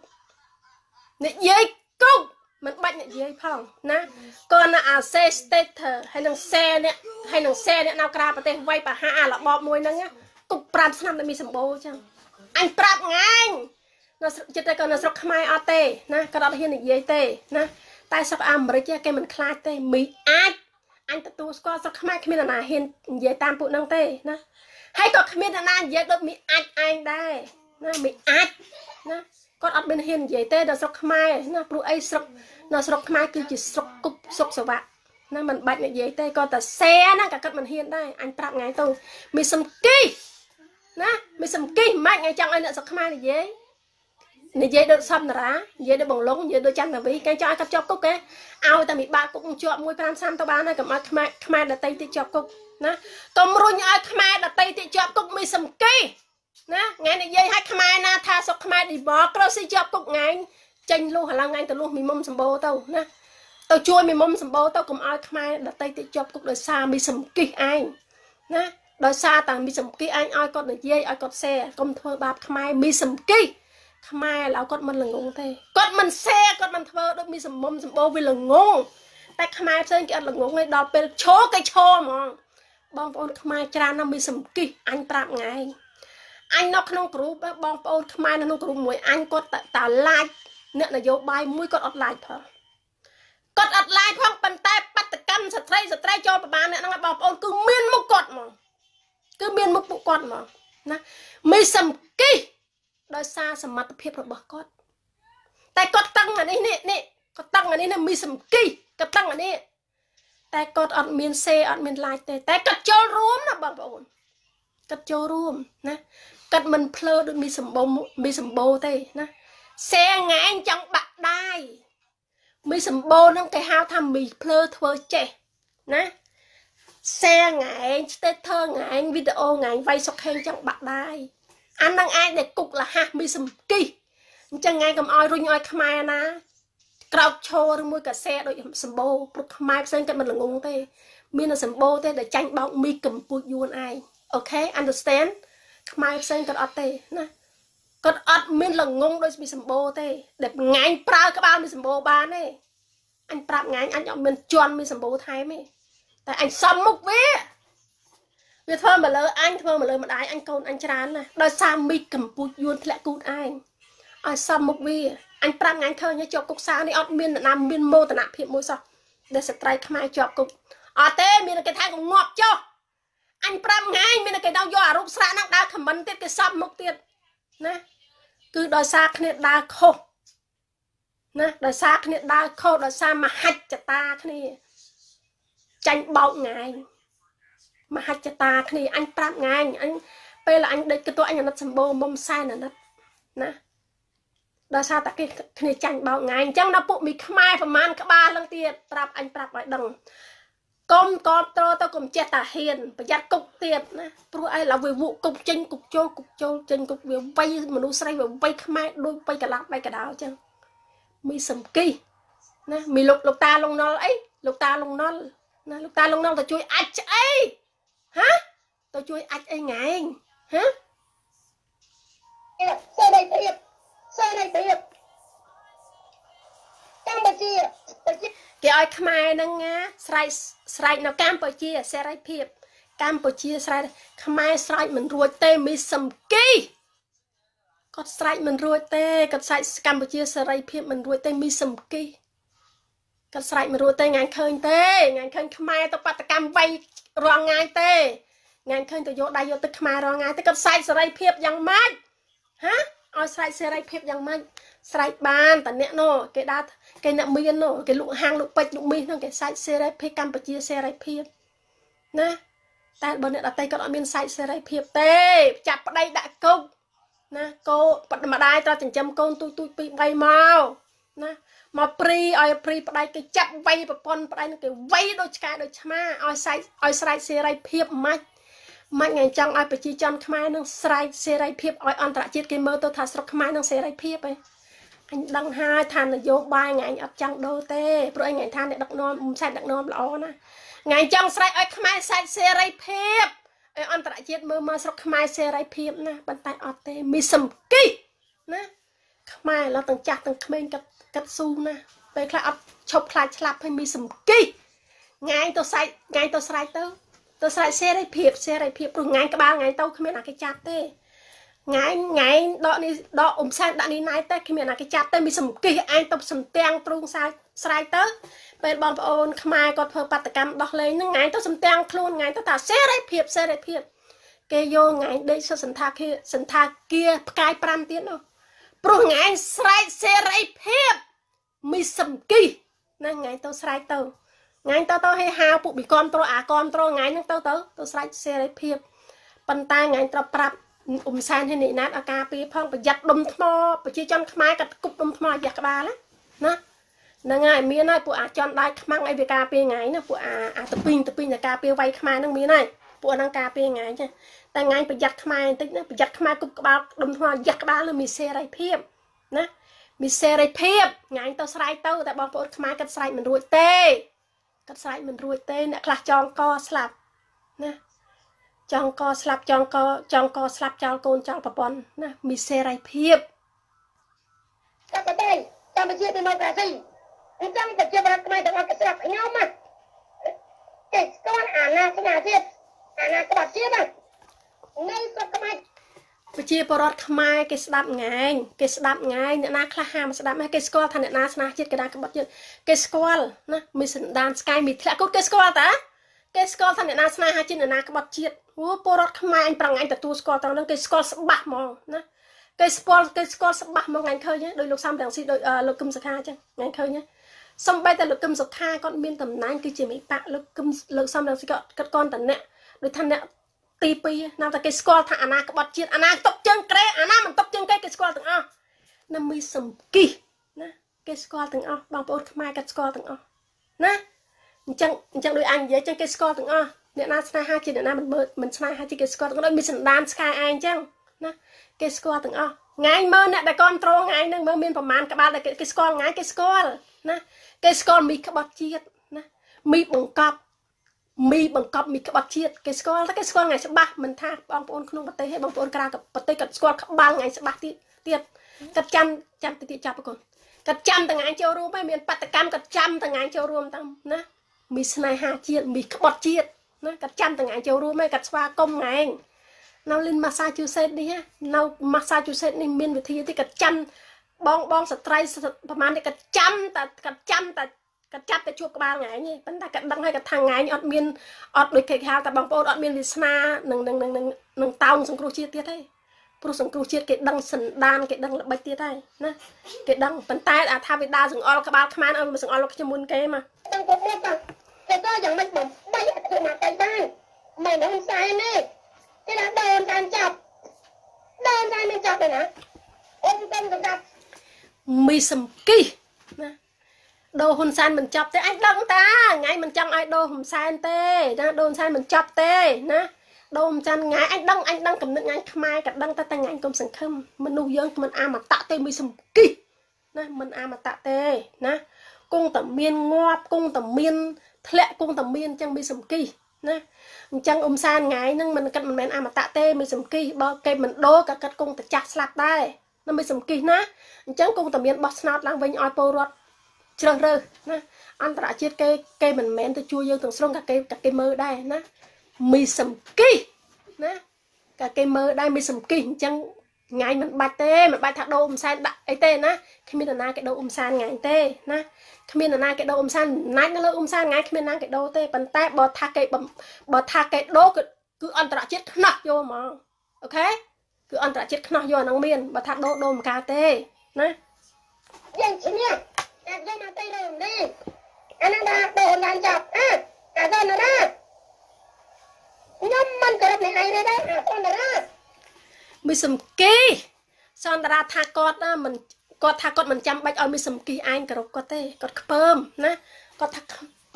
មិនបាច់និយាយផងណាគាត់ណាអាសេស្តេតហើយនឹងសេអ្នកនៅក្រៅប្រទេសវាយបហារបបមួយហ្នឹងគុក5ឆ្នាំតែមានសម្បូរចឹងអញប្រាប់ងាញនៅចិត្តតែគាត់នៅស្រុកខ្មែរអត់ទេណាគាត់អត់ហ៊ាននិយាយទេណាតែស្រុកអាមេរិកគេមិនខ្លាចទេមីអាចអញទទួលស្គាល់ស្រុកខ្មែរគ្មានអ្នកណាហ៊ាននិយាយតាមពួកហ្នឹងទេណាហើយក៏គ្មានអ្នកណានិយាយដូចមីអាចឯងដែរណាមីអាចណាគាត់អត់មានហ៊ាននិយាយទេដល់ស្រុកខ្មែរណាព្រោះអីនៅស្រុកខ្មែរគឺជាស្រុកគុកស្រុកសវៈណាមិនបាច់និយាយទេគាត់តែសេណាក៏គាត់មិនហ៊ានដែរអញប្រាប់ថ្ងៃទៅមីសំគីណាមីសំគីមិនថ្ងៃចង់ឲ្យអ្នកស្រុកខ្មែរនិយាយដូចសំតារានិយាយដូចបងឡុងនិយាយដូចច័ន្ទវីគេចង់ឲ្យគាត់ជាប់គុកគេឲ្យតែមីបាក់គុកជាប់1 5ឆ្នាំទៅបានហើយកុំឲ្យខ្មែរដតីទៀតជាប់គុកណាកុំរុញឲ្យខ្មែរដតីទៀតជាប់គុកមីសំគីណាថ្ងៃនិយាយឲ្យខ្មែរណាថាស្រុកខ្មែរឌីម៉ូក្រស៊ីជាប់គុកថ្ងៃចេញលុះឥឡូវថ្ងៃទៅលុះមីមុំសម្បូរទៅណាទៅជួយមីមុំសម្បូរទៅកុំឲ្យខ្មែរដតីទៀតជាប់គុកដោយសារមីសំគីឯងណាដោយសារតែមីសំគីឯងឲ្យគាត់និយាយឲ្យគាត់សេកុំធ្វើបាបខ្មែរមីសំគីខ្មែរឥឡូវគាត់មិនល្ងងទេគាត់មិនសេគាត់មិនធ្វើដូចមីសម្បូរវាល្ងងតែខ្មែរផ្សេងគេអត់ល្ងងទេដល់ពេលឈរគេឈរហ្មងបងប្អូនខ្មែរច្រើនណាស់មីសំគីអញប្រាប់ថ្ងៃអញនៅក្នុងក្រុមបងប្អូនខ្មែរនៅក្នុងក្រុមមួយអញគាត់តាឡាចអ្នកនយោបាយមួយគាត់អត់ឡាចផងប៉ុន្តែបដកម្មស្ត្រីចូលប្រមាណអ្នកហ្នឹងបងប្អូនគឺមានមុខគាត់ហ្មងណាមីសំគីដោយសារសមត្ថភាពរបស់គាត់តែគាត់តឹងអានេះគាត់តឹងអានេះមីសំគីគាត់តឹងអានេះតែគាត់អត់មានសេអត់មានឡាយទេតែគាត់ចូលរួមណាបងប្អូនគាត់ចូលរួមណាគាត់មិនភ្លើដូចមានសម្បូរទេណាសេងែងចង់បាក់ដាយមានសម្បូរហ្នឹងគេហៅថាមីភ្លើធ្វើចេះណាសេងែងស្ទើធ្វើងែងវីដេអូងែងវាយសុកខេងចង់បាក់ដាយអានឹងឯងដែលគុកលះមីសម្គីអញ្ចឹងឯងកុំឲ្យរុញឲ្យខ្មែរណាក្រោកឈរឬមួយក៏សេដូចសម្បូរព្រោះខ្មែរផ្សេងគាត់មិនល្ងងទេមានតែសម្បូរទេដែលចាញ់បោកមីកំពូចយួនឯងអូខេ understand ខ្មែរផ្សេងគាត់អត់ទេណាគាត់អត់មានល្ងងដូចមីសម្បូរទេដែលងាញ់ប្រើក្បាលមីសម្បូរបានទេអញប្រាប់ងាញ់អញអត់មានជន់មីសម្បូរថែមទេតែអញសំមុខវាធ្វើមកលើអញធ្វើមកលើម្ដាយអញកូនអញច្រើនណាស់ដោយសារមីកំពូចយួនធ្លាក់គូតឯងឲ្យសំមុខវាអញប្រាប់ងាញ់ឃើញជាប់គុកសានេះអត់មានណាមានមោទនភាពមួយសោះដែលស្ត្រីខ្មែរជាប់គុកអត់ទេមានគេថាកងាប់ចុះអញប្រាប់ងាញ់មានគេដល់យកអារូបស្រាក់ហ្នឹងដើរខមមិនទៀតគេសំមុខទៀតណាគឺដោយសារគ្នាដើរខុសណាដោយសារគ្នាដើរខុសដោយសារមហិច្ឆតាគ្នាចាញ់បោកងាយមហិច្ឆតាគ្នាអញប្រាប់ងាយអញពេលអញដេកទៅអញអាណិតសម្បូរមុំសែនអាណិតណាដោយសារតែគេគ្នាចាញ់បោកងាយអញ្ចឹងដល់ពួកមីខ្មែរប្រមាណក្បាលឡើងទៀតប្រាប់អញប្រាប់ឲ្យដឹងកុំកបតទៅកុំចេះតាហ៊ានប្រយ័ត្នគុកទៀតណាព្រោះឯងឡើយវាវក់គុកចេញគុកចូលចេញគុកវាវៃមនុស្សស្រីវាវៃខ្មែរដូចវៃកន្លះបៃកដោអញ្ចឹងមីសំគីណាមីលោកតាលងណុលអីលោកតាលងណុលណាលោកតាលងណុលទៅជួយអាចអីហាទៅជួយអាចអីងែងហាសេរីភាពកម្ពុជាគេឲ្យខ្មែរហ្នឹងណាស្រែកនៅកម្ពុជាសេរីភាពកម្ពុជាស្រែកខ្មែរស្រែកមិនរួចទេមីសំគីគាត់ស្រែកមិនរួចទេគាត់ស្រែកកម្ពុជាសេរីភាពមិនរួចទេមីសំគីគាត់ស្រែកមិនរួចទេងាយឃើញទេងាយឃើញខ្មែរទៅបាតកម្មវៃរងងាយទេងាយឃើញទៅយកដៃយកទឹកខ្មែររងងាយទេគាត់ស្រែកសេរីភាពយ៉ាងម៉េចហាឲ្យស្រែកសេរីភាពយ៉ាងម៉េចស្រែកបានតអ្នកនោះគេដើរគេអ្នកមាននោះគេលក់ហាងលក់ពេជ្រលក់មាសហ្នឹងគេស្រែកសេរីភាពកម្ពុជាសេរីភាពណាតែបើអ្នកដតីគាត់អត់មានស្រែកសេរីភាពទេចាប់ប្តីដាក់គុកណាកូម្ដាយត្រូវចិញ្ចឹមកូនទូច2 3មកណាមកព្រីឲ្យព្រីប្តីគេចាប់វៃប្រពន្ធប្តីនឹងគេវៃដូចឆ្កែដូចឆ្មាឲ្យស្រែកសេរីភាពមិនថ្ងៃចង់ឲ្យប្រជាជនខ្មែរនឹងស្រែកសេរីភាពឲ្យអន្តរជាតិគេមើលទៅថាស្រុកខ្មែរនឹងសេរីភាពឯងអញដឹងហើយថានយោបាយថ្ងៃអត់ចង់ដូរទេព្រោះថ្ងៃថាអ្នកដឹកនាំផ្សាយដឹកនាំល្អណាថ្ងៃចង់ស្រែកឲ្យខ្មែរស្រែកសេរីភាពឲ្យអន្តរជាតិមើលមកស្រុកខ្មែរសេរីភាពណាប៉ុន្តែអត់ទេមីសំគីណាខ្មែរឡើយទាំងចាស់ទាំងក្មេងកាត់ស៊ូណាពេលខ្លះអត់ឈប់ខ្លាចស្លាប់ហើយមីសំគីថ្ងៃទៅស្រែកទៅស្រែកសេរីភាពព្រោះថ្ងៃក្បាលថ្ងៃទៅគ្មានអាគេចាប់ទេថ្ងៃដកនេះដកសែនដាក់នេះណៃទៅគ្មានអាគេចាប់ទេមីសំគីឯងទៅសំទាំងទ្រូងស្រែកទៅពេលបងប្អូនខ្មែរគាត់ធ្វើបាតកម្មដោះលែងហ្នឹងថ្ងៃទៅសំទាំងខ្លួនថ្ងៃទៅថាសេរីភាពគេយកថ្ងៃដេកសន្តាគារផ្កាយ5ទៀតនោះព្រោះថ្ងៃស្រែកសេរីភាពមីសំគីណាថ្ងៃទៅស្រែកទៅថ្ងៃទៅឲ្យហៅពួកប៊ីគាំត្រូអាគាំត្រូថ្ងៃហ្នឹងទៅស្រែកសេរីភាពប៉ុន្តែថ្ងៃត្រូវប្រាប់សែននេះណាត់អាការពីផងប្រយ័ត្នដុំថ្មប្រជាជនខ្មែរកាត់គប់ដុំថ្មអាយ៉ាក្បាលណាហ្នឹងហើយមានហើយពួកអាចន់ដៃខ្មាំងអីវាការពីថ្ងៃណាពួកអាតពីងតែការពីវៃខ្មែរហ្នឹងមានហើយពួកហ្នឹងការពីថ្ងៃចាតែថ្ងៃប្រយ័ត្នខ្មែរបន្តិចណាប្រយ័ត្នខ្មែរគប់ក្បាលដុំថ្មអាយ៉ាក្បាលនឹងមានសេរីភាពណាមានសេរីភាពថ្ងៃទៅស្រែកទៅតែបងប្អូនខ្មែរកាត់ស្រែកមិនរួចទេអ្នកខ្លះចងកស្លាប់ណាចងកស្លាប់ចងកស្លាប់ចោលកូនចោលប្រពន្ធណាមីសេរីភាពកម្ពុជាឌីម៉ូក្រាស៊ីអញ្ចឹងប្រជាប្រដ្ឋខ្មែរទាំងអស់គេស្រាប់ខ្ញុំណាគេស្គាល់អាណាស្នាជាតិអាណាក្បត់ជាតិនៅស្រុកខ្មែរប្រជាពលរដ្ឋខ្មែរគេស្ដាប់ងាយអ្នកណាខ្លះហាមស្ដាប់ហើយគេស្គាល់ថាអ្នកណាស្នាជាតិគេណាក្បត់ជាតិគេស្គាល់ណាមីសណ្ដានស្កាយមីធ្លាក់គាត់គេស្គាល់តាគេស្គាល់ថាអ្នកណាស្នេហាជាតិអ្នកណាក្បត់ជាតិពលរដ្ឋខ្មែរអញប្រងអញទទួលស្គាល់ត្រង់ហ្នឹងគេស្គាល់ស្បាស់ហ្មងណាគេស្គាល់ស្បាស់ហ្មងអញឃើញដោយលោកសំរងស៊ីដោយលោកគឹមសុខាអញ្ចឹងអញឃើញ xong bay ta lực cầm sọc tha con miên tầm nán cứ chỉ mấy bạn lực cầm lực xong rồi cắt con tận nè rồi thằng nè tì pi nào ta cái squall thằng ana cái bọt chiết ana tóc chân kre ana mình tóc chân cái squall từng năm mươi sầm kỳ nè cái squall từng bằng bột mai cái squall từng nè chẳng đôi anh vậy chẳng cái squall từng nè na sna hai chỉ nè na mình sna hai chỉ cái squall từng mình sna đan sky anh chẳng nè cái squall từng ngay mơ nè đại con trâu ngay nè mơ miênประมาณ các bạn là cái squall ngay cái squall nè cái squall mi cái bọt chiết nè mi bằng cọp mi cái bọt chiết cái squall ngày sẽ ba mình tha bong bồn không bật tay hay bong bồn cà bật tay cái squall ba ngày sẽ ba tiệt cắt chăm tiệt chập con cắt chăm từng ngày chiều rùm hay miền bát cam cắt chăm từng ngày chiều rùm tăng nè mi snai ha chiết mi cái bọt chiết nè cắt chăm từng ngày chiều rùm hay cắt xoa công ngày nào lên Massachusetts đi ha nào Massachusetts nên miền Việt thì cắt chăm bong strikeประมาณนี้cắt chămแต่chuột các bạn ngày nhỉ vấn đề cắt đăng hay cắt thằng ngày ọt miên ọt đôi cái hàoแต่บางปอดmiên Vietnam nâng tàu sông cửu chiết tiết đấy pro sông cửu chiết cái đăng sần đan cái đăng là bạch tiết đấy nè cái đăng vấn tay à thay vì đa sừng ọt các bạn khman ơi mà sừng ọt cái muốn cái mà đăng có biết không cái đó chẳng mình bấm đây là cái mà cái đây mày nó không sai nè cái là đơn sai mình chọc rồi nè ôm tâm được chọc mi sầm kỳ nè đồ hồn san mình chọc thế anh đăng ta ngày mình trong ai đồ hồn san tê nè đồ hồn san mình chọc tê nè đồ hồn san ngày anh đăng cầm được ngày mai cả đăng ta ngày công sừng khâm mình nuôi dưỡng mình mà tạ tê mi sầm kỳ nè mình mà tạ tê nè cung tầm miên ngọt cung tầm miên lẹ cung tầm miên chẳng mi sầm kỳ nè chẳng san ngày nâng mình cắt mình mà tạ tê mi sầm kỳ bao cây mình đố cả cắt cung ta chặt slap đây nó mi sầm kỳ nè chẳng cung tầm miên boss snap lang vinh oi po rot trơn rơ nè anh ta chết cây mình mến từ chua dương từng xong cả cây mơ đây nè mi sầm kỳ nè cả cây mơ đây mi sầm kỳ chẳng ngày mình bạch tê mình bạch thạc đồ san đại ấy tê nè khi mình là cái đồ san ngày tê nè khi mình là cái đồ san nãy nó lỡ san ngày khi mình cái đồ tê bàn tay bọt thạc cái đồ cứ anh ta chết nọ vô mà ok cứ anh ta chết nọ vô năng miên bọt thạc đồ một cà tê nè dân chính nha đặt vô mà tay đường đi anh đang đặt đồ làm chọc cả dân rồi đó nhóm mình cái này này đây con rồi đó mi sầm kỳ son ra tha cọt á mình cọt tha cọt mình chăm bạch ơi mi sầm kỳ anh cờ rộp cọt tê cọt phơm nè cọt tha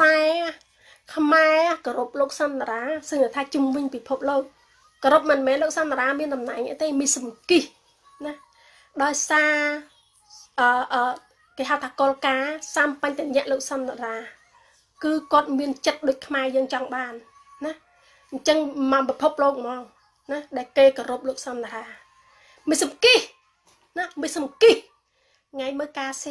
khmai cờ rộp lục son ra xin người tha chung vinh bị phộp lâu cờ rộp mình mấy lục son ra miên tầm này tê mi sầm kỳ nè đôi xa cái hào tha cọt cá sam pan tận nhẹ lục son ra cứ cọt miên chất đôi khmai dân trong bàn nè chân mà bị phộp lâu mà nè để kê cờ rộp lục son ra mi sầm kỳ nè mi sầm kỳ ngày mới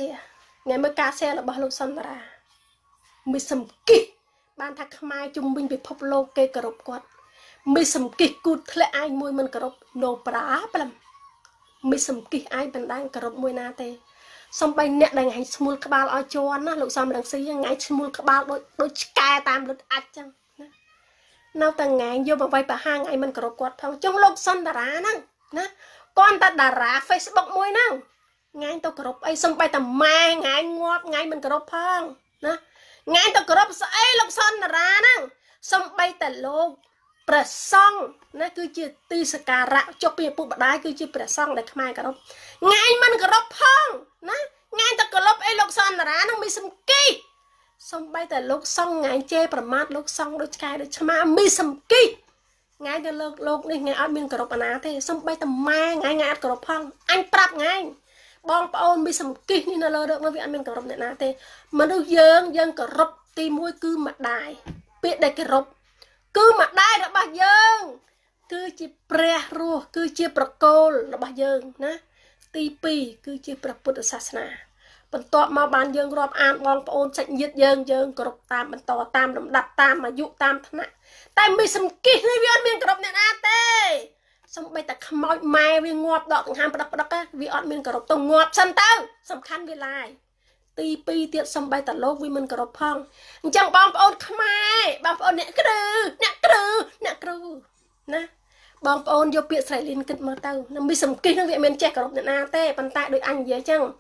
ca xe là bao lâu xong ra mi sầm kỳ ban thắc mai chung binh bị phop lô kê cờ rộp quạt mi sầm kỳ cút lẽ ai môi mình cờ rộp nô bá blam mi sầm kỳ ai bên đang cờ rộp môi na tê xong bay nẹt đằng ngày smul các bạn ở cho nó lục xong đằng xí ngày smul các bạn đôi cài tam lượt ắt chăng nào tầng ngày vô bằng vay bà hai ngày mình cờ rộp quạt phong trong lục xong ra năng nè con ta đà ra Facebook môi năng ngay tao cờ rộp ấy xong bay tầm mai ngay ngọt ngay mình cờ rộp phong nè ngay tao cờ rộp ấy lục son ra năng xong bay tầm lô bờ song nè cứ chia tư sờ cà rạ cho bia phụ bát đái cứ chia bờ song để khai cờ rộp ngay mình cờ rộp phong nè ngay tao cờ rộp ấy lục son ra năng mi sum kỳ xong bay tầm lục song ngay chê bờ mát lục song đôi cái đôi chma mi sum kỳ ngay từ lục này ngay admin cờ rộp anh thế xong bay tầm mai ngay cờ rộp phong anh prap ngay bong ôn bị sầm kí ni nó lơ được nó vì anh mình cờ rộp này nè thế mà nó dân cờ rộp tìm môi cứ mặt đài biết đây cái rộp cứ mặt đài là bao dân cứ chỉ pre rùa cứ chỉ pracol là bao dân nè tipi cứ chỉ praput sasna bận tọa mà bàn dân rộp an bong ôn sạch nhiệt dân cờ rộp tam bận tọa tam đậm đập tam mà dụ tam thằng nè tại bị sầm kí ni vì anh mình cờ rộp này nè thế xong bây ta khmoi mai vì ngọt đọt hàng bật á vì ọt mình cờ rộp tông ngọt sân tao sầm khăn vì lại tipi tiệt xong bây ta lô vì mình cờ rộp phong chẳng bong ôn khmai bong ôn nè kêu nè bong ôn vô biệt sải liên kịch mơ tao nó bị sầm kinh nó vì mình che cờ rộp nè tê bàn tay đôi anh dễ chăng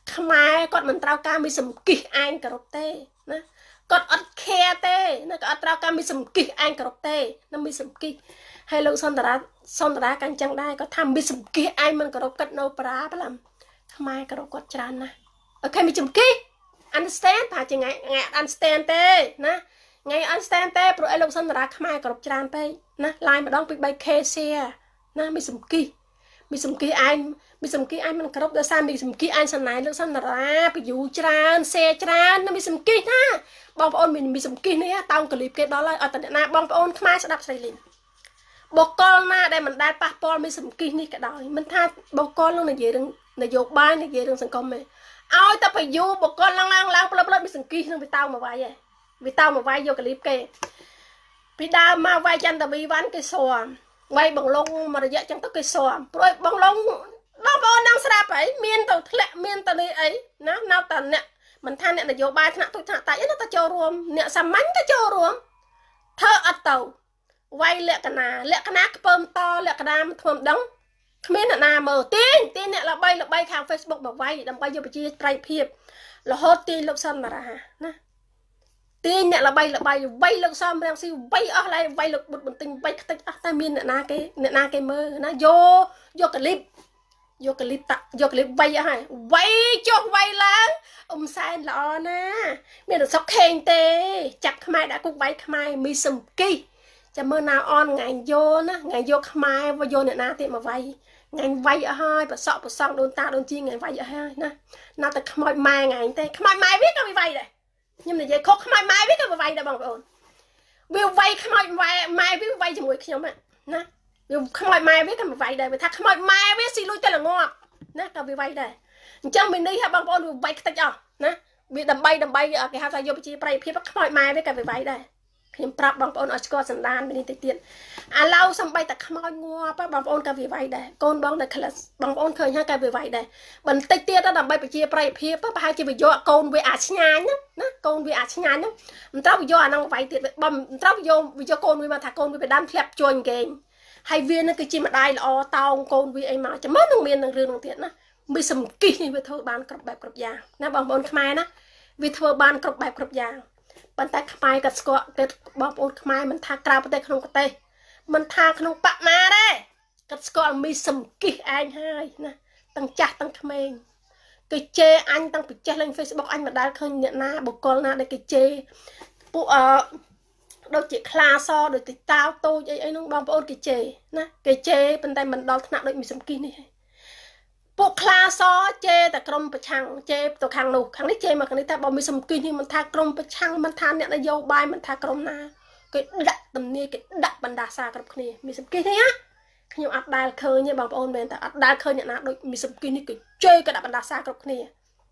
ខ្មែរគាត់មិនត្រូវការមានសម្គិះឯងគ្រប់ទេណាគាត់អត់ខែទេណាគាត់អត់ត្រូវការមានសម្គិះឯងគ្រប់ទេណាមានសម្គិះហើយលោកសន្តារាកាញ់ចឹងដែរគាត់ថាមានសម្គិះឯងមិនគោរពគាត់នៅប្រាប្លាំខ្មែរគោរពគាត់ច្រើនណាស់អូខេមានសម្គិះ understand ថាជាថ្ងៃ understand ទេណាថ្ងៃ understand ទេព្រោះអីលោកសន្តារាខ្មែរគោរពច្រើនពេកណា line ម្ដងពី 3k share ណាមានសម្គិះមានសម្គិះឯងមានសម្គិះឯងមិនគោរពដោយសារមានសម្គិះឯងសំណាញ់លោកសន្តារាពយូច្រើនshareច្រើនណាមានសម្គិះណាបងប្អូនមានសម្គិះនេះតោងកលីបគេដល់ហើយអត់តអ្នកណាបងប្អូនខ្មែរស្ដាប់ស្រីលីនបកលណាដែលមិនដែលប៉ះពាល់មានសម្គិះនេះក៏ដោយមិនថាបកលនឹងនិយាយរឿងនយោបាយនិយាយរឿងសង្គមទេឲ្យតែពយូបកលឡើងផ្លឹបមានសម្គិះនឹងវាតោងមកវាយឯងវាតោងមកវាយយកកលីបគេពីដើមមកវាយចន្ទវីវ៉ាន់គេសួរវាយបងឡុងមករយៈចឹងទៅគេសួរព្រោះបងឡុងបងប្អូននឹងស្រាប់អីមានទៅធ្លាក់មានទៅនេះអីណានៅតែអ្នកមិនថាអ្នកនយោបាយថ្នាក់ទូចថ្នាក់តាច់ណាទៅចូលរួមអ្នកសាមញ្ញក៏ចូលរួមធ្វើអត់ទៅវាយលក្ខណៈខ្ពើមតលក្ខណៈធ្វើមិនដឹងគ្មានអ្នកណាមើលទាញអ្នកល្បីខាង Facebook មកវាយដើម្បីយកប្រជាប្រិយភាពរហូតទាញលោកសន្តារាណាទាញអ្នកល្បីវាយលោកសំរាំងស៊ីវាយអស់ឡើយវាយលោកបុតបន្ទិញវាយខ្ទេចអស់តែមានអ្នកណាគេមើលណាយកកលីបវាយអស់ហើយវាយចុះវាយឡើងអ៊ំសែនល្អណាមានតែសុកខេងទេចាប់ខ្មែរដាក់គុកវាយខ្មែរមីសំគីចាំមើលណាអនថ្ងៃយកណាថ្ងៃយកខ្មែរវាយកអ្នកណាទៀតមកវាយថ្ងៃវាយអស់ហើយប្រសក់ប្រសងដូនតាដូនជីថ្ងៃវាយអស់ហើយណាណាតែខ្មោចម៉ែថ្ងៃទេខ្មោចម៉ែវាក៏វាយដែរខ្ញុំនិយាយខុសខ្មោចម៉ែវាក៏វាយដែរបងប្អូនវាវាយខ្មោចម៉ែវាវាយជាមួយខ្ញុំណាវាខ្មោចម៉ែវាក៏វាយដែរវាថាខ្មោចម៉ែវាស៊ីលុយតែល្ងាប់ណាក៏វាវាយដែរអញ្ចឹងមីនេះហ่าបងប្អូនវាវាយខ្ទេចអស់ណាវាដើម្បីគេហៅថាយកប្រជាប្រិយភាពខ្មោចម៉ែវាក៏វាវាយដែរខ្ញុំប្រាប់បងប្អូនឲ្យស្គាល់សន្តាននេះទៅទៀតឥឡូវសំបីតែខ្មោចងាប់បងប្អូនក៏វាវាយដែរកូនបងតែក្លាស់បងប្អូនឃើញហើយក៏វាវាយដែរបន្តិចទៀតដើម្បីប្រជាប្រិយភាពប្រហែលជាវាយកកូនវាអាឆ្ងាញ់ណាកូនវាអាឆ្ងាញ់មិនត្រូវវាយកអាហ្នឹងវាយទៀតបើមិនត្រូវវាយកកូនវាមកថាកូនវាไปដាំធ្លាក់ជួយគេហើយវានឹងគឺជាម្ដាយល្អតោងកូនវាអីមកចាំមើលនឹងមាននឹងរឿងនឹងទៀតណាវាសម្គិះនេះវាធ្វើបានគ្រប់បែបគ្រប់យ៉ាងណាបងប្អូនខ្មែរណាវាធ្វើបានគ្រប់បែបគ្រប់យ៉ាងប៉ុន្តែខ្មែរក៏ស្គាល់តែបងប្អូនខ្មែរមិនថាក្រៅប្រទេសក្នុងប្រទេសមិនថាក្នុងបកណាទេក៏ស្គាល់មីសម្គិះឯងហើយណាទាំងចាស់ទាំងក្មេងគេជេរអញទាំងពីចេះលេង Facebook អញមិនដែលឃើញអ្នកណាបុគ្គលណាដែលគេជេរពួកដូចជាខ្លាសដូចទីតាវតូចអីហ្នឹងបងប្អូនគេជេរណាគេជេរប៉ុន្តែមិនដល់ថ្នាក់ដូចមីសម្គិះនេះទេពួកខ្លាសជេរតែក្រុមប្រឆាំងជេរទៅខាងនោះខាងនេះជេរមកខាងនេះតែបើមីសម្គិះនេះមិនថាក្រុមប្រឆាំងមិនថាអ្នកនយោបាយមិនថាក្រុមណាគេដាក់ទំនាយគេដាក់បណ្ដាសាគ្រប់គ្នាមីសម្គិះនេះណាខ្ញុំអត់ដែលឃើញទេបងប្អូនមែនតែអត់ដែលឃើញអ្នកណាដូចមីសម្គិះនេះគេជេរគេដាក់បណ្ដាសាគ្រប់គ្នា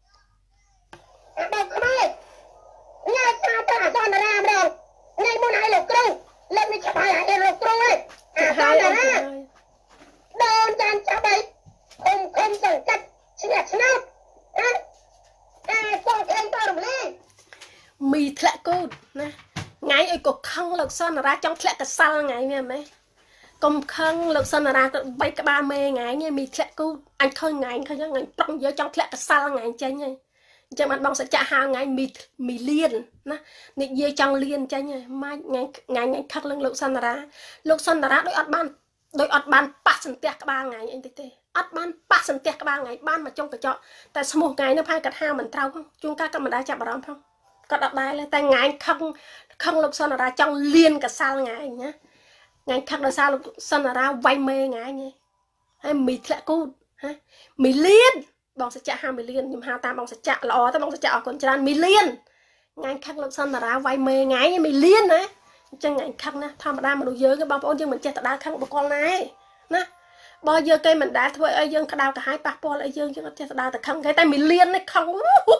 បងខ្មែរញ៉ាំសាទៅអសនរាម្ដងថ្ងៃមុនឲ្យលោកគ្រូលេបនេះច្បាស់ឲ្យលោកគ្រូឯងអសនរាដូនចានចាប់ឲ្យគុំសង្កាត់ឆ្នះឆ្នោតបងឯងទៅរំលែងមីធ្លាក់កូតណាថ្ងៃឲ្យកុខឹងលោកសនរាចង់ធ្លាក់កសាល់ថ្ងៃនេះមែនកុំខឹងលោកសនរាទៅបីក្បាលមេថ្ងៃនេះមីធ្លាក់កូតអញឃើញថ្ងៃប្រងយកចង់ធ្លាក់កសាល់ថ្ងៃចេញហើយអញ្ចឹងបានបងសច្ចៈហៅថ្ងៃមីលៀនណានិយាយចង់លៀនចេញហើយម៉ាច់ថ្ងៃខឹកឡើងលោកសនរាដូចអត់បានប៉ះសន្ទះក្បាលថ្ងៃអីទេអត់បានប៉ះសន្ទះក្បាលថ្ងៃបានមកចុងកញ្ចក់តែស្មោះថ្ងៃនោះផែកាត់ហាមិនត្រូវផងជួនកាលក៏មិនដែរចាប់អារម្មណ៍ផងគាត់អត់ដែរតែថ្ងៃខឹងលោកសនរាចង់លៀនកសាល់ថ្ងៃណាថ្ងៃខឹកដោយសារលោកសនរាវាយមេថ្ងៃនេះហើយមីធ្លាក់គូតហ៎មីលៀនបងសច្ចៈហៅមីលៀនខ្ញុំហៅតាមបងសច្ចៈល្អតែបងសច្ចៈអរគុណច្រើនមីលៀនថ្ងៃខឹកលោកសនរាវាយមេថ្ងៃមីលៀនណាអញ្ចឹងថ្ងៃខឹកណាធម្មតាមនុស្សយើងបងប្អូនយើងមិនចេះតដើខឹងបកលណាណាបើយើងគេមិនដែលធ្វើអីយើងក្តៅក្រហាយប៉ះពាល់អីយើងអត់ចេះតដើទៅខឹងគេតែមីលៀននេះខឹង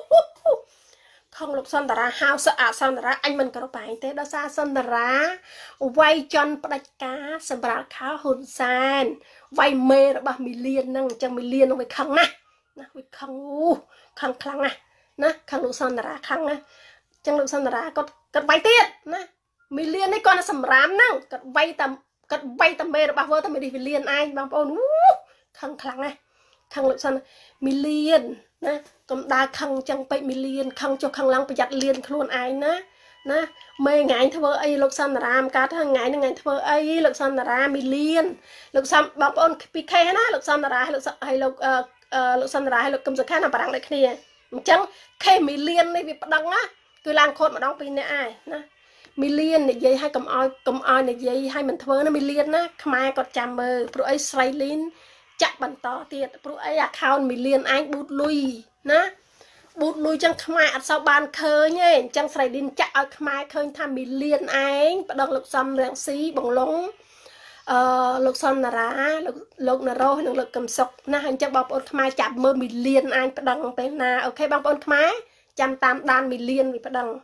លោកសន្តារាហៅសអសន្តារាអញមិនគោរពឯងទេដោយសារសន្តារាវាយចន់ផ្ដាច់ការសម្រាប់ខោហ៊ុនសែនវាយមេរបស់មីលៀនហ្នឹងអញ្ចឹងមីលៀនហ្នឹងវាខឹងណាវាខឹងខឹងខ្លាំងណាខឹងលោកសន្តារាខឹងណាអញ្ចឹងលោកសន្តារាគាត់វាយទៀតណាមីលៀននេះគាត់សម្រាមហ្នឹងគាត់វាយតែមេរបស់វើតែមីលៀនឯងបងប្អូនខឹងខ្លាំងណា khăn lực sân million nè cầm đa khăn chẳng bị million khăn cho khăn lăng bị giặt liền luôn ai nè mê ngày thưa ấy lực sân làm cả thằng ngày thưa ấy lực sân ra million lực sân bọc ôn pk na lực sân ra hay lực sân ra hay lực cầm giật khăn là bạn lại kia chẳng khe million này việc đăng á cứ làm khôn mà đóng pin này ai nè million này dây hay cầm oi này dây hay mình thưa nó million á mai còn chạm mơ pro ấy slay lên chặt bàn to tiệt pro ấy account million anh bút lui nè bút lui chẳng mai sau bàn khơi nhé chẳng slay lên chặt ở mai khơi tham million anh bắt đầu lực xăm rạng xí bằng lông lực xăm là ra lực là rô hay lực cầm sọc nè hành chắc bọc ôn mai chạm mơ million anh bắt đầu tên na ok bọc ôn mai trăm tam đan million vì bắt đầu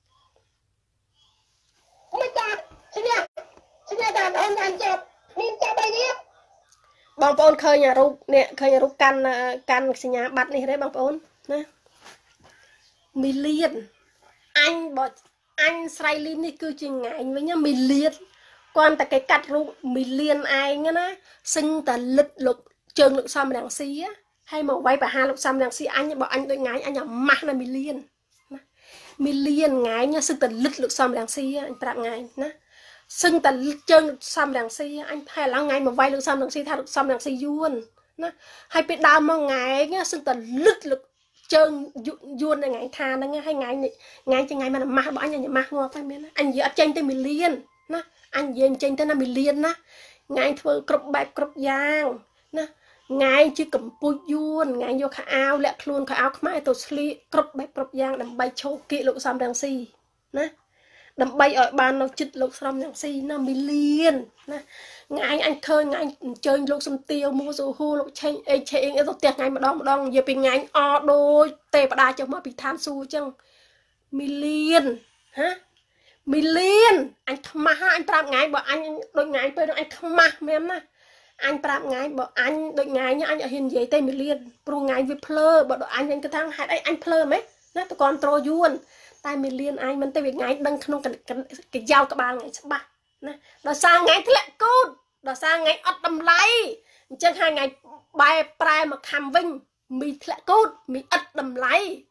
ไม่จับฉันเนี่ยการโอนการจับมีจับไปเนี่ยบางปอนเคยรูปเนี่ยเคยรูปกันสัญญาบัตรนี่ได้บางปอนนะมิลเลียนอันบอกอันไซลินนี่คือจริงไงvới nhauมิลเลียนquan tại cái cắtรูปมิลเลียนanhนะซึ่งแต่ลึกlực trường lực xăm đằng xí á hay mà quay bà hai lực xăm đằng xí anh bảo anh đôi ngái anh nhầm mắt là million ngày nhaซึ่งแต่ลึกxăm đằng xí anh tạm ngày nèซึ่งแต่chơi xăm đằng xí anh hay là ngày mà vay lực xăm đằng xí thay lực xăm đằng xí yuan nè hay bị đau mà ngày nhaซึ่งแต่ลึกchơi yuan là ngày tha nó nghe hay ngày cho ngày mà mà bỏ anh nhà mà ngon phải biết anh giờ tranh tới million nè anh giờ tranh tới 5 million nè ngày thưa cướp bạc cướp giang nè ngày chứ cầm bùi yuan ngày vô khá áo lẹ luôn khá áo khmai tôi sli cướp bạc cướp giang đầm bay châu kỵ lục xăm đằng xí nè đầm bay ở bàn nó chích lục xăm đằng xí 5 million nè ngày anh khơi ngày chơi lục xăm tiêu mua số hu lục tranh ấy chơi tôi tiệc ngày mà đong giờ bị ngày anh o đôi tê bà đa cho mà bị tham xu chăng million hả million anh thầm anh tạm ngày bảo anh đôi ngày tôi anh thầm em nè anh tạm ngày bảo anh đôi ngày nhá anh ở hiền giấy tê million pro ngày với plơ bảo anh cái thằng hai đấy anh plơ mấy nè tôi còn trôi yuan tai million anh mình tê việc ngày đăng không cái dao các bạn ngày sắp ba nè đó sang ngày thế lại cốt đó sang ngày ắt đầm lấy chân hai ngày bài prai mà kham vinh mi lại cốt mi ắt đầm lấy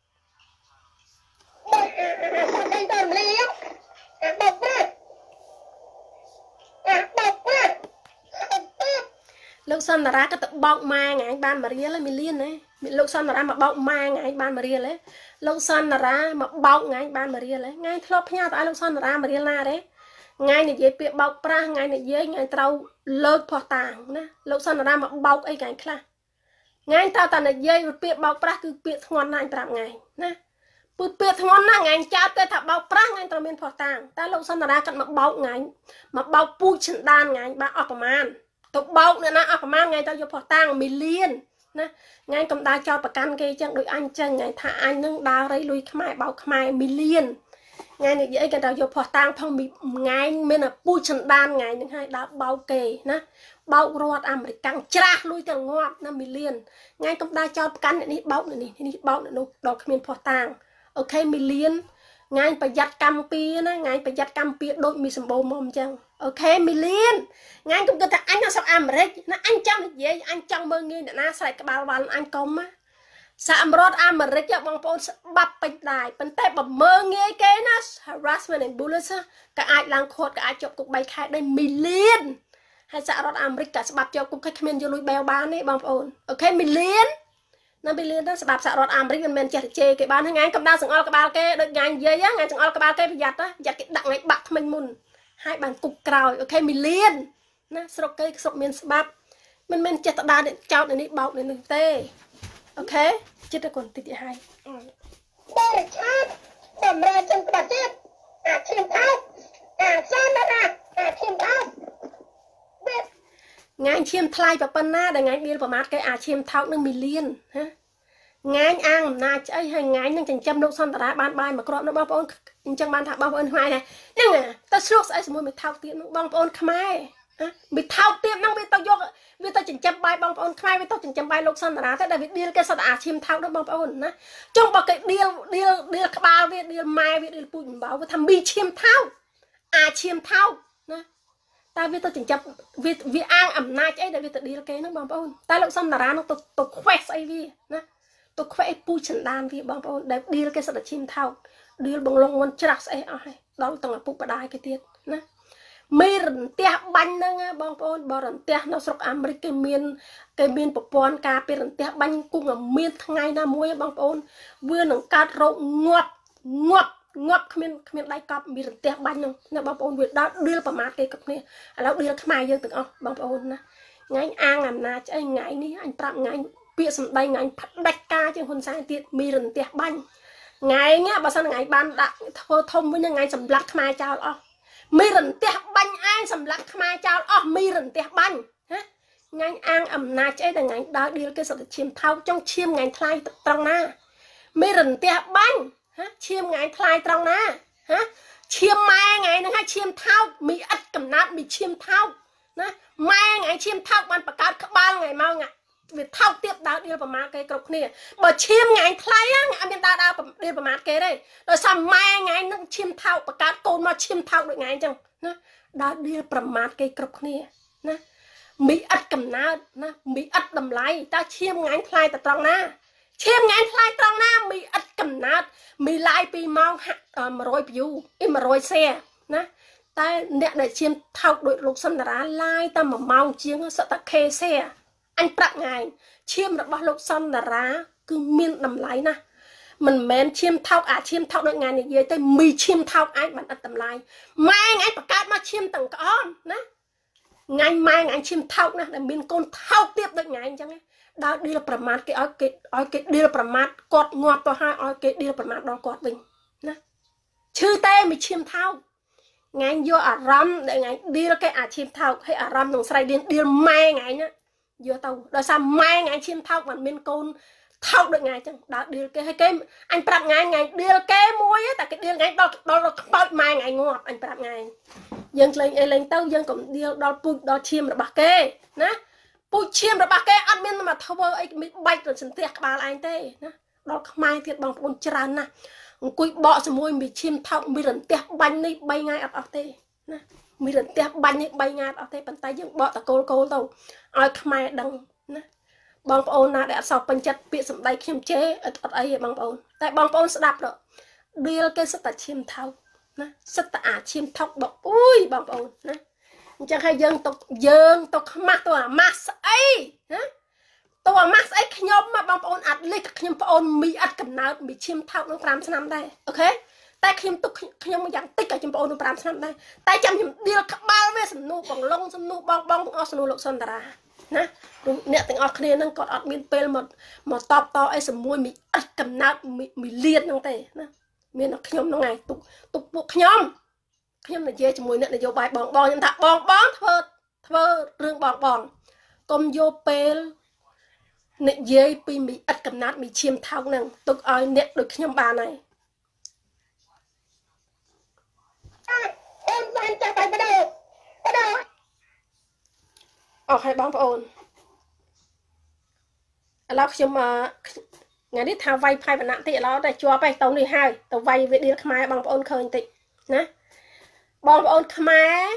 anh đầm lấy bọc ra lúc sau là ra cái tự bọc ma ngày anh ban Maria lấy million đấy lúc sau là ra mà bọc ma ngày anh ban Maria lấy lúc sau là ra mà bọc ngày anh ban Maria lấy ngày thọp nha tại lúc sau là ra Maria la đấy ngày này dễ bị bọc ra ngày này dễ ngày trâu lợt phò tàng nè lúc sau là ra mà bọc ấy ngày khác ngày tao ta này dễ bị bọc ra cứ bị ngon anh tạm ngày nè bị ngon na ngày cha tê thà bọc ra ngày tao miền phò tàng ta lúc sau là ra cận mà bọc ngày mà bọc pu chân đan ngày ba ở man tụi bọc nữa na ở man ngày tao vô phò tàng million nè ngày cầm đa cho bà can kia chẳng đôi anh chân ngày thà anh nâng đa lấy lui khmai bọc khmai million ngày này dễ cái tao vô phò tàng phong bị ngày mình là pu chân đan ngày những hai đã bao kề nè bao ruột American tra lui từ ngọt 5 million ngày cầm đa cho bà can này bọc này bọc này đọc miền phò tàng ok million ngày phải giặt cam pia nè ngày phải giặt cam pia đôi mi sầm bồ mồm chăng ok million ngày cũng cứថាanh nó sao Americ nó anh trong gì anh trong mơ nghe na sai cái bao ban anh công á sao Americ cho bông bông bắp bạch đài bên tay bầm mơ nghe cái nó harassment and bullying cái ai lang khốt cái ai chụp cục bay khai đây million hay sao Americ cả bắp cho cục cái comment vô lui bèo bán đấy bông bông ok million 5 million đó bạp xạ rọt Americ mình chè chê cái bán ngày cầm đa sừng o cái bao cái được ngày dây á ngày sừng o cái bao cái giặt á giặt cái đặng ngày bạc mình mùn hai bàn cục cào ok million nè sọc cái sọc miền bạp mình chè đa để trao để đi bọc để nâng tê ok chết rồi còn tít hai đây chat cầm ra chân cái chết chim thao sơn đó chim thao ngày chim thay và pan na để ngày đi vào mát cái chim thao 1 million ha ngày ăn na chơi hay ngày năng chỉnh châm đậu son tara ban bay mà cọp nó bao bông chẳng ban thả bao bông hoài này nhưng mà ta suốt ấy xong mình thao tiệm bao bông khmai mình thao tiệm năng bị tao vô vì tao chỉnh châm bay bao bông khmai vì tao chỉnh châm bay đậu son tara thế là việc đi cái sao chim thao đó bao bông nè trong bao cái đi các bao đi mai đi bụi báo với thằng bi chim thao chim thao nè ta viết tôi chỉnh chấp vì an ẩm nai ấy để vì tôi đi là cái nó bằng ôn ta lúc xong là ra nó tôi khoe say vi nè tôi khoe pu chân đan vi bằng ôn để đi là cái sự là chim thao đi bằng lông ngon chắc sẽ ai đó tầng là pu bà đai cái tiết nè mê rừng tia bánh nè bằng ôn bỏ rừng tia nó sọc America cái miền bọc pon cà phê rừng tia bánh cũng ở miền ngày na muối bằng ôn vừa nâng cát rộ ngọt không đai cọp bị rừng tia bánh không nè bằng ôn việc đó đưa vào mát cái cặp nàyแล้วđưa khai dương từng bằng ôn nè ngay an làm na chứ ngày ní anh tạm ngày bịa sầm đây ngày đạch ca trên hôn sang tiệt mi rừng tia bánh ngày nhá bà sao ngày ban đã thông với ngày sầm lắc khai chào mi rừng tia bánh ai sầm lắc khai chào mi rừng tia bánh ngày an ẩm na chứ là ngày đó đi cái sự chìm thao trong chim ngày thay trong na mi rừng tia bánh chim ngày thay trong na chim mai ngày nó hay chim thao mi ắt cầm nát mi chim thao mai ngày chim thao ban bạc cát các ba ngày mau ngày việc thao tiếp đó đi vào má cái cột này bởi chim ngày thay á anh em ta đào đi vào má cái đây rồi sao mai ngày nó chim thao bạc cát côn mà chim thao được ngày chẳng đó đi vào má cái cột này mi ắt cầm nát mi ắt đầm lái ta chim ngày thay ta trong na chim ngày thay trong na mi ắt cầm nát mi lại pi mau mà rồi view im mà rồi xe nè ta nè để chim thao đội lục sân đá lai ta mà mau chiếng sợ ta khe xe anh bạc ngày chim đã bao lục sân đá cứ miên đầm lái nè mình men chim thao chim thao đội ngày này về tới mi chim thao anh bạn đặt tầm lai mai ngày bạc cát mà chim tầng con nè ngày mai ngày chim thao nè để miên con thao tiếp được ngày anh chẳng đó đi làประมาทcái đi làประมาทcọt ngọt to hai cái đi làประมาทđó cọt mình nè chư tê mình chim thao ngày vô ram để ngày đi là cái chim thao hay ram đồng say đi mai ngày nhá vô tàu đó sao mai ngày chim thao mà miên con thao được ngày chẳng đó đi cái anh bạc ngày đi cái muối á tại cái đi ngày đó bao mai ngày ngọt anh bạc ngày dân lên tàu dân cũng đi đó chim là bạc kê nè bụi chim rồi bà cái ăn miên mà thâu ấy mình bay rồi sân tiệc bà là anh tê đó mai thiệt bằng bốn tràn nè cùi bọ xong môi mình chim thâu mình rần tiệc bánh đi bay ngay ở tê mình rần tiệc bánh đi bay ngay ở tê bàn tay dựng bọ ta cô tàu ai mai đằng bằng ôn là để sọc bánh chặt bị sầm đầy khiêm chế ở ấy bằng ôn tại bằng ôn sẽ đạp đó đi cái sắt ta chim thâu sắt ta chim thâu bọ ui bằng ôn chẳng hay dân tục mắt tôi mắt ấy tôi mắt ấy nhóm mà bằng ôn ạt lấy các nhóm ôn mi ạt cầm nào mi chim thao nó 5 năm đây ok tại khiêm tục nhóm dạng tích ở chim ôn nó 5 năm đây tại chăm chim đi các ba về sầm nu bằng lông sầm nu bong ở sầm nu lộc sơn ra nè nè từng ở kia nó còn ở miền tây một top to ấy sầm môi mi ạt cầm nào mi liên trong tay nè miền nó nhóm nó ngày tục buộc nhóm nhưng mà dễ cho mùi nữa là vô bài bong nhưng thật bong thơ rương bong công vô pel nè dễ pi mi ắt cầm nát mi chim thao năng tục ơi nè được nhóm bà này em van cho tay bắt đầu hay bong ôn là nhưng mà ngày đi thao vay phai và nạn thì nó để cho bài tàu đi hai tàu vay về đi mai bong ôn khơi tị nè bong ôn khmer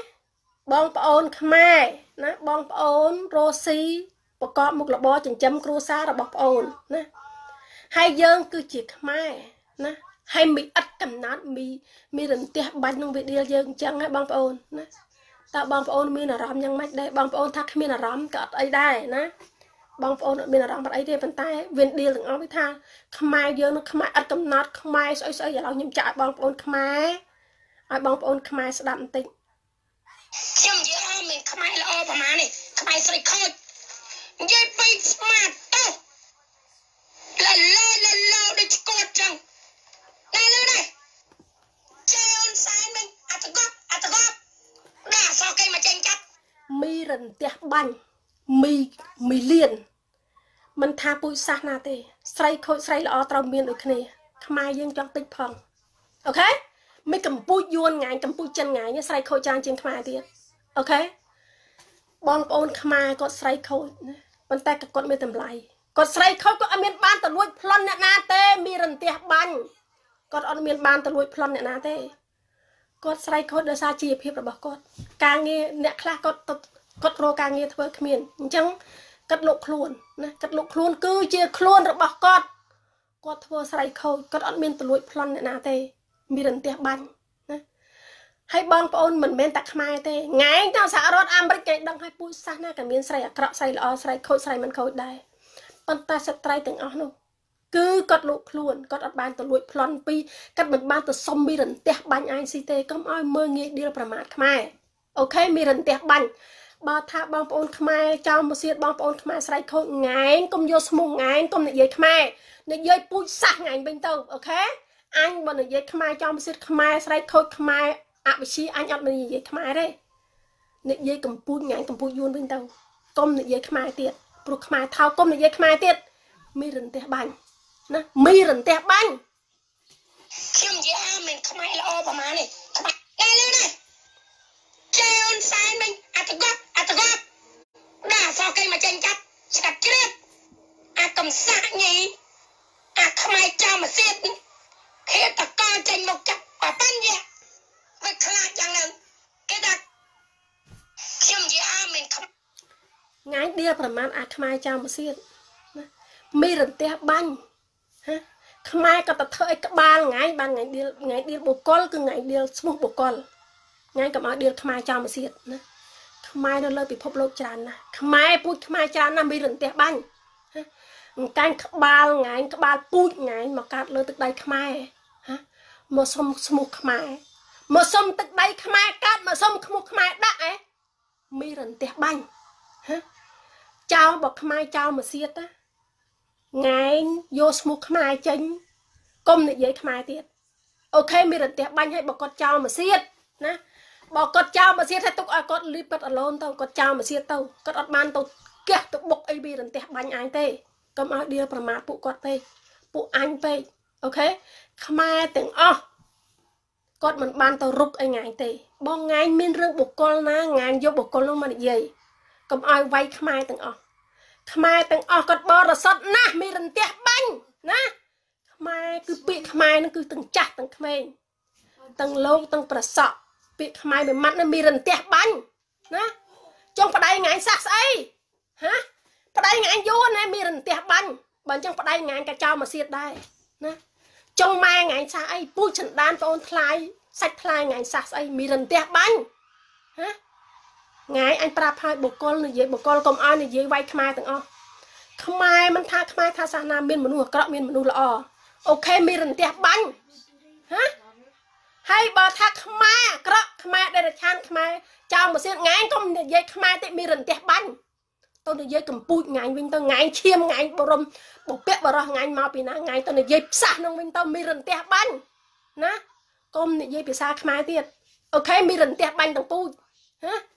nè bong ôn Rosieประกอบมุกระบอចិញ្ចឹមគ្រួសាររបស់ប្អូនណាហើយយើងគឺជាខ្មែរណាហើយមីអត់កំណត់មីរន្ទះបាញ់ក្នុងវីដេអូយើងអញ្ចឹងហ៎បងប្អូនណាតើបងប្អូនមានអារម្មណ៍យ៉ាងម៉េចដែរបងប្អូនថាគ្មានអារម្មណ៍ក៏អត់អីដែរណាបងប្អូនអត់មានអារម្មណ៍អីទេប៉ុន្តែវីដេអូទាំងអស់វាថាខ្មែរយើងនឹងខ្មែរអត់កំណត់ខ្មែរស្អីឥឡូវខ្ញុំចាក់ឲ្យបងប្អូនខ្មែរឲ្យបងប្អូនខ្មែរស្ដាប់បន្តិចខ្ញុំនិយាយអស់មានខ្មែរល្អប្រហែលនេះខ្មែរស្រីខូចនិយាយពីស្មាតទៅឡាដូចស្គត់ចឹងតែលឺនេះជើអូនសែនវិញអត់កប់ដាក់សគេមកចេញចាប់មីរន្ទះបាញ់មីលៀនមិនថាពូជសាសណាទេស្រីខូចស្រីល្អត្រូវមានដូចគ្នាខ្មែរយើងចង់តិចផងអូខេមិនកំពូចយួនងាយកំពូចចិនងាយស្រីខូចច្រើនជាងខ្មែរទៀតអូខេបងប្អូនខ្មែរគាត់ស្រីខូចណាប៉ុន្តែគាត់មានតម្លៃគាត់ស្រីខូចគាត់អត់មានបានទៅលួចប្លន់អ្នកណាទេមានរន្ទះបាញ់គាត់អត់មានបានទៅលួចប្លន់អ្នកណាទេគាត់ស្រ័យខូចដោយសារជីវភាពរបស់គាត់ការងារអ្នកខ្លះគាត់រកការងារធ្វើគ្មានអញ្ចឹងគាត់លុកខ្លួនណាគាត់លុកខ្លួនគឺជាខ្លួនរបស់គាត់ធ្វើស្រ័យខូចគាត់អត់មានទលួចប្លន់អ្នកណាទេមានរន្ទះបាញ់ណាហើយបងប្អូនមិនមែនតែខ្មែរទេថ្ងៃទៅសហរដ្ឋអាមេរិកគេដឹងឲ្យពូជសាសន៍ណាក៏មានស្រីអាក្រក់ស្រីល្អស្រីខូចស្រីមិនខូចដែរប៉ុន្តែស្ត្រីទាំងអស់នោះគឺគាត់លក់ខ្លួនគាត់អត់បានទៅលួចប្លន់ពីគាត់មិនបានទៅសុំមានរន្ទះបាញ់អាយស៊ីទេកុំឲ្យមើងងាយដៀលប្រមាថខ្មែរអូខេមានរន្ទះបាញ់បើថាបងប្អូនខ្មែរចោលមកសៀតបងប្អូនខ្មែរស្រែកខូចងែងកុំយកស្មុះងែងកុំនិយាយខ្មែរនិយាយពូជសាសងែងវិញទៅអូខេអញបើនិយាយខ្មែរចោលមកសៀតខ្មែរស្រែកខូចខ្មែរអវិជ្ជាអញអត់មាននិយាយខ្មែរទេនិយាយកំពូជងែងកំពូជយួនវិញទៅកុំនិយាយខ្មែរទៀតព្រោះខ្មែរថោកកុំនិយាយខ្មែរទៀតមានរន្ទះបាញ់ណាមានរន្ទះបាញ់ខ្ញុំនិយាយមិនខ្មែរល្អប្រហែលនេះខ្មែរតែលឺណាចែនសែនមិញអត់កប់ដាក់សោះគេមកចេញចាប់ស្កាត់ជ្រៀតអាកំសាក់ញីអាខ្មែរចាំមកសៀតខេតតកចេញមកចាប់ប៉ប៉ាន់យ៉ាវាខ្លាចយ៉ាងហ្នឹងគេថាខ្ញុំនិយាយមិនថ្ងៃដៀលប្រមាណអាខ្មែរចាំមកសៀតណាមានរន្ទះបាញ់ហ៎ខ្មែរក៏ទៅធ្វើឲ្យក្បាលថ្ងៃបានថ្ងៃដៀលបុគ្គលគឺថ្ងៃដៀលឈ្មោះបុគ្គលថ្ងៃកុំឲ្យដៀលខ្មែរចាំមកសៀតណាខ្មែរនៅលើពិភពលោកច្រើនណាស់ខ្មែរពូជខ្មែរច្រើនណាស់មានរន្ទះបាញ់កាញ់ក្បាលថ្ងៃក្បាលពូជថ្ងៃមកកាត់លើទឹកដីខ្មែរមកសុំឈ្មោះខ្មែរមកសុំទឹកដីខ្មែរកាត់មកសុំឈ្មោះខ្មែរដាក់មានរន្ទះបាញ់ចោលបើខ្មែរចោលមកសៀតណាងែងយកឈ្មោះខ្មែរចេញកុំនិយាយខ្មែរទៀតអូខេមានរន្ទះបាញ់ឲ្យបើគាត់ចោលមកសៀតណាបើគាត់ចោលមកសៀតឲ្យទុកឲ្យគាត់លីបគាត់អឡូនទៅគាត់ចោលមកសៀតទៅគាត់អត់បានទៅកះទៅបុកអីពីរន្ទះបាញ់អញទេកុំឲ្យដៀលប្រមាថពួកគាត់ពេកពួកអញពេកអូខេខ្មែរទាំងអស់គាត់មិនបានទៅរុកអីថ្ងៃទេបងថ្ងៃមានរឿងបុគ្គលណាថ្ងៃយកបុគ្គលនោះមកនិយាយកុំឲ្យវាយខ្មែរទាំងអស់ខ្មែរទាំងអស់គាត់បរិសុទ្ធណាស់មានរន្ទះបាញ់ណាខ្មែរគឺពាក្យខ្មែរនឹងគឺទាំងចាស់ទាំងក្មេងទាំងលោកទាំងប្រសក់ពាក្យខ្មែរមួយម៉ាត់នឹងមានរន្ទះបាញ់ណាចង់ប្តីថ្ងៃសះស្អីហ៎ប្តីថ្ងៃយូរណាមានរន្ទះបាញ់បើអញ្ចឹងប្តីថ្ងៃក៏ចោលមកសៀតដែរណាចង់ម៉ែថ្ងៃសះអីពូជចន្តានបងអូនថ្លៃសាច់ថ្លៃថ្ងៃសះស្អីមានរន្ទះបាញ់ហ៎ថ្ងៃអញប្រាប់ឲ្យបុគ្គលនិយាយបុគ្គលកុំឲ្យនិយាយវាយខ្មែរទាំងអស់ខ្មែរមិនថាខ្មែរថាសាសនាមានមនុស្សអាក្រក់មានមនុស្សល្អអូខេមានរន្ទះបាញ់ហ៎ហើយបើថាខ្មែរអាក្រក់ខ្មែរដែលរឆានខ្មែរចោលមកសៀតថ្ងៃកុំនិយាយខ្មែរតិចមានរន្ទះបាញ់ទៅនិយាយកំពូចថ្ងៃវិញទៅថ្ងៃឈាមថ្ងៃបរមបពាក់បរោះថ្ងៃមកពីណាថ្ងៃទៅនិយាយផ្សះនឹងវិញទៅមានរន្ទះបាញ់ណាកុំនិយាយភាសាខ្មែរទៀតអូខេមានរន្ទះបាញ់ទាំងពូជហ៎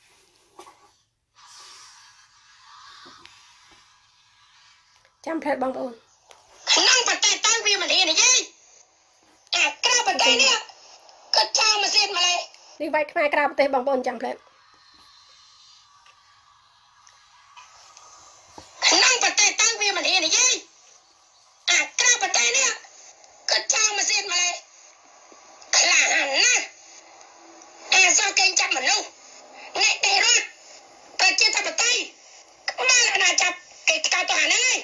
ចាំផ្លែបងប្អូនក្នុងប្រទេសទៅវាមិនហ៊ាននិយាយអាក្រៅប្រទេសនេះក៏ចោលមកសៀតមកលេនេះវាយខ្មែរក្រៅប្រទេសបងប្អូនចាំផ្លែក្នុងប្រទេសទៅវាមិនហ៊ាននិយាយអាក្រៅប្រទេសនេះក៏ចោលមកសៀតមកលេខ្លាហានណាអាសោះគេចាប់មនុស្សអ្នកទេរត់តែជាថាប្រទេសខ្មែរណាចាប់គេកៅទៅអាហ្នឹងឯង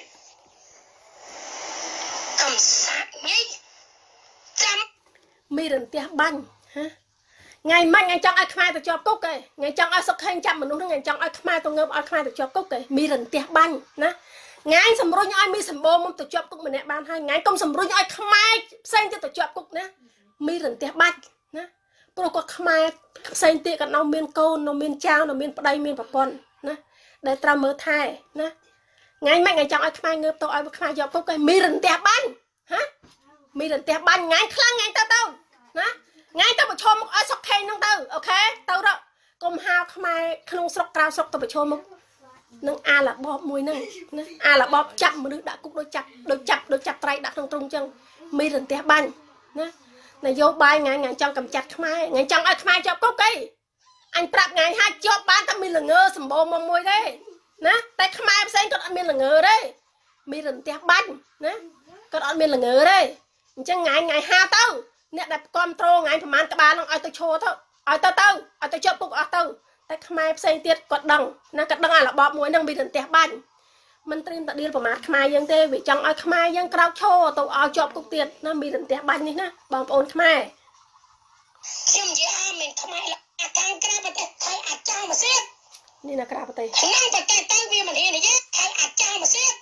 កំសាក់ញីចាំមានរន្ទះបាញ់ហ៎ថ្ងៃម៉េចថ្ងៃចង់ឲ្យខ្មែរទៅជាប់គុកឯងថ្ងៃចង់ឲ្យសុកខេងចាប់មនុស្សហ្នឹងថ្ងៃចង់ឲ្យខ្មែរទៅងើបឲ្យខ្មែរទៅជាប់គុកឯងមានរន្ទះបាញ់ណាថ្ងៃសម្រុញឲ្យមានសម្បូរមកទៅជាប់គុកម្នាក់បានហើយថ្ងៃកុំសម្រុញឲ្យខ្មែរផ្សេងទៀតទៅជាប់គុកណាមានរន្ទះបាញ់ណាព្រោះគាត់ខ្មែរផ្សេងទៀតគាត់នៅមានកូននៅមានចៅនៅមានប្តីមានប្រពន្ធណាដែលត្រូវមើលថែណាថ្ងៃម៉េចថ្ងៃចង់ឲ្យខ្មែរងើបទៅឲ្យខ្មែរជាប់គុកឯងមានរន្ទះបាញ់ហ៎មានរន្ទះបាញ់ថ្ងៃខ្លាំងថ្ងៃទៅណាថ្ងៃទៅប្រឈមមុខឲ្យសុកខេងហ្នឹងទៅអូខេទៅរកកុំហៅខ្មែរក្នុងស្រុកក្រៅស្រុកទៅប្រឈមមុខនឹងអាឡបបមួយហ្នឹងណាអាឡបបចាប់មនុស្សដាក់គុកដូចចាប់ត្រីដាក់ក្នុងទ្រុងអញ្ចឹងមានរន្ទះបាញ់ណានយោបាយថ្ងៃចង់កម្ចាត់ខ្មែរថ្ងៃចង់ឲ្យខ្មែរជាប់គុកអីអញប្រាប់ថ្ងៃហាច់ជាប់បានតែមានល្ងើសម្បូរមកមួយទេណាតែខ្មែរផ្សេងគាត់អត់មានល្ងើទេមានរន្ទះបាញ់ណាគាត់អត់មានល្ងើទេអញ្ចឹងថ្ងៃហាទៅ nè đẹp con trâu ngày thầm ăn cái ba nó ai tôi chua thôi ai tôi chụp bụng ai tôiแต่ខ្មែរផ្សេងទៀតគាត់ដឹងណាគាត់ដឹងអារបបមួយហ្នឹងមានរន្ទះបាញ់មិនត្រៀមតែដៀលប្រមាថខ្មែរយើងទេវាចង់ឲ្យខ្មែរយើងក្រោកឈរទៅឲ្យជាប់គុកទៀតណាមានរន្ទះបាញ់នេះណាបងប្អូនខ្មែរខ្ញុំនិយាយមិនខ្មែរអាកាំងក្រៅប្រទេសថៃអាចចង់មកទៀតនេះណាក្រៅប្រទេសក្នុងប្រទេសទៅវាមិនហ៊ាននិយាយថៃអាចចង់មកទៀត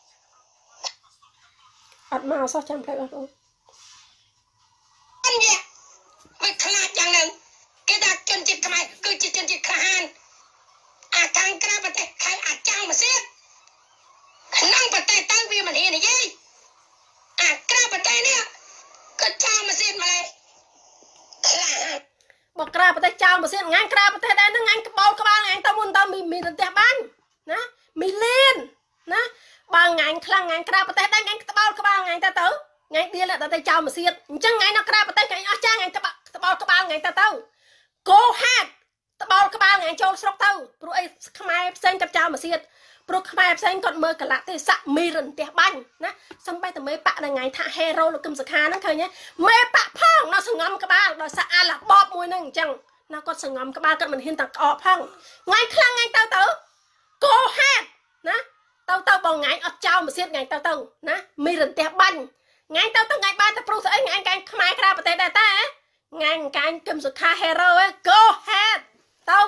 អត់មកសោះចាំផ្លែបងប្អូនអញ្ចឹងវាខ្លាចយ៉ាងហ្នឹងគេថាជនជាតិខ្មែរគឺជាជនជាតិក្លាហានអាកាំងក្រៅប្រទេសថៃអាចចង់មកទៀតក្នុងប្រទេសទៅវាមិនហ៊ាននិយាយអាក្រៅប្រទេសនេះក៏ចង់មកទៀតម្លេះខ្លាហានបើក្រៅប្រទេសចោលមកទៀតងាញ់ក្រៅប្រទេសដែរហ្នឹងងាញ់ក្បោលក្បាលងាញ់ទៅមុនទៅមានរន្ទះបាញ់ណាមីលៀនណាបើងាញ់ខ្លាំងងាញ់ក្រៅប្រទេសដែរងាញ់ក្បោលក្បាលងាញ់ទៅថ្ងៃដៀលដល់ទៅចោលមកទៀតអញ្ចឹងថ្ងៃនៅក្រៅប្រទេសថ្ងៃអស់ចាស់ថ្ងៃក្បោលក្បាលថ្ងៃទៅកោហាត់ត្បោលក្បាលថ្ងៃចូលស្រុកទៅព្រោះអីខ្មែរផ្សេងគាត់ចោលមកទៀតព្រោះខ្មែរផ្សេងគាត់មើលកលៈទេសៈមីរន្ទះបាញ់ណាសំបីតែមេប៉ថ្ងៃថាហេរ៉ូលោកគឹមសុខាហ្នឹងឃើញទេមេប៉ផងនៅសងំក្បាលដោយសារអាឡាបបមួយហ្នឹងអញ្ចឹងណាគាត់សងំក្បាលគាត់មិនហ៊ានទាំងក្អកផងថ្ងៃខ្លាំងថ្ងៃទៅកោហាត់ណាទៅបងថ្ងៃអត់ចោលមកទៀតថ្ងៃទៅណាមីរន្ទះបាញ់ថ្ងៃទៅថ្ងៃបានតែព្រោះស្អីថ្ងៃកាយខ្មែរក្រៅប្រទេសដែរតាថ្ងៃកាយគឹមសុខាហេរ៉ូកោហាត់ទៅ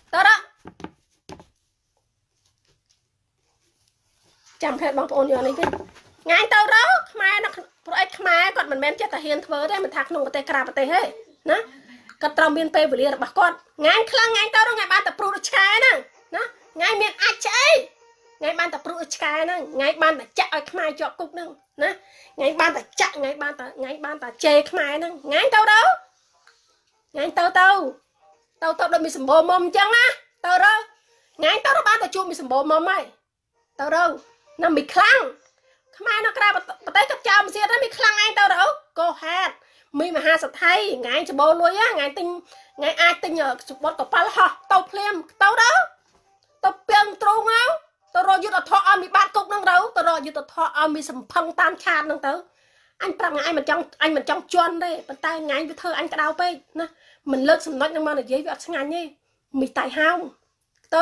ចាំផ្លែបងប្អូនយកនេះទេថ្ងៃទៅខ្មែរនៅព្រោះអីខ្មែរគាត់មិនមែនចេះតែហ៊ានធ្វើទេមិនថាក្នុងប្រទេសក្រៅប្រទេសទេណាគាត់ត្រូវមានពេលវេលារបស់គាត់ថ្ងៃខ្លាំងថ្ងៃទៅថ្ងៃបានតែព្រុសដូចឆ្កែហ្នឹងណាថ្ងៃមានអាចឆ្អីថ្ងៃបានតែព្រុសដូចឆ្កែហ្នឹងថ្ងៃបានតែចាក់ឲ្យខ្មែរជាប់គុកហ្នឹងណាថ្ងៃបានតែចាក់ថ្ងៃបានតែជេរខ្មែរហ្នឹងថ្ងៃទៅថ្ងៃទៅដូចមានសម្បូរមុំអញ្ចឹងណាទៅថ្ងៃទៅបានតែជួបមានសម្បូរមុំហើយទៅណាមីខ្លាំងខ្មែរនៅក្រៅប្រទេសក៏ចោលមកទៀតដែរមីខ្លាំងឯងទៅកោហាត់មីមហាសទ្ធិថ្ងៃច្បោលលុយថ្ងៃទិញថ្ងៃអាចទិញសម្បត្តិកប៉ាល់ហោះទៅភ្លាមទៅពីងទ្រូងទៅរកយុទ្ធធរឲ្យមីបាត់គុកហ្នឹងទៅរកយុទ្ធធរឲ្យមីសំផឹងតាមឆាតហ្នឹងទៅអញប្រាប់ថ្ងៃមិនចង់ជន់ទេប៉ុន្តែថ្ងៃវាធ្វើអញក្តៅពេកណាមិនលើកសំណុចហ្នឹងមកនិយាយវាអត់ឆ្ងាញ់ទេមីតៃហៅទៅ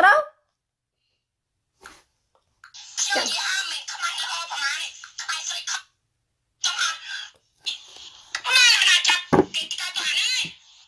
ចាំមិនខ្មែរល្អប្រហែលខ្មែរស្រីខំចាំអត់ម៉ែណាចាប់គេទៅទៅអានេះ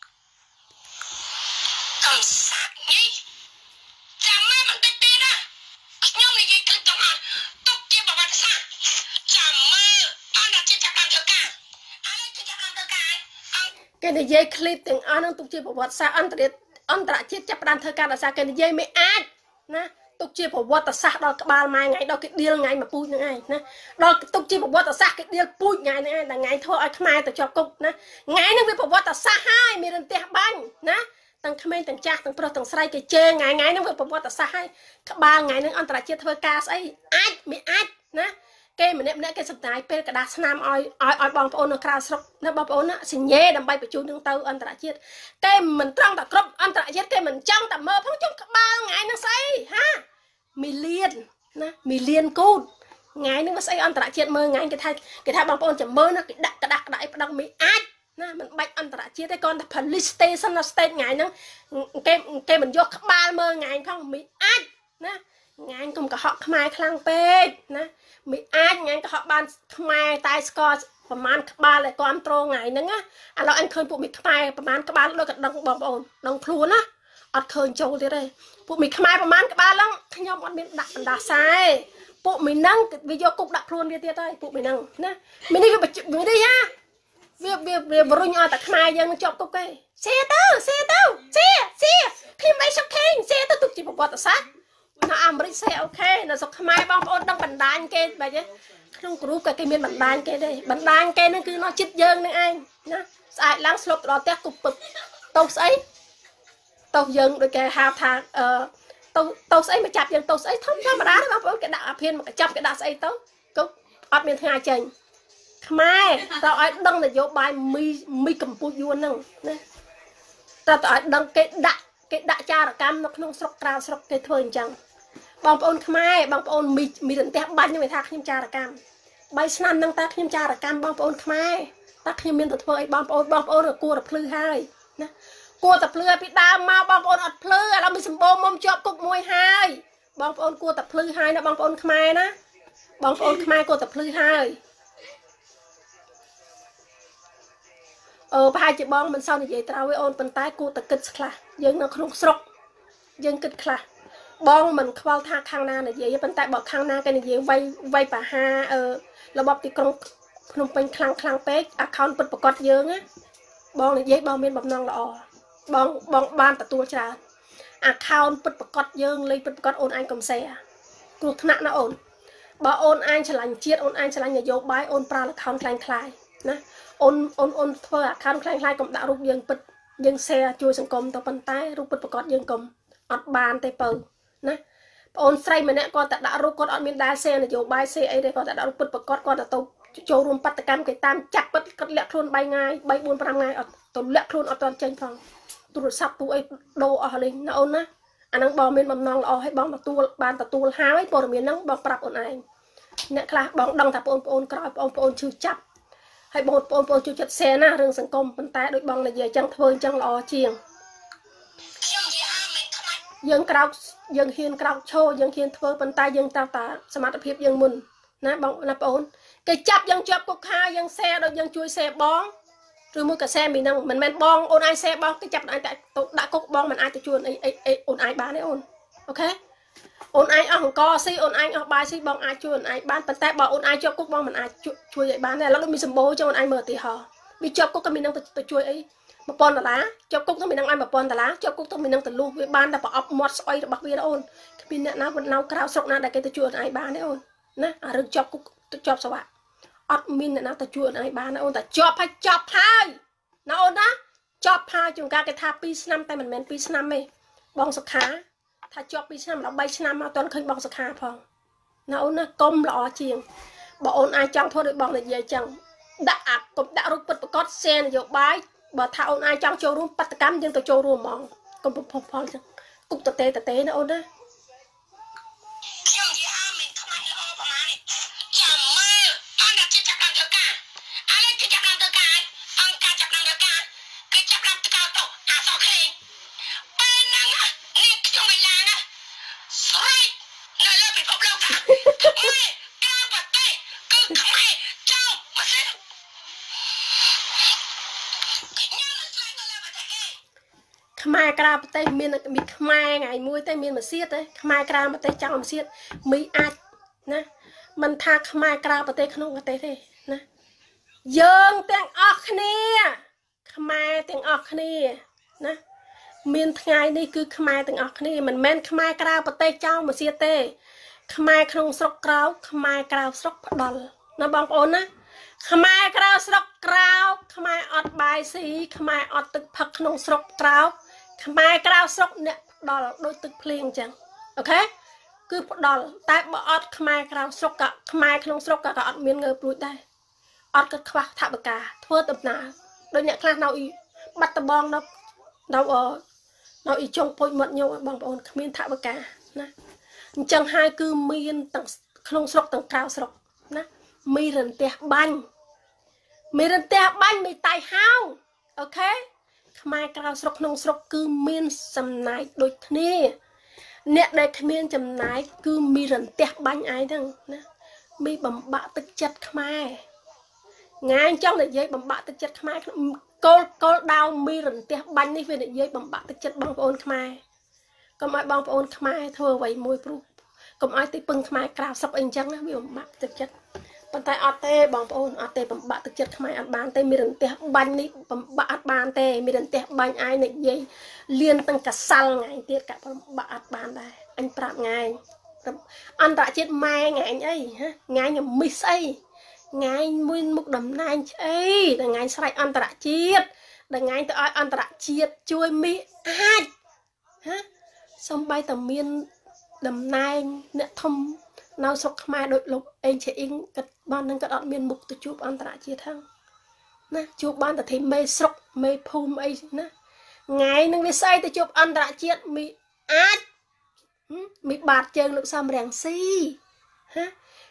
កំសាក់ញីចាំម៉ែមិនតិចទេណាខ្ញុំនិយាយគឺចាំអត់ទុកជាប្រវត្តិសាស្ត្រចាំមើលអន្តរជាតិចាប់បានធ្វើការឥឡូវគឺចាប់បានធ្វើការគេនិយាយឃ្លីបទាំងអស់ហ្នឹងទុកជាប្រវត្តិសាស្ត្រអន្តរជាតិចាប់បានធ្វើការដោយសារគេនិយាយមិនអាចណាទុកជាប្រវត្តិសាស្ត្រដល់ក្បាលម៉ែថ្ងៃដល់គេដៀលថ្ងៃមកពូជហ្នឹងឯងណាដល់ទុកជាប្រវត្តិសាស្ត្រគេដៀលពូជថ្ងៃហ្នឹងឯងតែថ្ងៃធ្វើឲ្យខ្មែរទៅជាប់គុកណាថ្ងៃហ្នឹងវាប្រវត្តិសាស្ត្រហើយមានរន្ទះបាញ់ណាទាំងក្មេងទាំងចាស់ទាំងប្រុសទាំងស្រីគេជេរថ្ងៃហ្នឹងវាប្រវត្តិសាស្ត្រហើយក្បាលថ្ងៃហ្នឹងអន្តរជាតិធ្វើការស្អីអាចមិនអាចណាគេម្នាក់គេសំដាយពេលกระดาษស្នាមឲ្យបងប្អូននៅក្រៅស្រុកណាបងប្អូនណាសញ្ញេដើម្បីបញ្ជូននឹងទៅអន្តរជាតិគេមិនត្រង់តែគ្រប់អន្តរជាតិគេមិនចង់តែមើលផងចង់ក្បាលថ្ងៃហ្នឹងស្អីហាមីលៀនណាមីលៀនគូតថ្ងៃហ្នឹងស្អីអន្តរជាតិមើលថ្ងៃគេថាបងប្អូនចាំមើលណាគេដាក់ក្តាស់ក្តាស់អីប្តឹងមីអាចណាមិនបាច់អន្តរជាតិទេគ្រាន់តែ police station ណា state ថ្ងៃហ្នឹងគេមិនយកក្បាលមើលថ្ងៃផងមីអាចណាថ្ងៃកុំកុហកខ្មែរខ្លាំងពេកណាមិនអាចថ្ងៃកុហកបានខ្មែរតែស្គាល់ប្រមាណក្បាលឲ្យគ្រប់ត្រង់ថ្ងៃហ្នឹងណាឥឡូវអញឃើញពួកមីខ្មែរប្រមាណក្បាលដូចក៏ដឹងបងប្អូនដឹងខ្លួនណាអត់ឃើញចូលទៀតទេពួកមីខ្មែរប្រមាណក្បាលហ្នឹងខ្ញុំអត់មានដាក់បណ្ដាសាយពួកមីហ្នឹងវាយកគុកដាក់ខ្លួនវាទៀតហើយពួកមីហ្នឹងណាមីនេះវានេះវាបរុញឲ្យតែខ្មែរយើងនឹងជាប់គុកទេសេទៅខ្ញុំមិនសុខេងសេទៅទុកជាប្រវត្តិសាស្ត្រនៅអាមេរិកសេអូខេនៅស្រុកខ្មែរបងប្អូនដឹងបណ្ដាញគេបែបនេះក្នុងគ្រូក៏គេមានបណ្ដាញគេដែរបណ្ដាញគេហ្នឹងគឺនៅចិត្តយើងនឹងឯងណាស្អាតឡើងស្លុបទៅដល់ផ្ទះគប់ពឹបទៅស្អីទៅយើងដូចគេហៅថាទៅស្អីមកចាប់យើងទៅស្អីធម្មតាទេបងប្អូនគេដាក់អាភៀនមកចាប់គេដាក់ស្អីទៅគប់អត់មានថ្ងៃចេញខ្មែរតើឲ្យដឹងនយោបាយមីកម្ពុជាយួនហ្នឹងណាតើឲ្យដឹងគេដាក់ចារកម្មនៅក្នុងស្រុកក្រៅស្រុកគេធ្វើអញ្ចឹងបងប្អូនខ្មែរបងប្អូនមីរន្ទះបាញ់ខ្ញុំថាខ្ញុំចារកម្ម3ឆ្នាំហ្នឹងតើខ្ញុំចារកម្មបងប្អូនខ្មែរ ta khi miên tự phơi bom ôn là cua tập lư hai nè cua tập lư bị đau mau bom ôn ọt lư là mình sầm bom mông chọp cục môi hai bom ôn cua tập lư hai nó bom ôn khmai ná bom ôn khmai cua tập lư hai hai chị bom mình sau này vậy tao với ôn bàn tay cua tập kịch khla dân nó không sọc dân kịch khla bom mình khoa tha khang na này vậy bàn tay bỏ khang na cái này vậy vay bà ha là bọc thì con không bên khang page account bật bật dương á bom này vậy bom miền bom non lọ bom ban tạt tua trà account bật bật dương lấy bật bật ôn anh cầm xe cuộc nạn nó ổn bà ôn anh trở lại chiết ôn anh trở lại nhà vô bái ôn pra account khai nè ôn phơi account khai cầm đạo rút dương bật dương xe chui sang cầm tao bàn tay rút bật bật dương cầm ọt bàn tay bờ nè ôn say mà nè con đã rút con ọt miền đa xe này vô bái xe ấy đây con đã rút bật bật con đã tao châu rùm bắt cam cái tam chặt bắt cắt lẹ luôn bay ngay bay 4-5 ngày tôi lẹ luôn ở toàn trên phòng tôi sắp tôi ấy đồ ở lên nó ôn á anh đang bò miền mầm non là hay bom mà tua bàn ta tua háo ấy bò miền nắng bò bạc ôn này nè là bong đằng tháp ôn cõi ôn chưa chặt hay ôn chưa chặt xe na rừng sừng công bàn tay đội bong là về chân phơi chân lò chiềng dân hiền cào trâu dân hiền phơi bàn tay dân tao ta smart hiệp dân mùn nè bong là ôn cái chắp dân chắp cục hai dân xe đâu dân chui xe bón rồi mua cả xe mình đang mình men bong ôn ai xe bong cái chắp ai tại đã cục bong mình ai tự chuồn ấy ôn ai bán đấy ôn ok ôn ai ở co si ôn ai ở bài si bong ai chuồn ai bán bàn tay bỏ ôn ai cho cục bong mình ai chui vậy bán này nó mình sầm bố cho ôn ai mở thì hò vì chắp cục cái mình đang tự chui ấy mà pon là lá chắp cục thôi mình đang ai mà pon là lá chắp cục thôi mình đang tự lu với bán đã bỏ ốc mót xoay bạc bia ôn cái pin nè nó vẫn nấu cào sọc na để cái tự chuồn ai bán đấy ôn nè rừng chắp cục chắp sao ạ admin nè nó ta chuồn ai bán nó ôn ta chắp hai nó ôn đó chắp hai chúng ta cái tháp pi năm tay mình men pi năm ấy bong sọc khá thà chắp pi năm là 3 năm mà toàn khơi bong sọc khá phong nó ôn nó công lọ chiềng bỏ ôn ai trong thôi được bong là về chẳng đã rút bật cót sen rồi bái bỏ thà ôn ai trong châu luôn bắt cắm dân tàu châu luôn mong công phong chẳng cục tật tế nó ôn đó mai cà tây miền bị mai ngày muối tây miền mà xiết đấy mai cà mà tây trong mà xiết mỹ ai nè mình thà mai cà tây không có tây thế nè dương tiếng ọc nè mai tiếng ọc nè nè miền ngày đi cứ mai tiếng ọc nè mình men mai cà tây trong mà xiết tê mai không sọc cáo mai cà sọc đòn nó bong ôn á mai cà sọc cáo mai ọt bài xí mai ọtទឹកផឹកក្នុងស្រុកក្រៅខ្មែរក្រៅស្រុកអ្នកដល់ដូចទឹកភ្លៀងចឹងអូខេគឺផ្ដល់តែបើអត់ខ្មែរក្រៅស្រុកក៏ខ្មែរក្នុងស្រុកក៏អត់មានងើព្រួយដែរអត់ក៏ខ្វះថវិកាធ្វើដំណើរដូចអ្នកខ្លះនៅបាត់ដំបងនៅអ៊ីចុងពុជមាត់ញោមបងប្អូនគ្មានថវិកាណាអញ្ចឹងហើយគឺមានទាំងក្នុងស្រុកទាំងក្រៅស្រុកណាមីរន្ទះបាញ់មីតៃហោអូខេខ្មែរក្រៅស្រុកក្នុងស្រុកគឺមានសំណាយដូចគ្នាអ្នកដែលគ្មានចំណាយគឺមីរន្ទះបាញ់ឯងហ្នឹងណាមីបំបាក់ទឹកចិត្តខ្មែរងាយចង់និយាយបំបាក់ទឹកចិត្តខ្មែរគោលដៅមីរន្ទះបាញ់នេះវានិយាយបំបាក់ទឹកចិត្តបងប្អូនខ្មែរកុំឲ្យបងប្អូនខ្មែរធ្វើអ្វីមួយព្រោះកុំឲ្យទីពឹងខ្មែរក្រៅស្រុកអីចឹងណាវាបំបាក់ទឹកចិត្តប៉ុន្តែអត់ទេបងប្អូនអត់ទេបំបាក់ទឹកចិត្តខ្មែរអត់បានទេមានរន្ទះបាញ់នេះបំបាក់អត់បានទេមានរន្ទះបាញ់ឯងនិយាយលៀនទាំងកសាល់ថ្ងៃទៀតក៏បំបាក់អត់បានដែរអញប្រាប់ថ្ងៃអន្តរជាតិម៉ែថ្ងៃអីហ៎ថ្ងៃញមីស្អីថ្ងៃមួយមុខតំណែងស្អីដល់ថ្ងៃស្រេចអន្តរជាតិដល់ថ្ងៃទៅឲ្យអន្តរជាតិជួយមីអាចហ៎សំបីតែមានតំណែងអ្នកធំនៅស្រុកខ្មែរដូចលោកអេងឆេអ៊ីងគាត់បាននឹងគាត់អត់មានមុខទៅជួបអន្តរជាតិហ្នឹងណាជួបបានតែធីមេស្រុកមេភូមិអីណាថ្ងៃនឹងវាស្អីទៅជួបអន្តរជាតិមីអាចមីបាតជើងលោកសំរាំងស៊ីហ៎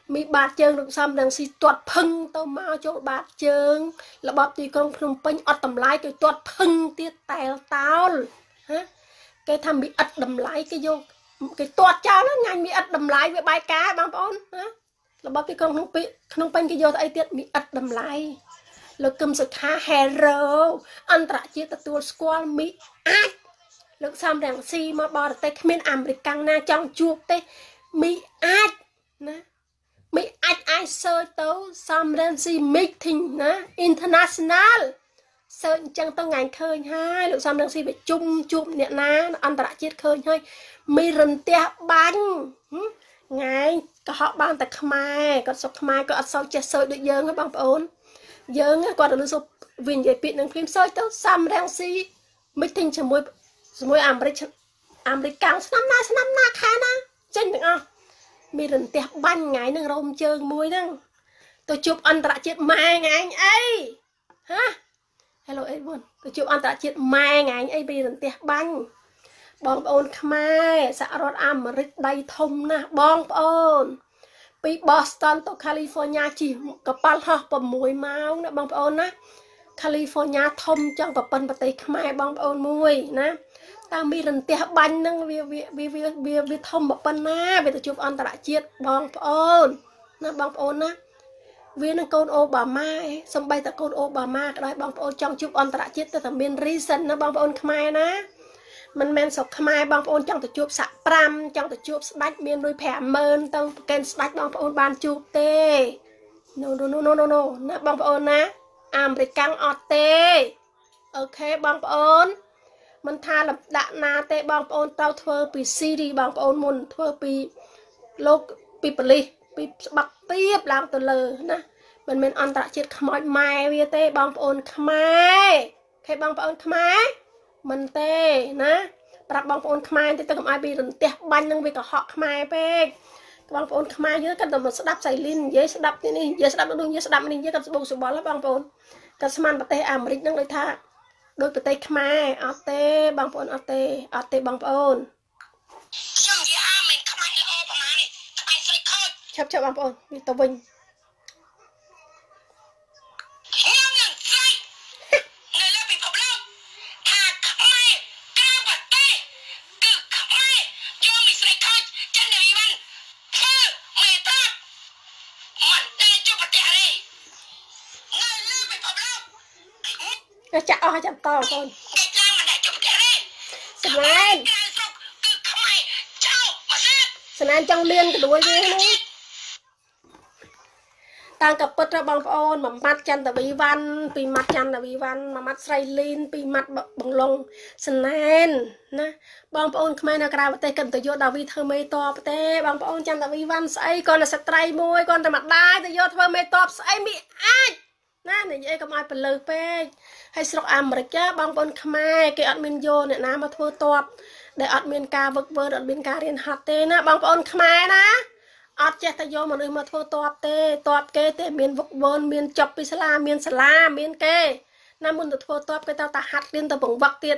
mi bát chơn được xăm đang si tuột phăng tao mau cho bát chơn là bắp thì con Phnom Penh ọt tầm lái cái tuột phăng tiết tèo tao hả cái thằng bị ắt đầm lái cái vô cái tuột cháo nó nhanh bị ắt đầm lái với bài cá băng bón hả là bắp thì con Phnom Penh cái vô thấy tiết bị ắt đầm lái là cầm sự khá hero anh trả chia ta tua squall mi ác lực xăm đang si mà bỏ được tay men American na trong chuột tay mi ác nè mi ác ai sơ tấu xăm đang si meeting nè international sơ chẳng tao ngành khơi hai lực xăm đang si phải chung chung nè na anh trả chia khơi hai mi rừng tia bánh ngày họ ban tại Khmer còn sọc Khmer có sau chết sôi được dơ các bạn ổn giờ nghe qua được số viên giải biệt năng phim soi tao xăm đang si meeting cho môi American năm na khai na chân được không mi rừng tẹp banh ngày năng rôm chơi môi năng tôi chụp anh đã chết mai ngày anh ấy hả hello everyone tôi chụp anh đã chết mai ngày anh ấy mi rừng tẹp banh bong ôn Khmer xã rốt Americ đầy thông na bong ônពី Boston ទៅ California ជិះកប៉ាល់ហោះ6 ម៉ោងណាបងប្អូនណា California ធំចង់ប្រពន្ធប្រទេសខ្មែរបងប្អូនមួយណាតើមានរន្ទះបាញ់ហ្នឹងវាធំប៉ុណ្ណាវាទៅជួបអន្តរជាតិបងប្អូនណាបងប្អូនណាវានឹងកូនអូបាម៉ាសំបីតកូនអូបាម៉ាក៏ដោយបងប្អូនចង់ជួបអន្តរជាតិទៅតែមាន reason ណាបងប្អូនខ្មែរណាមិនមែនស្រុកខ្មែរបងប្អូនចង់ទៅជួបសាក់5ចង់ទៅជួបស្ដេចមានលុយ50000ទៅប្រកេនស្ដេចបងប្អូនបានជួបទេ no ណាបងប្អូនណាអាមេរិកាំងអត់ទេអូខេបងប្អូនមិនថាលំដាក់ណាទេបងប្អូនទៅធ្វើពីស៊ីរីបងប្អូនមុនធ្វើពីលោកពីប៉ូលីសពីស្បាក់ទៀបឡើងទៅលើណាមិនមែនអន្តរជាតិខ្មោចម៉ែវាទេបងប្អូនខ្មែរខេបងប្អូនខ្មែរមិនទេណាប្រាប់បងប្អូនខ្មែរទៅកុំឲ្យពីរន្ទះបាញ់នឹងវាកុហកខ្មែរពេកបងប្អូនខ្មែរយើងគាត់តែមកស្ដាប់សៃលីននិយាយស្ដាប់នេះនិយាយស្ដាប់ដូចនិយាយស្ដាប់នេះនិយាយគាត់ស្បូកស្បល់បងប្អូនគាត់ស្មានប្រទេសអាមេរិកនឹងដូចថាដូចប្រទេសខ្មែរអត់ទេបងប្អូនអត់ទេបងប្អូនខ្ញុំនិយាយអាមិនខ្មែរល្អប្រហែលនេះខ្មែរស្រីខូចឆាប់បងប្អូននេះទៅវិញចាក់អស់ចាំតបងប្អូនស្នានចង់លៀនក្ដួយវានោះតាំងកពិតទៅបងប្អូនមួយម៉ាត់ចន្ទវីវ៉ាន់ពីរម៉ាត់ចន្ទវីវ៉ាន់មួយម៉ាត់ស្រីលីនពីរម៉ាត់បង្លងស្នានណាបងប្អូនខ្មែរនៅក្រៅប្រទេសគាត់ទៅយកដាវីធ្វើមេតបទេបងប្អូនចន្ទវីវ៉ាន់ស្អីគាត់តែស្ត្រីមួយគាត់តែម្ដាយទៅយកធ្វើមេតបស្អីមីអាចណានិយាយកុំឲ្យបលើពេកហើយស្រុកអាមេរិកបងប្អូនខ្មែរគេអត់មានយកអ្នកណាមកធ្វើតបដែលអត់មានការវឹកវើអត់មានការរៀនហាត់ទេណាបងប្អូនខ្មែរណាអត់ចេះតែយកមនុស្សមកធ្វើតបទេតបគេទេមានវឹកវើមានចប់ពីសាលាមានមានគេណាមុនទៅធ្វើតបគេទៅតែហាត់រៀនទៅបង្វឹកទៀត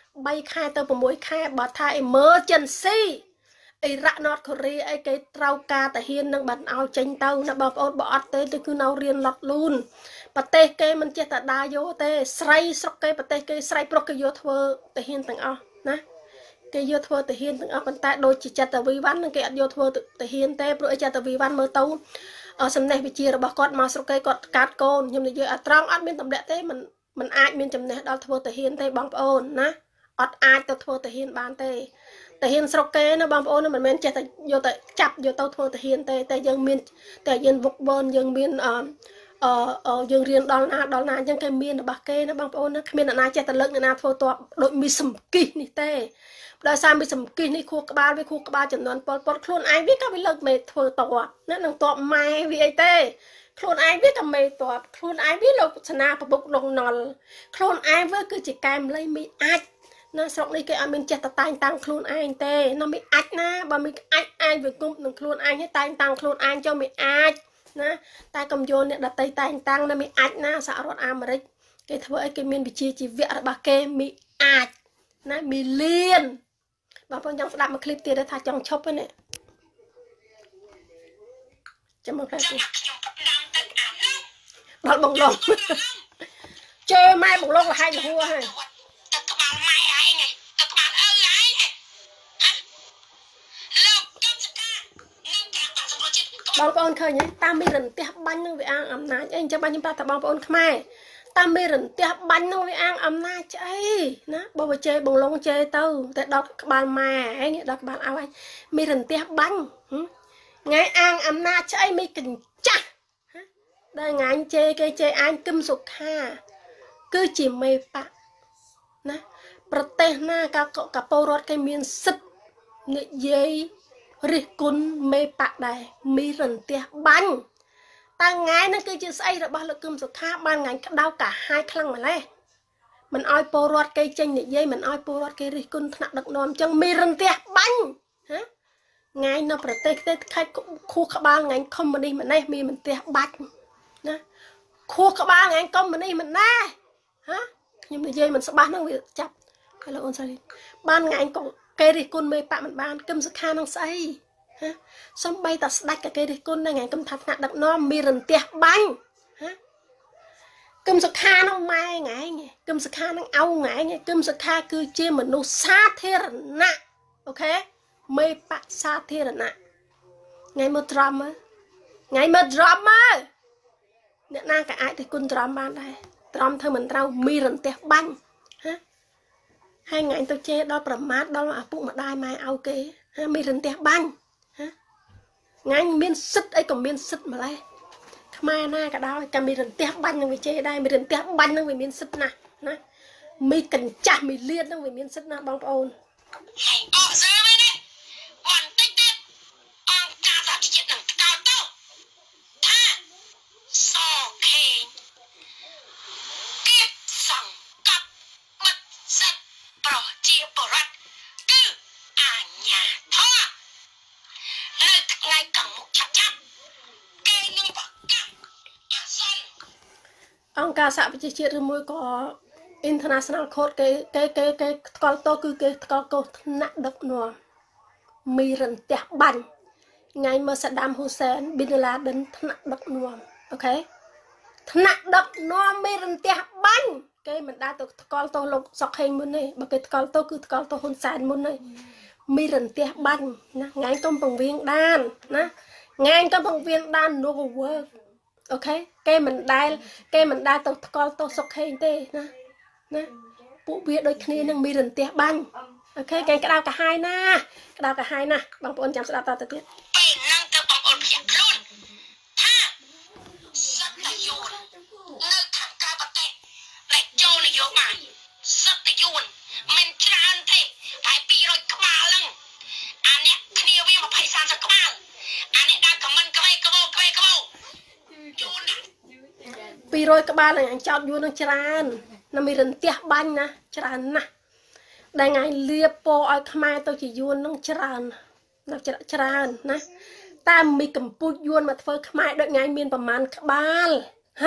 3ខែទៅ6ខែបើថា emergency អ៊ីរ៉ាក់ North Korea អីគេត្រូវការតាហ៊ាននឹងបានឲ្យចេញទៅណាបងប្អូនបើអត់ទេទៅគឺនៅរៀនលត់លូនប្រទេសគេមិនចេះតែដើរយកទេស្រីស្រុកគេប្រទេសគេស្រីប្រុសគេយកធ្វើតាហ៊ានទាំងអស់ណាគេយកធ្វើតាហ៊ានទាំងអស់ប៉ុន្តែដូចជាចិត្តវីវ៉ាន់នឹងគេអត់យកធ្វើតាហ៊ានទេព្រោះអីចិត្តវីវ៉ាន់មើលទៅសំណេះវិជ្ជារបស់គាត់មកស្រុកគេគាត់កាត់កូនខ្ញុំនិយាយអត់ត្រង់អត់មានតម្លាក់ទេមិនអាចមានចំណេះដល់ធ្វើតាហ៊ានទេបងប្អូនណាអត់អាចទៅធ្វើតាហ៊ានបានទេតាហ៊ានស្រុកគេណាបងប្អូនមិនមែនចេះតែយកទៅចាប់យកទៅធ្វើតាហ៊ានទេតែយើងមានតែយើងវឹកវរយើងមានយើងរៀនដល់ណាអញ្ចឹងគេមានរបស់គេណាបងប្អូនណាគ្មានអ្នកណាចេះតែលើកអ្នកណាធ្វើតបដូចមីសំគិះនេះទេដោយសារមីសំគិះនេះខួរក្បាលវាខួរក្បាលចំនួនពលពតខ្លួនឯងវាក៏វាលើកមេធ្វើតបណានឹងតបម៉ែវាអីទេខ្លួនឯងវាក៏មេតបខ្លួនឯងវាលោកសនាប្រពុកលងណុលខ្លួនឯងវាគឺជាកែមលៃមីអាចណាស្រុកនេះគេអត់មានចេះតែតែងតាំងខ្លួនឯងទេណាមីអាចណាបើមីអាចវាគុំនឹងខ្លួនឯងឲ្យតែងតាំងខ្លួនឯងចូលមីអាចណាតែកុំយកអ្នកដតីតែងតាំងណាមីអាចណាសហរដ្ឋអាមេរិកគេធ្វើអីគេមានវិជាជីវៈរបស់គេមីអាចណាមីលៀនបងប្អូនចង់ស្ដាប់មួយឃ្លីបទៀតថាចង់ឈប់ទេចាំមកផ្លែទៀតដល់បងឡងជើម៉ែបងឡងលហាយលហួរហើយទឹកក្បាលម៉ែឯងទឹកក្បាលឪឯងលោកកម្មសកានឹងកាបាក់សម្រួលជាតិបងប្អូនឃើញទេតាមមានរន្ទះបាញ់នឹងវាអាងអំណាចអីអញ្ចឹងបាទខ្ញុំប្រាប់ថាបងប្អូនខ្មែរតាមមានរន្ទះបាញ់នឹងវាអាងអំណាចអីណាបើវាជេរបងឡងជេរទៅតែដល់ក្បាលម៉ែឯងដល់ក្បាលអោឯងមានរន្ទះបាញ់ថ្ងៃអាងអំណាចស្អីមិនកញ្ចាស់ដែលថ្ងៃជេរគេជេរអាញគឹមសុខាគឺជាមេបកណាប្រទេសណាកពលរដ្ឋគេមានសិទ្ធិនិយាយរិះគន់មេបកដែរមានរន្ទះបាញ់តែថ្ងៃហ្នឹងគឺជាស្អីរបស់លោកគឹមសុខាបានថ្ងៃក្តៅកាហាយខ្លាំងម្ល៉េះមិនអោយពលរដ្ឋគេចេញនិយាយមិនអោយពលរដ្ឋគេរិះគន់ថ្នាក់ដឹកនាំអញ្ចឹងមានរន្ទះបាញ់ហ៎ថ្ងៃនៅប្រទេសគេខេត្តខួរក្បាលថ្ងៃខុំមុនីម្នេះមានរន្ទះបាច់ណាខួរក្បាលថ្ងៃកុំមុនីម្នេះហ៎ខ្ញុំនិយាយមិនស្បាស់ហ្នឹងវាចាប់ហើយលោកអូនស្រីបានថ្ងៃក៏គេរិះគន់មេបកមិនបានគឹមសុខានឹងស្អីហ៎សំបីតាស្ដាច់ក៏គេរិះគន់ដែរថ្ងៃគឹមថាថ្នាក់ដឹកនាំមានរន្ទះបាញ់ហ៎គឹមសុខានឹងម៉ែថ្ងៃគឹមសុខានឹងអោថ្ងៃគឹមសុខាគឺជាមនុស្សសាធារណៈអូខេមេបកសាធារណៈថ្ងៃមើលត្រាំមើលថ្ងៃមើលត្រាំមើលអ្នកណាក៏អាចរិះគន់ត្រាំបានដែរត្រាំធ្វើមិនត្រូវមានរន្ទះបាញ់ហ៎ហើយថ្ងៃទៅជេរដល់ប្រមាថដល់ឪពុកម្ដាយម៉ែឲ្យគេមានរន្ទះបាញ់ថ្ងៃមានសិទ្ធអីក៏មានសិទ្ធម្លេះខ្មែរណាក៏ដោយតែមានរន្ទះបាញ់នឹងវាជេរដែរមានរន្ទះបាញ់នឹងវាមានសិទ្ធណាស់ណាមីកញ្ចាស់មីលៀននឹងវាមានសិទ្ធណាស់បងប្អូនអកសើមែនទេបន្តិចទៀតអង្គការសហជីវជាតិនឹងថ្កោលទោសថាសខេងគៀបសង្កត់បិទសិទ្ធិប្រជាពលរដ្ឋគឺអាញាធរនៅថ្ងៃកមុខឆាប់គេនឹងប្រកាសអាសន្នអង្គការសហប្រជាជាតិឬមួយក៏ International Court គេថ្កោលទោសគឺគេថ្កោលទោសថ្នាក់ដឹកនាំមានរន្ទះបាញ់ថ្ងៃមើលសាដាមហ៊ូសែនប៊ីនឡាដិនថ្នាក់ដឹកនាំអូខេថ្នាក់ដឹកនាំមានរន្ទះបាញ់គេមិនដែលទៅថ្កោលទោសលោកសុកហេងមុនទេបើគេថ្កោលទោសគឺថ្កោលទោសហ៊ុនសែនមុនទេមានរន្ទះបាញ់ណាថ្ងៃកុំពង្រៀងដានណាថ្ងៃកុំពង្រៀងដាន no work អូខេគេមិនដែលទៅថ្កោលទោសសុកហេងទេណាពួកវាដូចគ្នានឹងមានរន្ទះបាញ់អូខេគេក្តៅកាហាយណាបងប្អូនចាំស្ដាប់តទៅទៀតពេលហ្នឹងទៅបងប្អូនភ្ញាក់ខ្លួនថាសត្វយួននៅខាងក្រៅប្រទេសដែលចូលនយោបាយសត្វយួនមិនច្រើនទេតែ200ក្បាលហ្នឹងអានេះគ្នាវា20-30ក្បាលអានេះដាក់ខមមិនក្វេក្បោយួនណា 200ក្បាលហ្នឹងអញចោតយួននឹងច្រើនណាមានរន្ទះបាញ់ណាច្រើនណាស់ដែលថ្ងៃលៀបពោឲ្យខ្មែរទៅជាយួននឹងច្រើនណាតែមីកម្ពុជាយួនមកធ្វើខ្មែរដូចថ្ងៃមានប្រមាណក្បាលហ៎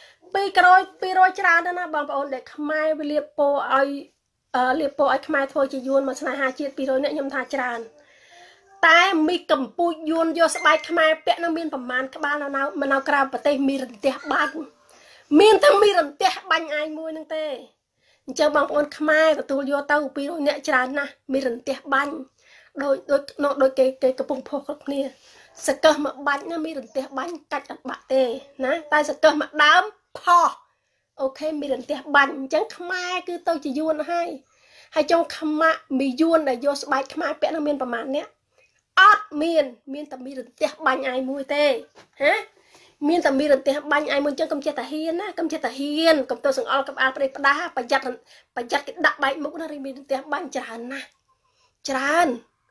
200ច្រើនណាស់បងប្អូនដែលខ្មែរវាលៀបពោឲ្យខ្មែរធ្វើជាយួនមកស្នេហាជាតិ200នាក់ខ្ញុំថាច្រើនតែមីកម្ពុជាយួនយកស្បែកខ្មែរពាក់នឹងមានប្រមាណក្បាលនៅក្រៅប្រទេសមានរន្ទះបាញ់មានតែមានរន្ទះបាញ់ឯងមួយនឹងទេអញ្ចឹងបងប្អូនខ្មែរទទួលយកទៅ200នាក់ច្រើនណាស់មានរន្ទះបាញ់ដូចគេកំពុងផុសគ្រប់គ្នាសកឹះមកបាច់ណាមានរន្ទះបាញ់កាច់អត់បាក់ទេណាតែសកឹះមកដើមផុសអូខេមានរន្ទះបាញ់អញ្ចឹងខ្មែរគឺទៅជាយួនហើយចុងខ្មាក់មីយួនដែលយកស្បែកខ្មែរពាក់នឹងមានប្រមាណអ្នកអត់មានតែមានរន្ទះបាញ់ឯងមួយទេហ៎មានតែមានរន្ទះបាញ់ឯងមួយអញ្ចឹងកុំចេះតែហ៊ានណាកុំចេះតែហ៊ានកុំទៅសង្អល់ក្បាលប្រេះផ្ដាប្រយ័ត្នគេដាក់បែកមុខណាមានរន្ទះបាញ់ច្រើនណាស់ច្រើន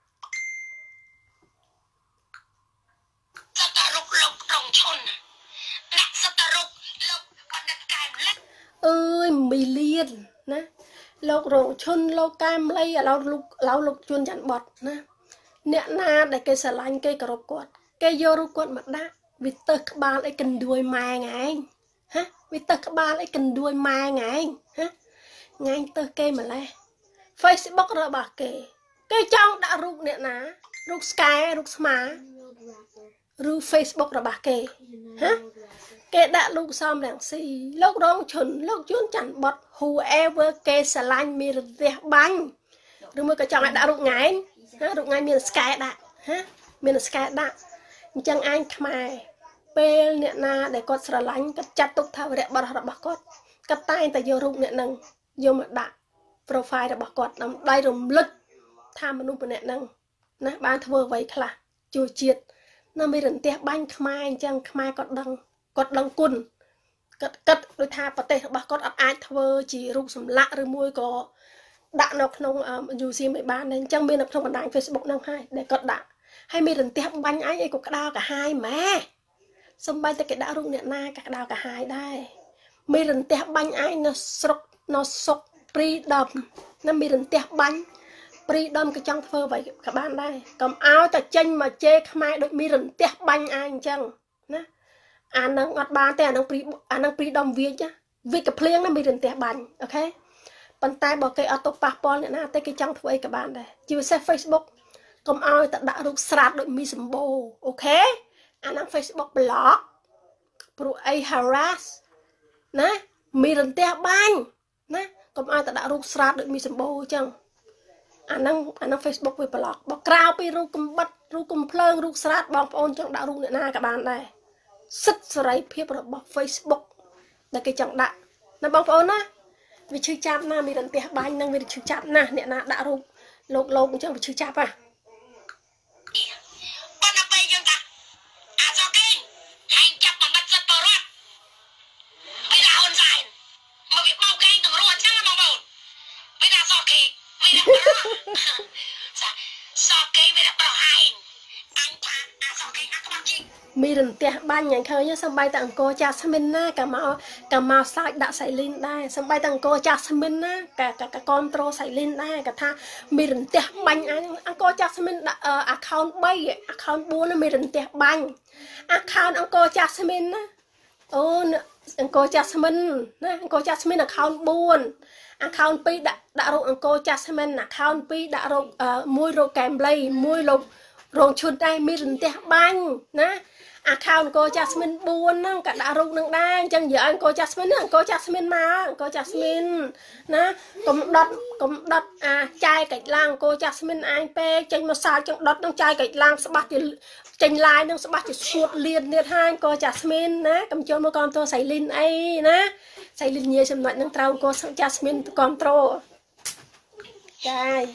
សតរុកលោករងឈុនដាក់សតរុកលោកបណ្ឌិតកែមលិតអើយមីលៀនណាលោករងឈុនលោកកែមលីឥឡូវលោកជួនច័ន្ទបតណាអ្នកណាដែលគេស្រឡាញ់គេគោរពគាត់គេយករូបគាត់មកដាក់វាទៅក្បាលអីកណ្ដួយម៉ែងឯងហ៎វាទៅក្បាលអីកណ្ដួយម៉ែងឯងហ៎ថ្ងៃទៅគេម្លេះ Facebook របស់គេចង់ដាក់រូបអ្នកណារូបស្កែរូបស្មា rư Facebook rồi bà kê hả kê đã lúc xong rằng si lúc đó chuẩn lúc chuyên chẳng bật whoever kê xà lanh mi rửa bánh rồi mới có chồng lại đã rụng ngay rụng ngay miền sky đã hả miền sky đã chẳng anh khmai pel nè na để con xà lanh cắt chặt tục thao rẽ bật bà con cắt tay ta vô rụng nè nâng vô mà đã profile bà con nằm đây rụng lực tham mà nụ nè nâng nè ban thưa vậy là chua chiết nó mới rừng tè bánh khmai chẳng khmai cọt đằng cùn cất đôi tha bát tê bà cọt ai thưa chỉ rụng sầm lạ rồi môi có đã nó không dù gì mấy bạn nên chẳng biết nó không còn đánh Facebook năm hai để cọt đã hay mới rừng tè bánh ấy cũng đau cả hai mà xong bay tới cái đã rụng nè na cả đau cả hai đây mới rừng tè bánh ấy nó sốc pri đầm nó mới rừng tè bánh pri đâm cái trong thơ vậy các bạn đây cầm áo ta chênh mà chê khmai đội mi rừng tè bánh anh chăng nè anh đang ngọt ba tè đang pri đâm việt chứ việt cái plieng nó mi rừng tè bánh ok bàn tay bỏ cái auto passport này na tới cái trong thơ vậy các bạn đây chưa xem Facebook cầm áo ta đã rút sạt đội mi sầm bồ ok anh đang Facebook blog pro a harass nè mi rừng tè bánh nè cầm áo ta đã rút sạt đội mi sầm bồ chăng anh đang Facebook với blog bọc rau pi ru cầm bắt ru cầm phơi ru sạt bong ôn chẳng đạo ru nè na các bạn đây sức sấy phiếp rồi bọc Facebook là cái chẳng đạo là bong ôn á vì chơi chạp na mi đần tè bánh năng vì chơi chạp na nè na đạo ru lộc cũng chẳng vì chơi chạp à mi rừng tè ban nhàng khơi nhá sân bay tặng cô cha Samin na cả màu sai đã xảy lên đây sân bay tặng cô cha Samin na cả control xảy lên đây cả tha mi rừng tè ban anh cô cha Samin đã account bay account buôn nó mi rừng tè ban account anh cô cha Samin na ô anh cô cha Samin na anh cô cha Samin account buôn account pi đã rồi anh cô cha Samin account pi đã rồi mui rồi kèm play mui rồi rồi chuột đây mi rừng tè ban na account cô Jasmine buôn nó cả đã rụng nâng đang chẳng giờ anh cô Jasmine mà cô Jasmine nè cũng đọt chai cạch lang cô Jasmine anh pe tranh một sao chẳng đọt nó chai cạch lang sẽ bắt thì tranh lai nó sẽ bắt thì suốt liền liệt hai cô Jasmine nè cầm cho một con tôi xảy lên ấy nè xảy lên nhiều xem lại nâng trao cô Jasmine control chai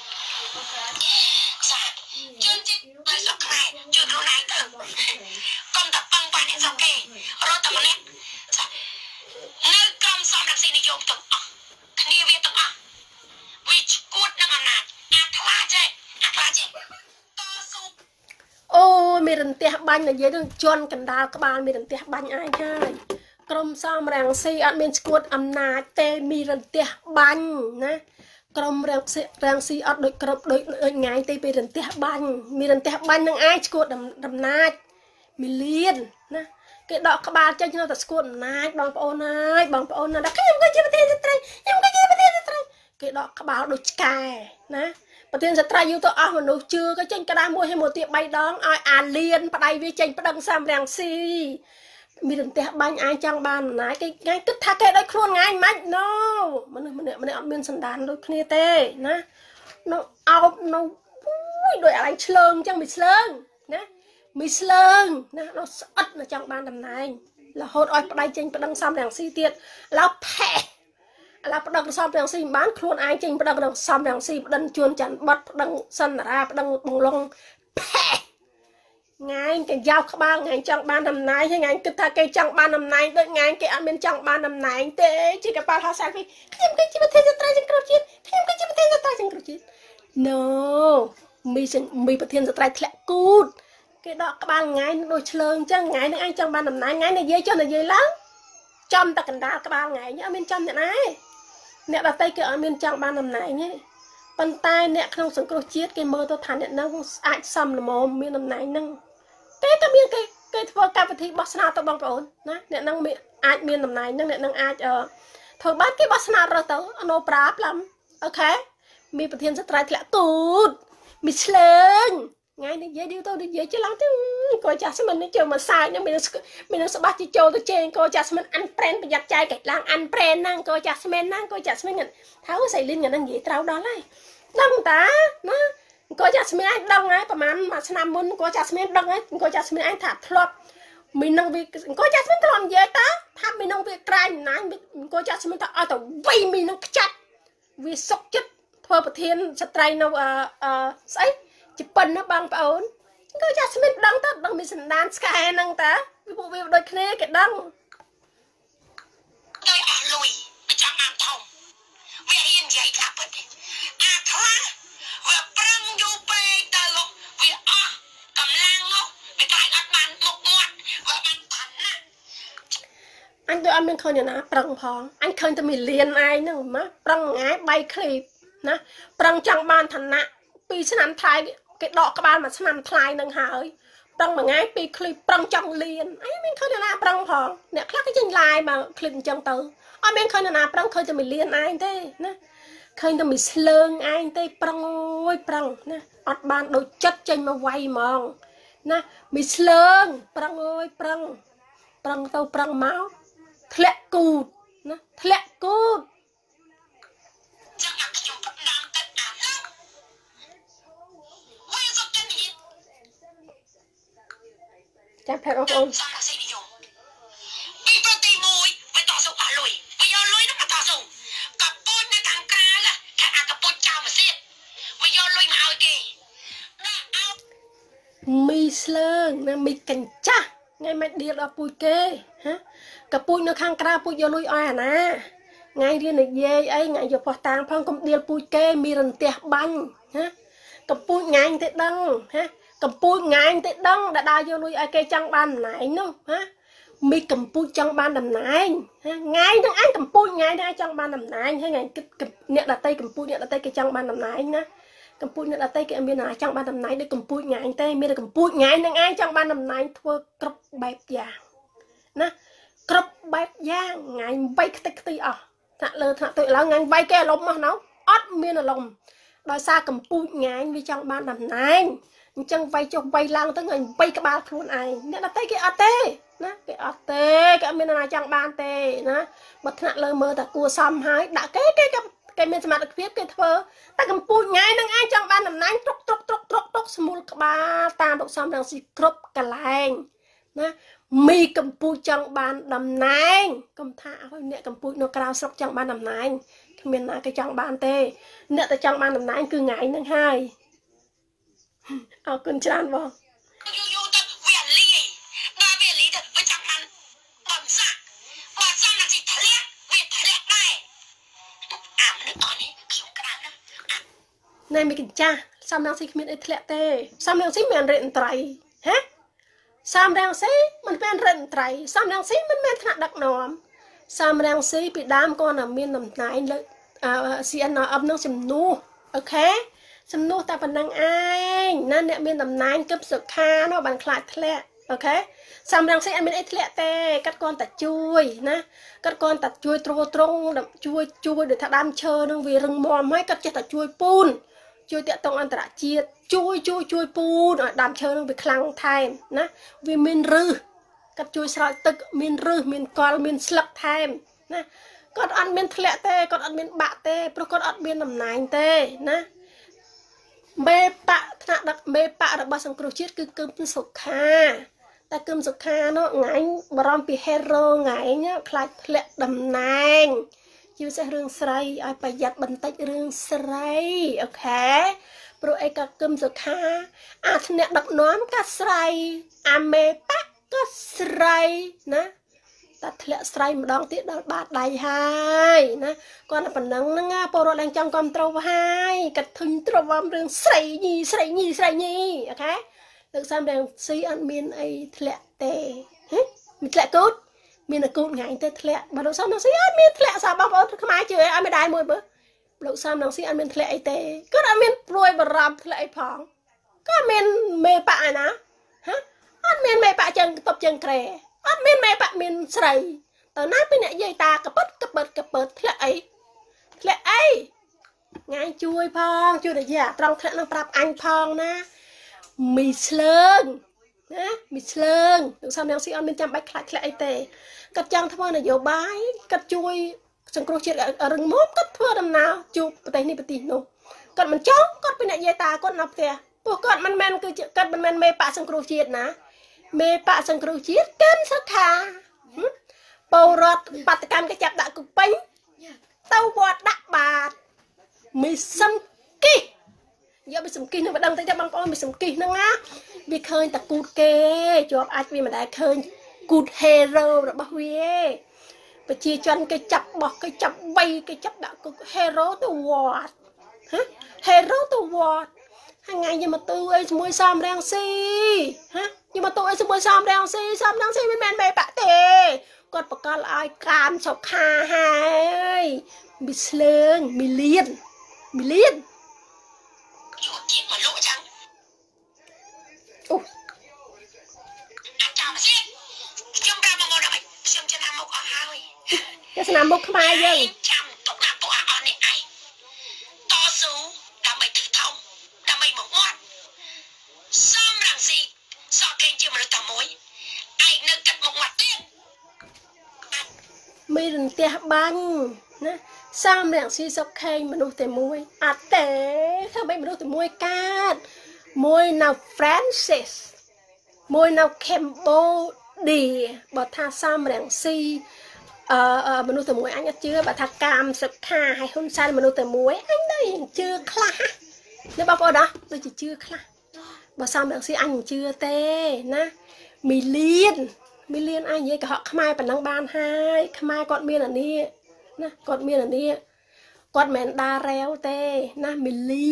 con tập băng qua đến sau kê rồi tập nét nơi cầm xóm đặc sĩ đi dùng tập kia về tập which cốt năng ăn nạt à thế ô mi rừng tè bánh là dễ đừng chôn cần đào các bạn mi rừng tè bánh ai chơi cầm xóm ràng si ăn miên cốt ăn nạt tê mi rừng tè bánh nè cầm ràng si ăn đôi ngày tê mi rừng tè bánh năng ai cốt đầm nạt mi liên nè cái đọ các bạn chơi cho nó squat nát bằng ôn đã cái em cái gì mà tiền cái đọ các bạn đôi cài nè mà tiền sẽ trai yêu tôi mà nó chưa cái tranh cái đá mua hay một tiệm bay đón ai liên bắt đây với tranh bắt đăng sam ràng si mi đừng tè bánh ai chẳng bàn nãy cái ngay tức tha cái đấy luôn ngay mách no mình ăn miên sần đàn đôi kia tê nè nó đôi anh slung chẳng bị slung nè mi slung nè nó ắt là chẳng bàn đầm này là hốt oi bắt đây tranh bắt đăng sam ràng si tiệt là phe là bắt đăng sam ràng si bán luôn ai tranh bắt đăng sam ràng si bắt đăng chuồn chẳng bắt đăng sân ra bắt đăng bằng lông phe ngay cái dao các bạn ngay chẳng ban năm nay hay ngay cứ tha cây chẳng ban năm nay đợi ngay cái ăn bên chẳng ban năm nay thế chỉ các bạn họ sai vì thêm cái chi mà thêm ra trên cầu chiên no mi bật thêm ra lại cút cái đó các bạn ngay đôi chơi chẳng ngay nữa anh chẳng ban năm nay ngay này dây cho là dây lắm trong ta cần đá các bạn ngay nhá bên trong này này nè đặt tay cái ở bên trong ban năm nay nhé bàn tay nè không sừng cầu chiết cái mơ tôi thành nè nó ai xăm là mồm miền năm nay nâng cái miếng cái thua cà phê bát na tao bằng ổn nè năng miệng ai miền năm nay nè năng ai thôi bắt cái bát na rồi tao nó práp lắm ok mi bật thiên rất trái lại cút mi sleng ngày này dễ điều tôi đi dễ chứ lắm chứ coi cha mình nó chơi mà sai nhưng mình sẽ bắt chị chơi tôi chơi coi cha mình ăn pren bây giờ trai cái lang ăn pren năng coi cha mình năng coi cha mình ngân tháo xây lên ngân năng dễ trao đó lại đông ta nó coi cha mình anh đông ấyประมาณmà năm muốn coi cha mình đông ấy coi cha mình anh thả thọt mình năng việc coi cha mình còn dễ ta tháp mình năng việc cày nãy coi cha mình ta ở tàu vây mình năng chặt vì sốc chất thôi bậc thiên sẽ trai nào ấy chỉ phần nó bằng ổn coi cha mình đông ta đông mình sẵn đàn sky năng ta vì bộ việc đôi kia cái đông tôi ở lùi trong am thông vì yên dậy cả bật thoa vừa prăng du bê tờ lục vì cầm lang ngốc vì cái đặt bàn một ngoặt và bàn thắn anh tôi ăn miếng khơi nhà prăng phong anh khơi tôi mình liền ai nữa mà prăng ngái bay clip nè prăng chẳng bàn thắn nè pi sẽ nằm thay cái đọ các bạn mà sẽ nằm thay nâng hỏi prăng mà ngái pi clip prăng trong liền ấy miếng khơi nhà prăng phong nè khác cái chân lai mà clip trong từ ở miếng khơi nhà prăng khơi tôi mình liền ai thế nè khơi tôi mình lương ai thế prăng ôi prăng nè ọt bàn đôi chất trên mà quay mòn nè mình lương prăng ôi prăng tàu prăng máu thẹn cụt nè thẹn cụt chắc phải ông ôn mi slương nè mi cành cha ngày mai đi ra pui kê hả cả pui nó khang kra pui vô lui oai nè ngày đi này về ấy ngày vô phật tàng phong công đi pui kê mi rần tiệt banh hả cầm pui ngày thế đăng hả cầm pui ngày thế đăng đã đa vô lui ai kê trăng ban này nữa hả mi cầm pui trăng ban đầm này ngày đang anh cầm pui ngày đang trăng ban đầm này hay ngày cái nè là tay cầm pui nè là tay cái trăng ban đầm này nè cầm pui nè là tay cái miền nào trăng ban đầm này để cầm pui ngày tay mi là cầm pui ngày đang ai trăng ban đầm này thua cướp bẹp vàng nè cướp bẹp vàng ngày bay cái thà lơ thà tụi là ngày bay cái lồng mà nó ót miền là lồng đòi xa cầm pui ngày vì trăng ban đầm này chẳng vay cho vay lang tới ngày vay cái ba luôn ai nè là tay cái at nè cái at cái miền nào chẳng ban tê nè bật nặng lơ mơ ta cua xăm hái đã cái miền mặt được viết cái thơ ta cầm pui ngay năng ai chẳng ban làm nắng trúc small ba ta độ xăm đang xì crop cả lành nè mi cầm pui chẳng ban đầm nang cầm thả thôi nè cầm pui nó cao sọc chẳng ban đầm nang cái miền nào cái chẳng ban tê nè ta chẳng ban đầm nang cứ ngày năng hai con chan vào này mình kiểm tra sam đang xí mình ấy tê sam đang xí mình rèn trái hả sam đang xí mình bên rèn trái sam đang xí mình bên thằng đặc nòm sam đang xí bị đam con là miền nằm nái lợi xí ăn nó ấm nó xem nu ok xem nu ta vẫn đang ai nên nè miền nằm nái cấp sực kha nó bằng khai thẹn ok sam đang xí anh mình ấy tê cắt con tạt chui nè cắt con tạt chui trông đập chui để thằng đam chơi nó vì rừng mòm hay cắt chết tạt chui pun chui tiệt tông anh ta chia chui pun ở đam chơi nó bị khăng thay nè vì miền rư cắt chui sợi tức miền rư miền col miền slap thay nè con ăn miền thẹn tê con ăn miền bạ tê pro con ăn miền nằm nái tê nè mê bạ thằng đặc mê bạ đặc ba sang cừu chết cứ cơm sục kha ta cơm sục kha nó ngái brom pi hero ngái nhá khai thẹn đầm nang chưa sẽ rương sray ai phải giặt bẩn tách rương sray ok pro ai cả cơm sục kha nè đặc nón cả sray mê bạ cả sray nè ta thẹn sray mà đong tiết đó bát đầy hai nè con là phần nắng nó pro đang trong con trâu hai cắt thun trâu vam rương sray nhi ok được xem đang xí ăn miên ấy thẹn tê mình thẹn cốt miên là cốt ngày tê thẹn mà được xem đang xí ăn miên thẹn sao bao bao không ai chơi ăn mới đai môi bữa được xem đang xí ăn miên thẹn tê cứ ăn miên ruồi bờ rầm thẹn phong cứ ăn miên mê bạ nè hả ăn miên mê bạ chân tập chân kề ăn miên mê bạ miên sray tao nói bên này dây ta cặp bớt thẹn ấy ngày chui phong chui được gì à trong thẹn nó prap anh phong nè mì slương nè mì slương được sao đang si on bên trong bách lại lại tệ cắt trang thưa là dầu bái cắt chui sừng cua chết ở rừng mốt cắt thưa đầm nào chụp tay ni bati nô cắt mình chó cắt bên này dây ta cắt nắp kìa buộc cắt mình men cứ cắt mình men mê pạ sừng cua chết nè mê pạ sừng cua chết cân sắc hà bầu rót bát cam cái chặt đã cục bánh tàu bọt đạp bạt mì sâm kì giờ bị sâm kì nó đăng tay cho băng con mì sâm kì nó ngá bị khơi ta cút kê cho ai vì mà đã khơi cút hero rồi bao nhiêu và chia cho anh cái chập bọt cái chập bay cái chập đã cục hero to what hả hero to what hàng ngày nhưng mà tôi ấy mua xăm đang si hả nhưng mà tôi ấy mua xăm đang si bên bên bè bạ tê con bạc con ai cam chọc hà hai bị slương bị liên cái sao nằm bốc mai vậy mi rừng tia băng nè sao rạng si sọc khay mà nuôi tề muôi à tề sao bây mà nuôi tề muôi cát muôi nào Francis muôi nào Cambodia bà tha sao rạng si mà nuôi tề muôi anh chưa bà tha cam sọc kha hay hôn sai mà nuôi tề muôi anh đây chưa khla nếu bao đó tôi chỉ chưa khla bà sao rạng si anh chưa tê nè mì liên anh vậy cả họ khai bản năng ban hai khai con miên ở đây nè con miên ở đây con mền đa réo tê nè mì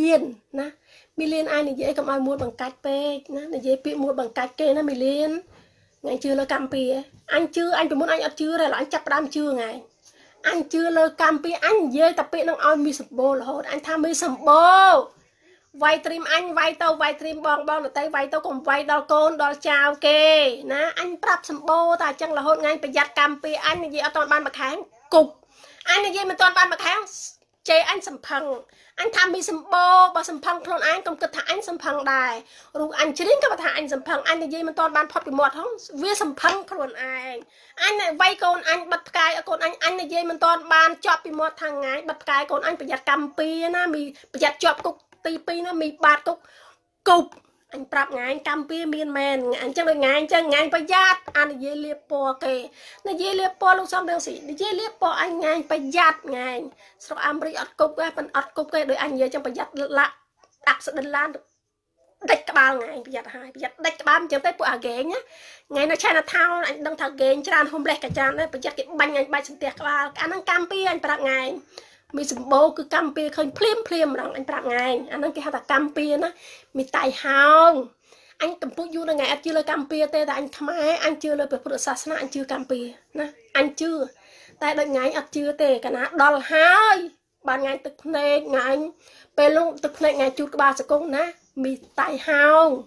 liên anh này dễ cầm ai mua bằng cách pe nè dễ bị mua bằng cách kê nè mì liên ngày chưa lơ cam pi anh chưa anh phải muốn anh chưa rồi là anh chấp đam chưa ngày anh chưa lơ cam pi anh dễ tập bị năng ai mi sập bô là hồi anh tham mi sập bô vay stream anh vay tao vay stream bong là tay vay tao còn vay đo côn đo chào kê nè anh prap sầm bô ta chẳng là hôn ngay phải giặt cam pi anh gì ở toàn ban mặt hàng cục anh gì mà toàn ban mặt hàng chế anh sầm phăng anh tham mi sầm bô bà sầm phăng thôn anh công cực thả anh sầm phăng đài rồi anh chỉ đến các bạn thả anh sầm phăng anh gì mà toàn ban phật bị mọt không vía sầm phăng thôn anh này vay con anh bật cài ở con anh gì mà toàn ban chọp bị mọt thằng ngày bật cài con anh phải giặt cam pi na mi phải giặt chọp cục tì pi nó mì bát cục anh prap ngày cam pi miên men anh chẳng được ngày phải giặt anh dễ liệp po kề nó dễ liệp po lúc xong đang xỉ dễ liệp po anh ngày phải giặt ngày sau amri ọt cục cái phần ọt cục cái đôi anh dễ chẳng phải giặt lạ đặt sự đơn lan đạch cái bao ngày phải giặt hai phải giặt đạch cái bao chẳng tới bộ ghế nhá ngày nó China Town anh đang thằng ghế tràn hôm nay cả tràn đấy phải giặt cái bánh anh bay sừng tiệc cái bao anh đang cam pi anh prap ngày mi sầm bô cứ cam pi khơi phim rằng anh prap ngày anh đang cái hạt cam pi nó mi tài hào anh cầm bút du là ngày anh chưa lời cam pi tê tại anh khai anh chưa lời về phụ sa na anh chưa cam pi nè anh chưa tại đợi ngày anh chưa tê cả ná đòn hai ban ngày thực này ngày pe luôn thực này ngày chút ba sẽ công nè mi tài hào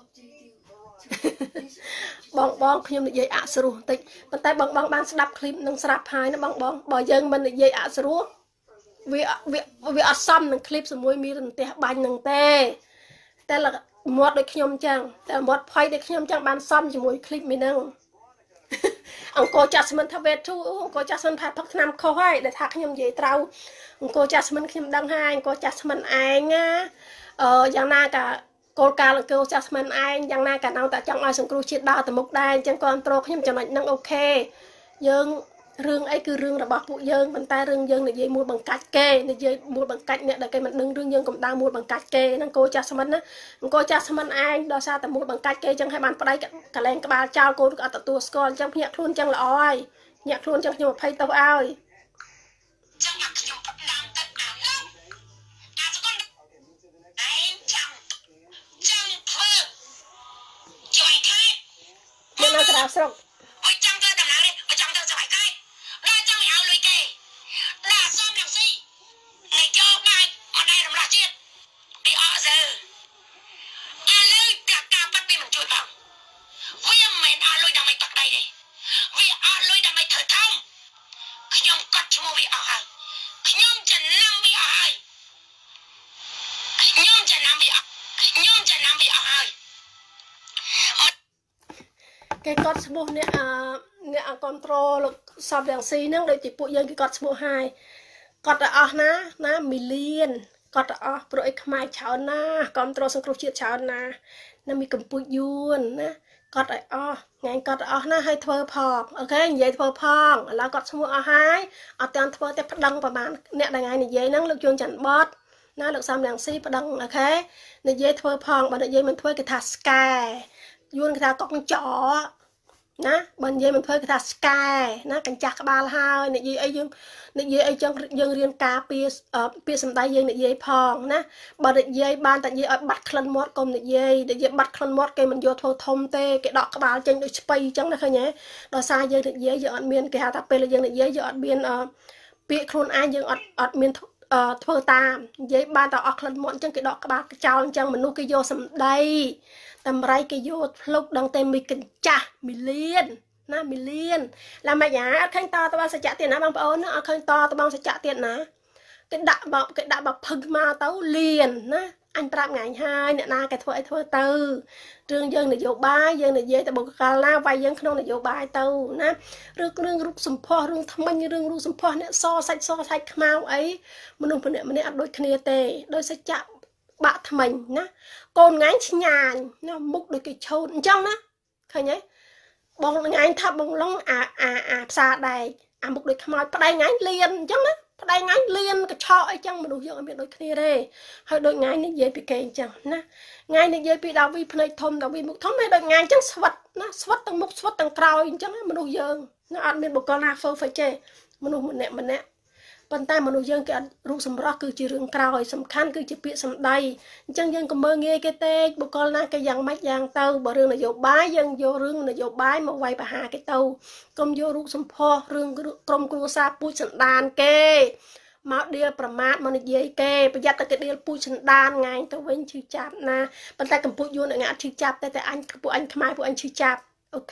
bongខ្ញុំនិយាយអសរោះតិចប៉ុន្តែបងបានស្ដាប់ឃ្លីបនឹងស្រាប់ហើយណាបងបើយើងមិននិយាយអសរោះវាអត់សមនឹងឃ្លីបជាមួយមានរន្ទះបាញ់នឹងទេតែមាត់ដូចខ្ញុំចឹងតែមាត់ផុយដូចខ្ញុំចឹងបានសមជាមួយឃ្លីបមីនឹងអង្គរចាស់ស្មិនថាវេធូអង្គរចាស់ស្មិនផាត់ផឹកឆ្នាំខុសហើយដែលថាខ្ញុំនិយាយត្រូវអង្គរចាស់ស្មិនខ្ញុំដឹងហើយអង្គរចាស់ស្មិនឯងយ៉ាងណាក៏គោលការណ៍អង្គរចាស់ស្មិនឯងយ៉ាងណាក៏ដល់តែចង់ឲ្យសង្គ្រោះជាតិដើរទៅមុខដែរអញ្ចឹងគ្រប់គ្រងខ្ញុំចំណុចហ្នឹងអូខេយើងរឿងអីគឺរឿងរបស់ពួកយើងប៉ុន្តែរឿងយើងនិយាយមួយបង្កាច់គេនិយាយមួយបង្កាច់អ្នកដែលគេមិនដឹងរឿងយើងកុំដើរមួយបង្កាច់គេហ្នឹងគោចាស់ស្មិនណាអង្គរចាស់ស្មិនឯងដល់សារតែមួយបង្កាច់គេអញ្ចឹងឲ្យបានប្តីកលែងក្បាលចោលគោក៏អត់ទទួលស្គាល់អញ្ចឹងភ្ញាក់ខ្លួនអញ្ចឹងល្អហើយភ្ញាក់ខ្លួនអញ្ចឹងខ្ញុំ20ទៅឲ្យចឹងខ្ញុំផ្ដាំទឹកអាលោកអាសកុនឯងចាំធ្វើជួយខែខ្ញុំនៅក្រៅស្រុកខ្ញុំចំណាំវាអស់ហើយ cái con số nè control sắp đèn xì nâng đôi chỉ bộ dân cái con số 2 con đã ná million con đã pro ek mai chào na control sông kêu chuyện chào na nó mi cầm bụi yuan na con đã ngày con đã na hay thơ phong ok vậy thơ phong là con số 2 ở tiền thơ tiếp đăng và bạn nè đại ngày này vậy nâng lực chuyên chẳng bớt na lực xăm đèn xì và đăng ok này vậy thơ phong bạn vậy mình thuê cái thà sky yuan cái thà con chó ná bên dưới mình thuê cái thà sky ná cảnh chặt ba hai này gì ấy trong dân riêng cá pia sầm tay dân này gì phong ná bà này gì ban tại gì ở bắt khăn mót công này gì để gì bắt khăn mót cái mình vô thô thông tê cái đọt cái bà trên đôi spay chẳng là khơi nhé đó sai dân này gì giờ ăn miên cái hạt tạp là dân này gì giờ ăn miên pia khôn ai dân ăn miên thơ tam giấy ban tao khăn mót chẳng cái đọt cái bà cái trao chẳng mình nuôi cái vô sầm đây tầm ray cái vô lúc đăng tên mình kinh cha million na million là mày nhá khanh to tao bao sẽ trả tiền á bằng ôn nó khanh to tao bao sẽ trả tiền ná cái đạm bọc phừng mà tao liền na anh trạm ngày 2 nè na cái thua tư trường dân này vô bài dân này về tao bộ cà la vay dân không này vô bài tao na rương rút sầm po rương thâm anh rương rút sầm po nè so sạch mau ấy mình nè ăn đôi kia tê đôi sẽ chạm bạn mình ná con ngán nhà nó múc được cái chôn trong đó thấy nhé bông ngán thắp bông lông xa đây múc được mỏi đây ngán liền chẳng đó đây ngán liền cái trọ ấy chẳng mà đủ dụng miệng đôi kia đây hơi đôi ngán nó dễ bị kề chẳng ná ngán nó dễ bị đau vì plei thom đau vì múc thom hay đôi ngán chẳng svat tầng múc svat tầng cào chẳng mà đủ dụng nó ăn miệng bột con na phơi phải chê mà đủ mình nè bàn tay mà nuôi dân cái rú sầm rác cứ chỉ rừng cào sầm khăn cứ chỉ bịa sầm đầy chẳng dân còn mơ nghe cái tê bộ con na cái giang mách giang tàu bỏ rừng là dầu bái dân vô rừng là dầu bái mà quay bà hà cái tàu công vô rú sầm pho rừng công cua sa pui sầm đàn kê máu đĩaประมาทมันdây kê bây giờ ta cái đĩa pui sầm đàn ngày tao vẫn chưa chạp na bàn tay cầm pui vô là ngã chưa chạpแต่anh pui anh khai pui anh chưa chạp ok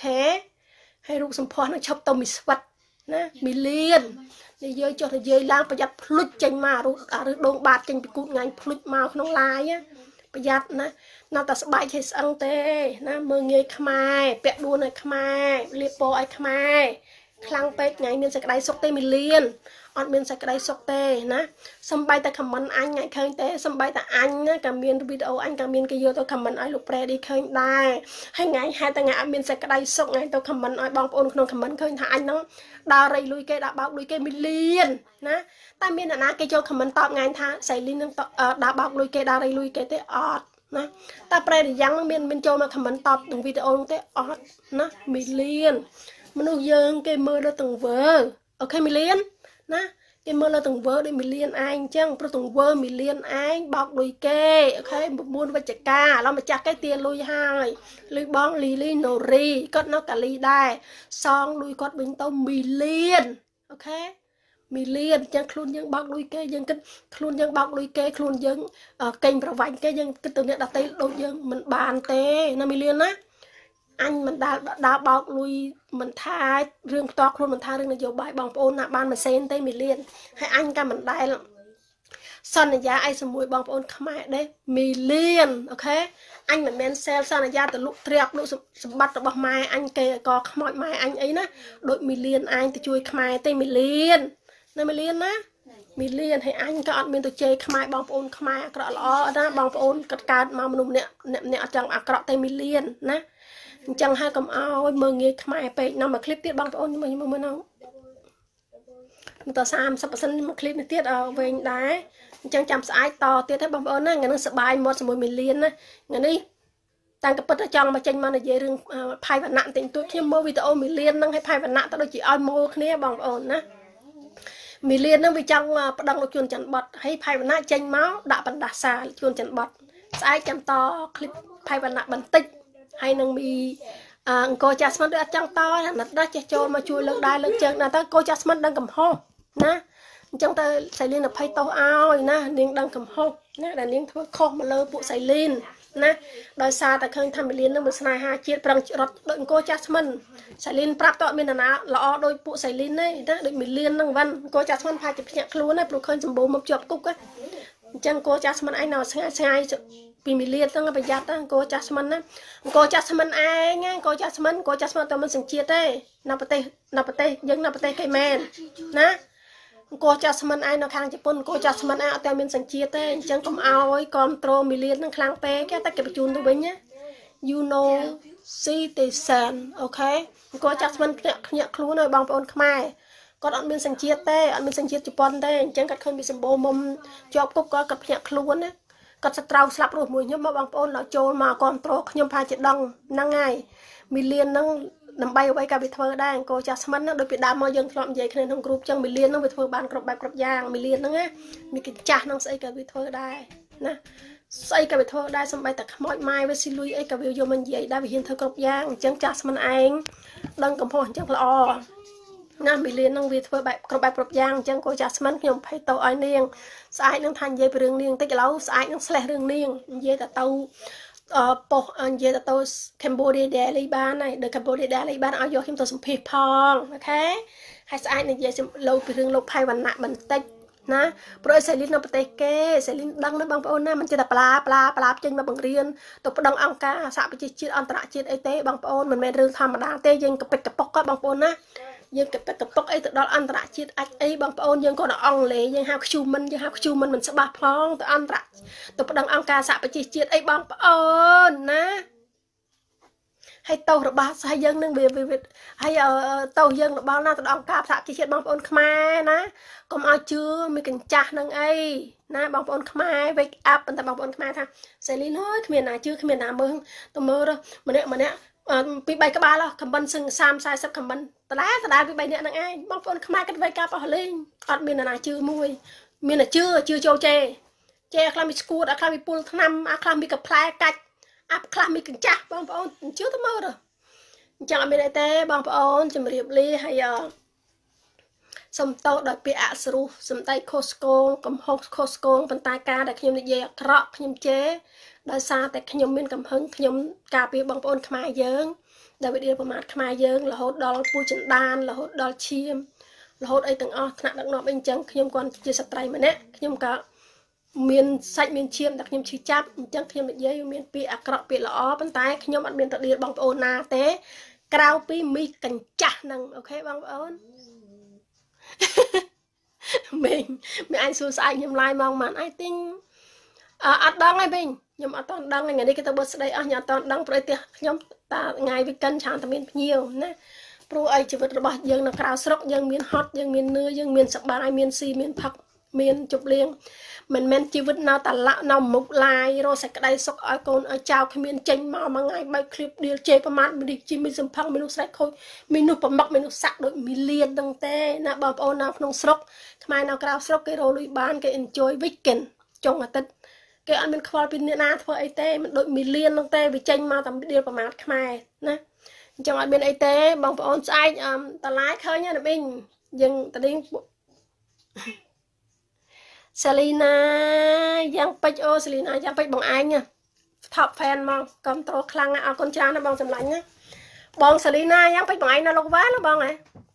hay rú sầm pho nó chọc tao mì svat na mì liên để dơi cho thì dơi lang bây giờ phlut chanh mà rồi đông bát chanh bị cút ngay phlut màu không lai á bây giờ nó ta sẽ bài chơi ăn tê na mơ nghe khmai pẹt đua này khmai liệp po ai khmai khlang pet ngay miền sài cái sọc tê miền liên on miền sài cái sọc tê na sâm bay ta comment anh ngay khơi tê sâm bay ta anh á cả miền video anh cả miền cái vô tôi comment ai lục pre đi khơi đai hay ngày hai ta ngã miền sài cái sọc ngay tôi comment ai bong ôn không comment khơi thà anh nó đào rây lui cái đã bọc lui cái miền liên na ta miền là cái cho comment tọt ngay thà sài liên đã bọc lui cái đào rây lui cái tê ọt na ta pre để giăng miền cho mà comment tọt từng video tê ọt na miền liên mình nuôi dân cái mơ đó từng vơ ok mình liên na cái mơ là từng vơ để mình liên anh chăng pro từng vơ mình liên anh bọc đuôi kê ok buôn và chặt ca nó mà chặt cái tiền lui hai lui bong li nori cất nó cả li đai xong lui cất bình tông mình liên ok mình liên chăng luôn dân bọc đuôi kê dân cái luôn dân bọc đuôi kê luôn dân kênh pro vành cái dân cái từ nhận đặt tay đôi dân mình bàn tê nó mình liên á anh mình đã bọc lui mình tha riêng to luôn mình tha riêng là dầu bài bóng ôn nạp ban mà sen tây mình liền hay anh cả mình đây là son này giá ai xem mùi bóng ôn khmai đấy mình liền ok anh mình men sell son này giá từ lúc trẹp lúc bắt được bóng mai anh kề có mọi mai anh ấy ná đội mình liền anh thì chui khmai tây mình liền nơi mình liền á mình liền hay anh các anh mình tôi chơi khmai bóng ôn khmai cọ lọ đó bóng ôn cật cạt mà mình nè chẳng cọ tây mình liền ná chẳng hai cầm ao mơ nghe khmai pe nằm mà clip tiết băng ôn nhưng mà mình không mình tao sam sắp sân mà clip này tiết ở về đá chẳng chăm sai to tiết thấy băng ôn á ngày nó sợ bài một rồi mình liền á ngày đi tăng cái bớt trong mà tranh mà là về rừng phai và nặng tình tôi khi mơ video mình liền năng hay phai và nặng tao đôi chỉ ai mô kia băng ôn á mình liền nó bị trong đăng nó chuồn chẳng bật hay phai và nặng tranh máu đã bắn đá xa chuồn chẳng bật sai chăm to clip phai và nặng bắn tích hay năng bị cô Jasmine đã trăng to là nó đã cho mà chui lưng đai lưng chân là ta cô Jasmine đang cầm hông nè trong ta xài lên là phay to ao nè nên đang cầm hông nè là nên thôi không mà lơ bộ xài lên nè đòi xa ta khơi tham liên nó một snai hai chiết bằng rót đợi cô Jasmine xài lên prap tọt bên là lọ đôi bộ xài lên đấy đó đợi mình liên năng văn cô Jasmine phai chụp nhạc luôn này bộ khơi chấm bố một chụp cúc á chẳng cô Jasmine anh nào sai ពីមីលៀនហ្នឹងប្រយ័ត្នអង្គរចាស់ស្មិនណាអង្គរចាស់ស្មិនឯងអង្គរចាស់ស្មិនតែមិនសញ្ជាតិទេនៅប្រទេសយើងនៅប្រទេសគេមែនណាអង្គរចាស់ស្មិនឯងនៅខាងជប៉ុនអង្គរចាស់ស្មិនឯងអត់តែមានសញ្ជាតិទេអញ្ចឹងកុំអោយគ្រប់ត្រូលមីលៀនហ្នឹងខ្លាំងពេកតែគេបញ្ជូនទៅវិញណា you know citizen អូខេអង្គរចាស់ស្មិនភ្ញាក់ខ្លួនហើយបងប្អូនខ្មែរគាត់អត់មានសញ្ជាតិទេអត់មានសញ្ជាតិជប៉ុនទេអញ្ចឹងគាត់ឃើញពីសម្បូរមុំជាប់គុកគាត់ភ្ញាក់ខ្លួនណាគាត់សត្រូវស្លាប់រស់មួយខ្ញុំមកបងប្អូនដល់ចូលមកគ្រប់ត្រូលខ្ញុំផាជាដងហ្នឹងហើយមីលៀនហ្នឹងដើម្បីអ្វីក៏វាធ្វើដែរអង្គរចាស់ស្មិនហ្នឹងដូចពីដើមមកយើងធ្លាប់និយាយគ្នាក្នុងក្រុមចឹងមីលៀនហ្នឹងវាធ្វើបានគ្រប់បែបគ្រប់យ៉ាងមីលៀនហ្នឹងណាមីគេចាស់ហ្នឹងស្អីក៏វាធ្វើដែរណាស្អីក៏វាធ្វើដែរសំបីតែខ្មោចម៉ែវាស៊ីលុយអីក៏វាយកមកនិយាយដែរវាហ៊ានធ្វើគ្រប់យ៉ាងអញ្ចឹងចាស់ស្មិនឯងដឹងកំហុសអញ្ចឹងល្អណាមីលៀនហ្នឹងវាធ្វើបែបគ្រប់យ៉ាងអញ្ចឹងក៏ចាស់ស្មិនខ្ញុំភ័យទៅឲ្យនាងស្អាតនឹងថានិយាយពីរឿងនាងតិចឥឡូវស្អាតនឹងស្លេះរឿងនាងនិយាយតែទៅប៉ុសនិយាយទៅ Cambodia Daily បានហើយដល់ Cambodia Daily បានឲ្យយកខ្ញុំទៅសម្ភាសផងអូខេហើយស្អាតនិយាយលោពីរឿងលោកផៃវណ្ណៈបន្តិចណាព្រោះសេលីននៅប្រទេសគេសេលីនដឹងណាបងប្អូនណាមិនចេះតែប្លាចេញមកបង្រៀនទៅប្តឹងអង្គការសហប្រជាជាតិអន្តរជាតិអីទេបងប្អូនមិនមែនរឿងធម្មតាទេយើងកពិតកប៉ុកបងប្អូនណាយើងកពិតកប៉ុកអីទៅដល់អន្តរជាតិអាចអីបងប្អូនយើងក៏នៅអង់គ្លេសយើងហៅ human មិនច្បាស់ផងទៅអន្តរទៅប្តឹងអង្គការសហប្រជាជាតិអីបងប្អូនណាហើយតោរបស់ហើយយើងនឹងវាហើយតោយើងរបស់ណាទៅអង្គការសហប្រជាជាតិបងប្អូនខ្មែរណាកុំឲ្យជឿមានកញ្ចាស់នឹងអីណាបងប្អូនខ្មែរ wake up ប៉ុន្តែបងប្អូនខ្មែរថាសេលីនហើយគ្មានណាជឿគ្មានណាមើលទៅមើលម្នាក់ពី3ក្បាលខំបិនសឹង30 40ខំបិនដដែលពី3នាក់ហ្នឹងឯងបងប្អូនខ្មែរគាត់ wake up អស់លេងអត់មានណាជឿមួយមានតែជឿចូលចេខ្លះមានស្គួតខ្លះមានពុលថ្នាំខ្លះមានកផ្លែកាច់ខ្លះមានកញ្ចាស់បងប្អូនជឿទៅមើលទៅអញ្ចឹងអត់មានអីទេបងប្អូនជម្រាបលាហើយសុំតោដោយពាក្យអសរុះសំដីខុសឆ្គងកំហុសខុសឆ្គងប៉ុន្តែការដែលខ្ញុំនិយាយអាក្រក់ខ្ញុំជេរដោយសារតែខ្ញុំមានកំហឹងខ្ញុំការពារបងប្អូនខ្មែរយើងដែលវិទ្យាប្រមាថខ្មែរយើងរហូតដល់ពូចិនដានរហូតដល់ឈាមរហូតអីទាំងអស់ថ្នាក់ដឹកនាំអីអញ្ចឹងខ្ញុំគាត់ជាស្ត្រីម្នាក់ខ្ញុំក៏មានសាច់មានឈាមតែខ្ញុំឈឺចាប់អញ្ចឹងខ្ញុំនិយាយមានពាក្យអាក្រក់ពាក្យល្អប៉ុន្តែខ្ញុំអត់មានទៅដៀលបងប្អូនណាទេក្រៅពីមីកញ្ចាស់ហ្នឹងអូខេបងប្អូនមីអញសួរស្អែកខ្ញុំឡាយមកម៉ាន I think អត់ដឹងហើយវិញខ្ញុំអត់តន់ដឹងថ្ងៃនេះគេទៅបឺស្ដីអស់ខ្ញុំអត់តន់ដឹងព្រោះផ្ទះខ្ញុំតាថ្ងៃវីកិនច្រើនតែមានភ្ញៀវណាព្រោះអីជីវិតរបស់យើងនៅក្រៅស្រុកយើងមានហត់យើងមាននឿយើងមានសប្បាយមានស៊ីមានផឹកមានជប់លៀងមិនមែនជីវិតនៅតែឡាក់នៅមុខឡាយរស់សេចក្តីសុខឲ្យកូនឲ្យចៅគ្មានចេញមកមួយថ្ងៃបើឃ្លៀបឌៀលជេរប្រមាថមនុស្សជីមានសំផឹងមនុស្សស្រែកខូចមនុស្សប្រមុកមនុស្សសាក់ដូចមីលៀនហ្នឹងទេណាបងប្អូននៅក្នុងស្រុកខ្មែរនៅក្រៅស្រុកគេរលុយបានគេ enjoy weekend ចុងអាទិត្យគេអត់មានខ្វល់ពីអ្នកណាធ្វើអីទេមិនដូចមីលៀនហ្នឹងទេវាចេញមកតែឌៀលប្រមាថខ្មែរណាអញ្ចឹងអត់មានអីទេបងប្អូនស្អែកតឡាយឃើញណាមីងយើងតឌីងសេលីណាយ៉ាងពេចអូសេលីណាយ៉ាងពេចបងឯង top fan មកគ្រប់ត្រូលខ្លាំងអរគុណច្រើនណាបងសម្លាញ់ណាបងសេលីណាយ៉ាងពេចបងឯងនៅលោកវ៉ាណាបងឯង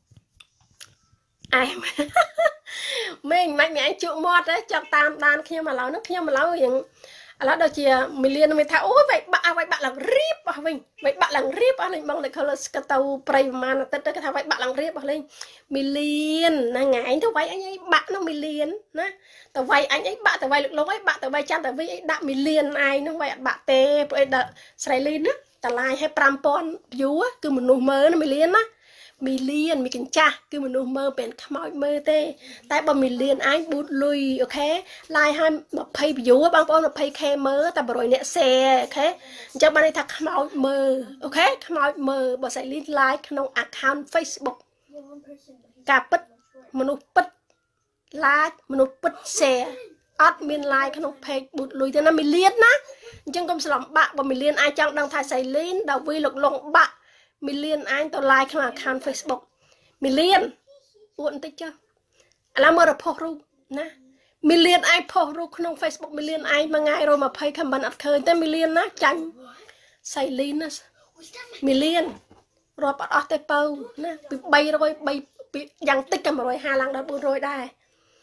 មីងមិនឯងជក់មាត់ទេចាប់តាមដានខ្ញុំឥឡូវហ្នឹងខ្ញុំឥឡូវយ៉ាងឥឡូវដូចជាមីលៀនមានថាអូយវាយបាក់ឡើងរៀបអស់វិញវាយបាក់ឡើងរៀបអស់លេងបងតែខលស្កទៅប្រៃប្រហែលអាទិត្យទៅគេថាវាយបាក់ឡើងរៀបអស់លេងមីលៀនណាថ្ងៃឯងទៅវាយអញអីបាក់នោះមីលៀនណាទៅវាយអញអីបាក់ទៅវាយលោកអីបាក់ទៅវាយចាំតែវិញអីដាក់មីលៀនឯងហ្នឹងវាយអត់បាក់ទេព្រោះអីដល់ស្រីលីនណាតម្លៃឲ្យ 5000 view គឺមនុស្សមើលណាមីលៀនណាមីលៀនមីកញ្ចាស់គឺមនុស្សមើលពេលខ្មោចមើលទេតែបើមីលៀនឯងប៊ូតលុយអូខេឡាយឲ្យ20 view បងប្អូន 20k មើលតែ100អ្នក share អូខេអញ្ចឹងបានន័យថាខ្មោចមើលអូខេខ្មោចមើលបើស្អីលីន like ក្នុង account Facebook ការពិតមនុស្សពិត like មនុស្សពិត share អត់មាន like ក្នុង page ប៊ូតលុយទេណាមីលៀនណាអញ្ចឹងកុំស្លំបាក់បើមីលៀនអាចចង់ដឹងថាស្អីលីនដល់វីលោកលងបាក់មីលៀនឯងទៅ like ក្នុង account Facebook មីលៀនអួតបន្តិចចុះឥឡូវមើលរផុសរូបណាមីលៀនឯងផុសរូបក្នុង Facebook មីលៀនឯងមួយថ្ងៃរ20 comment អត់ឃើញទេមីលៀនណាចាញ់សៃលីនណាមីលៀនរាប់អត់អស់ទេបើណាពី300 ពីយ៉ាងតិចក៏150ឡើងដល់400ដែរ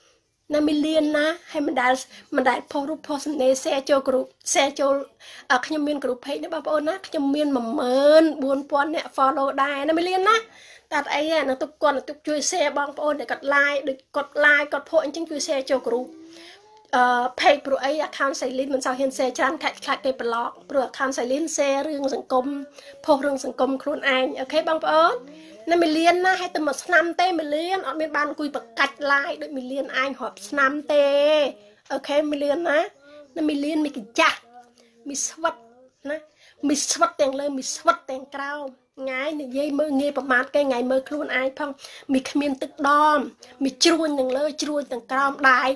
ណាមីលៀនណាហើយមិនដែលផុសរូបផុសសំណេរ share ចូលគ្រូ share ចូលខ្ញុំមានគ្រូ page នេះបងប្អូនណាខ្ញុំមាន 14000 អ្នក follow ដែរណាមីលៀនណាតែអីហ្នឹងទុកគាត់ទុកជួយ share បងប្អូនដែលគាត់ like ដូចគាត់ like គាត់ផុសអញ្ចឹងជួយ share ចូលគ្រូpage ព្រោះអី account សៃលីនមិនសូវហ៊ាន share ច្រើនខ្លាចគេប្លុកព្រោះ account សៃលីន share រឿងសង្គមផុសរឿងសង្គមខ្លួនឯងអូខេបងប្អូនណាមីលៀនណាឲ្យតែមួយឆ្នាំទេមីលៀនអត់មានបានអង្គុយបកាច់ like ដូចមីលៀនអញរាប់ឆ្នាំទេអូខេមីលៀនណាមីលៀនមីកញ្ចាស់មីស្វិតណាមីស្វិតទាំងលើមីស្វិតទាំងក្រោមថ្ងៃនិយាយមើលងាយប្រមាថគេថ្ងៃមើលខ្លួនឯងផងមីគ្មានទឹកដមមីជ្រួញទាំងលើជ្រួញទាំងក្រោម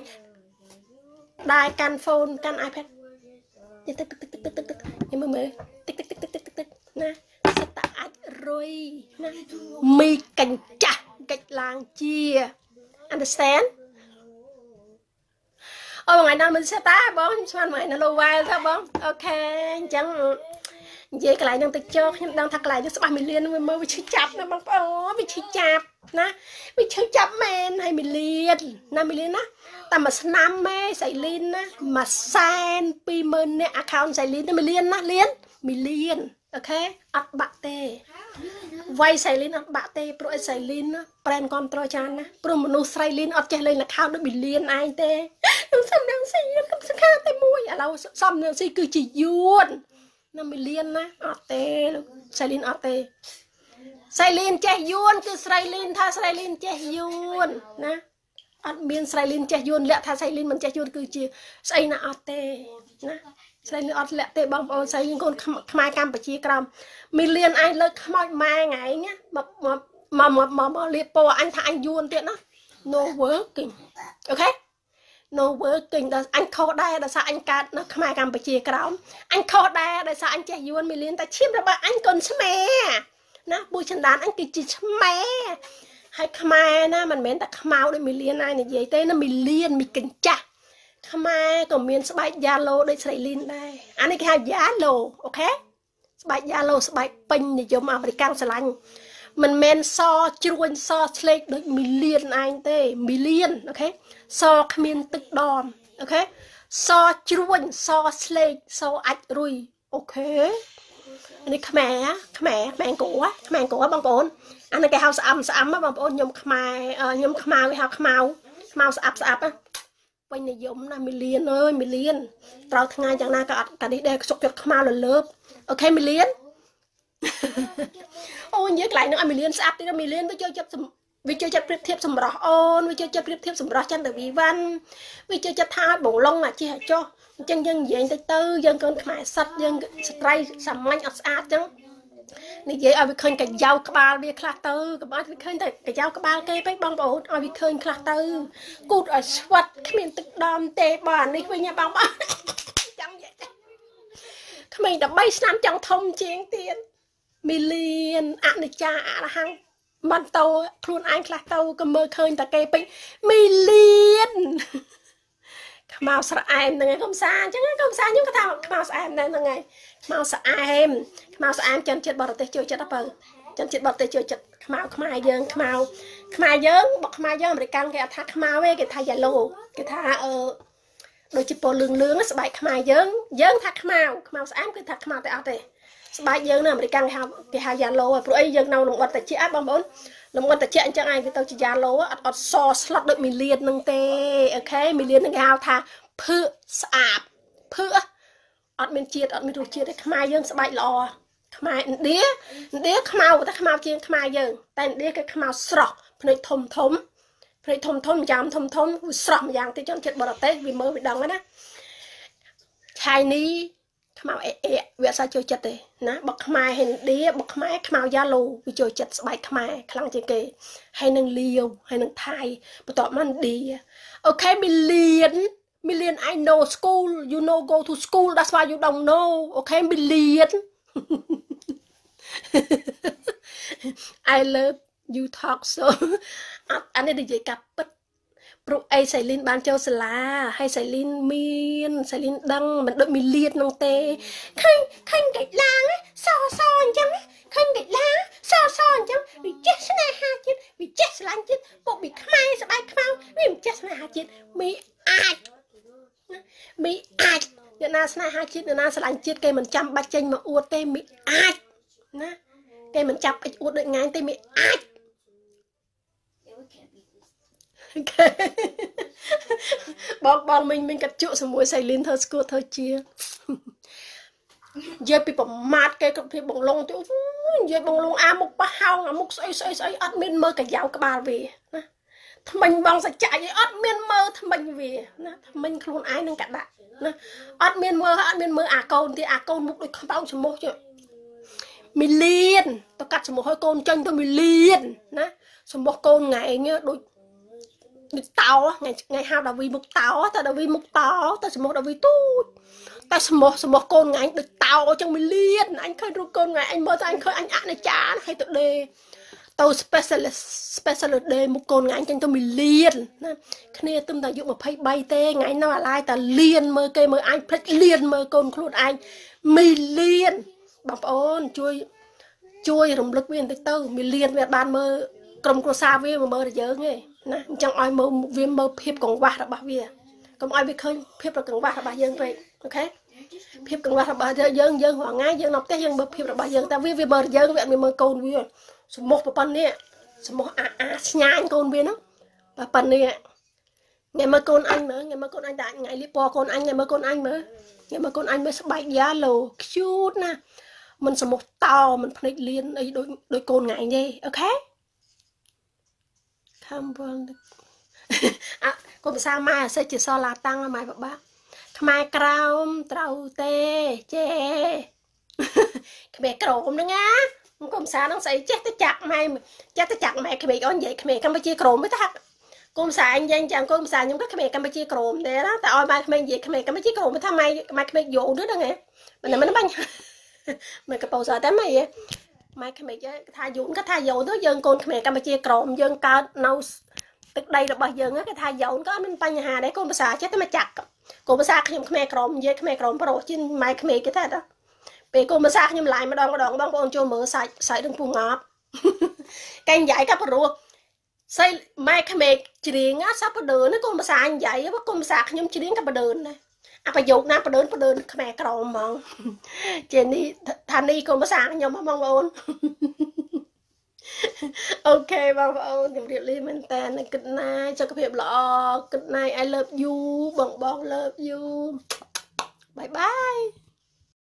ដែរកាន់ phone កាន់ iPad ទឹកខ្ញុំមើលទឹកណាសិតតែអាចរុយណាមីកញ្ចាស់កិច្ចឡើងជា understand អូថ្ងៃណាមិនសិតតាបងខ្ញុំស្មានថ្ងៃណា low wild ថាបងអូខេអញ្ចឹងនិយាយកន្លែងហ្នឹងទៅចោខ្ញុំដឹងថាកន្លែងនេះច្បាស់មីលៀនមើលវាឈឺចាប់ណាបងប្អូនវាឈឺចាប់ណាវាឈឺចាប់មែនហើយមីលៀនណាមីលៀនណាតែមួយឆ្នាំម៉ែសៃលីនណា120,000 អ្នក account សៃលីនមីលៀនណាលៀនមីលៀនអូខេអត់បាក់ទេវាយសៃលីនអត់បាក់ទេព្រោះអីសៃលីនណាប្រែនគ្រប់ត្រច្រើនណាព្រោះមនុស្សស្រីលីនអត់ចេះលេង account ដូចមីលៀនឯងទេខ្ញុំសំដៅស៊ីខ្ញុំសង្ខាតែមួយឥឡូវសំដៅស៊ីគឺជាយួនណាមីលៀនណាអត់ទេលោកសៃលីនអត់ទេសៃលីនចេះយួនគឺស្រីលីនថាស្រីលីនចេះយួនណាអត់មានស្រីលីនចេះយួនលាក់ថាស្រីលីនមិនចេះយួនគឺជាស្អីណាអត់ទេណាស្រីលីនអត់លាក់ទេបងប្អូនស្រីលីនកូនខ្មែរកម្ពុជាក្រមមីលៀនឯងលើកខ្មោចម៉ែថ្ងៃណាមកលៀបពោអញថាអញយួនទៀតណា no working អូខេ no working ដល់អញខុសដែរដោយសារអញកើតនៅខ្មែរកម្ពុជាក្រោមអញខុសដែរដោយសារអញចេះយួនមីលៀនតែឈាមរបស់អញកូនស្មែណាពូចន្តានអញគឺជាស្មែហើយខ្មែរណាមិនមែនតែខ្មៅដូចមីលៀនណានិយាយទេណាមីលៀនមីកញ្ចាស់ខ្មែរក៏មានស្បែកយ៉ាឡូដូចស្រីលីនដែរអានេះគេហៅយ៉ាឡូអូខេស្បែកយ៉ាឡូស្បែកពេញនិយមអាមេរិកស្រឡាញ់មិនមែនសជ្រួញសឆ្លេកដូចមីលៀនឯងទេមីលៀនអូខេសគ្មានទឹកដមអូខេសជ្រួញសឆ្លេកសអាចរុយអូខេនេះខ្មែរគួរបងប្អូនអានេះគេហៅស្អាំបងប្អូនខ្ញុំខ្មែរខ្ញុំខ្មៅគេហៅខ្មៅស្អាប់ណាពេញនិយមណាមីលៀនអើយមីលៀនត្រូវថ្ងៃយ៉ាងណាក៏អត់កានេះដែរខ្សុកចិត្តខ្មៅលើបអូខេមីលៀនអូនិយាយកន្លែងហ្នឹងឲ្យមីលៀនស្អាប់ទៀតមីលៀនវាចូលចិត្តប្រៀបធៀបសម្រស់អូនវាចូលចិត្តប្រៀបធៀបសម្រស់ចន្ទវីវ៉ាន់វាចូលចិត្តថាបងឡុងអាចេះចុះអញ្ចឹងយើងនិយាយទៅយើងកូនខ្មែរសិតយើងស្ត្រីសាមញ្ញអត់ស្អាតអញ្ចឹងនិយាយឲ្យវាឃើញកាយ៉ៅក្បាលវាខ្លះទៅកុំឲ្យវាឃើញតែកាយ៉ៅក្បាលគេពេកបងប្អូនឲ្យវាឃើញខ្លះទៅគូតឲ្យស្វិតគ្មានទឹកដមទេបងអានេះវិញបងចាំនិយាយក្មេងតែ3ឆ្នាំចង់ធំជាងទៀតមីលៀនអនិច្ចាអរហង្គមិនតោខ្លួនឯងខ្លះទៅក៏មើលឃើញតែគេពេកមីលៀនខ្មៅស្រអែមហ្នឹងឯងកុំសាអញ្ចឹងកុំសាខ្ញុំក៏ថាខ្មៅស្អែមដែរហ្នឹងឯងខ្មៅស្អែមចិនជាតិបរទេសជួយចិត្តអើបើចិនជាតិបរទេសជួយចិត្តខ្មៅខ្មែរយើងយើងបើខ្មែរយើងអាមេរិកគេអត់ថាខ្មៅទេគេថា yellow គេថាដូចជាពណ៌លឿងស្បែកខ្មែរយើងថាខ្មៅស្អែមគឺថាខ្មៅតែអត់ទេស្បែកយើងនៅអាមេរិកគេហៅ yellow ព្រោះអីយើងនៅលំអត់តិចអត់បងប្អូនលំអត់តិចអញ្ចឹងឯងវាទៅជា yellow អត់សស្លុតដូចមីលៀននឹងទេអូខេមីលៀននឹងគេហៅថាភឿស្អាតភឿអត់មានជាតិអត់មានរសជាតិទេខ្មែរយើងស្បែកល្អខ្មែរឥណ្ឌាខ្មៅតែខ្មៅជាងខ្មែរយើងតែឥណ្ឌាគេខ្មៅស្រស់ភ្នែកធំយ៉ាងធំវាស្រស់ម្យ៉ាងទៀតជនជាតិបរទេសវាមើលវាដឹងណាឆៃនេះខ្មៅវាអត់សូវចូលចិត្តទេណាបើខ្មែរឥណ្ឌាបើខ្មែរខ្មៅយ៉ាឡូវាចូលចិត្តស្បែកខ្មែរខ្លាំងជាងគេហើយនឹងលាវហើយនឹងថៃបន្ទាប់មកឥណ្ឌាអូខេមីលៀនI know school you know go to school that's why you don't know okay មីលៀនI love you talk so អានេះនិយាយកាប់ពិតព្រោះអីសៃលីនបានចូលសាលាហើយសៃលីនដឹងមិនដូចមីលៀននោះទេឃើញកិច្ចឡាងសអញ្ចឹងឃើញកិច្ចឡាងសអញ្ចឹងវាចេះស្នេហាជាតិវាចេះស្រឡាញ់ជាតិពួកមីខ្មែរស្បែកខ្មៅវាមិនចេះស្នេហាជាតិមី na sna hai chiết nè na slang chiết cây mình chăm bạch chanh mà uột tê mị ai nè cây mình chăm bạch uột đợi ngay tê mị ai bong mình cắt chỗ xong mũi xài lên thơ school thơ chia giờ bị bỏng mát cây cặp thì bỏng lông tiêu giờ bỏng lông mục ba hao mục xoay admin mơ cả giáo cả bà về mình bong sẽ chạy admin mơ mình về mình không ai năng cả bạn admin mơ con thì con mục đích không bao giờ một chứ mình liền tao cắt một hơi con chân tôi mình liền nè xong một con ngày nhá đôi tao ngày hao đào vì một tao tao đào vì một tao tao một đào vì tu tao một con ngày anh được tao ở trong mình liên anh khơi rồi con ngày anh mơ anh khơi anh ăn này chán hay tự đề tao special đề một con ngày anh trong mình liên cái này tâm ta dụng một phay bay tê ngày nào lại ta liên mơ cây mơ anh phết liên mơ con luôn anh mình liên bảo ôn chui rồng lực viên tới tao mình liên về ban mơ cầm cô xa với mà mơ được nhớ nghe nè chẳng ai mơ viên mơ phép còn qua là bà viên không ai biết khơi phép là còn qua là bà dân vậy ok phép còn qua là bà dân hoàng ngay dân nộp té dân mơ phép là bà dân ta với mơ dân vậy mình mơ câu viên số một bà pan nè số một nhang con viên đó bà pan nè ngày mơ con anh nữa ngày mơ con anh đại ngày lipo con anh ngày mơ con anh nữa ngày mơ con anh mới sắp bay giá lồ chút nè mình số một tàu mình phải liên ấy đôi con ngày đi ok không vâng con sao mai sẽ chỉ so là tăng mai bà mai cao trâu tê chê cái mẹ cồn đó nhá con sao nó sẽ chết tới chặt mày cái mẹ con vậy cái mẹ Campuchia cồn mới thắt con xài anh danh chẳng con xài những cái mẹ Campuchia cồn đấy đó tại mai cái gì cái mẹ Campuchia cồn mới tham mai cái mẹ dụ nữa đó nghe mình nó bánh mày cái bầu giờ tới mày mai cái mẹ thay dụ đó dân con cái mẹ Campuchia cồn dân cao nâu tức đây là bao giờ cái thay dầu có mình tay nhà hà đấy con bà xã chết mà chặt con bà xã nhưng khmer crom với khmer crom pro trên mai khmer cái thế đó bị con bà xã nhưng lại mà đòn băng con cho mở sải đừng phù ngọt canh dạy các pro xây mai khmer chỉ riêng á sắp đường nó con bà xã dạy với con bà xã nhưng chỉ riêng các đường này phải dục na đơn khmer crom mà trên đi thanh đi con bà xã nhưng mà mong ôn ok bang ôn điểm liên mình tên này good night cho các bạn lọ good night I love you bong love you bye bye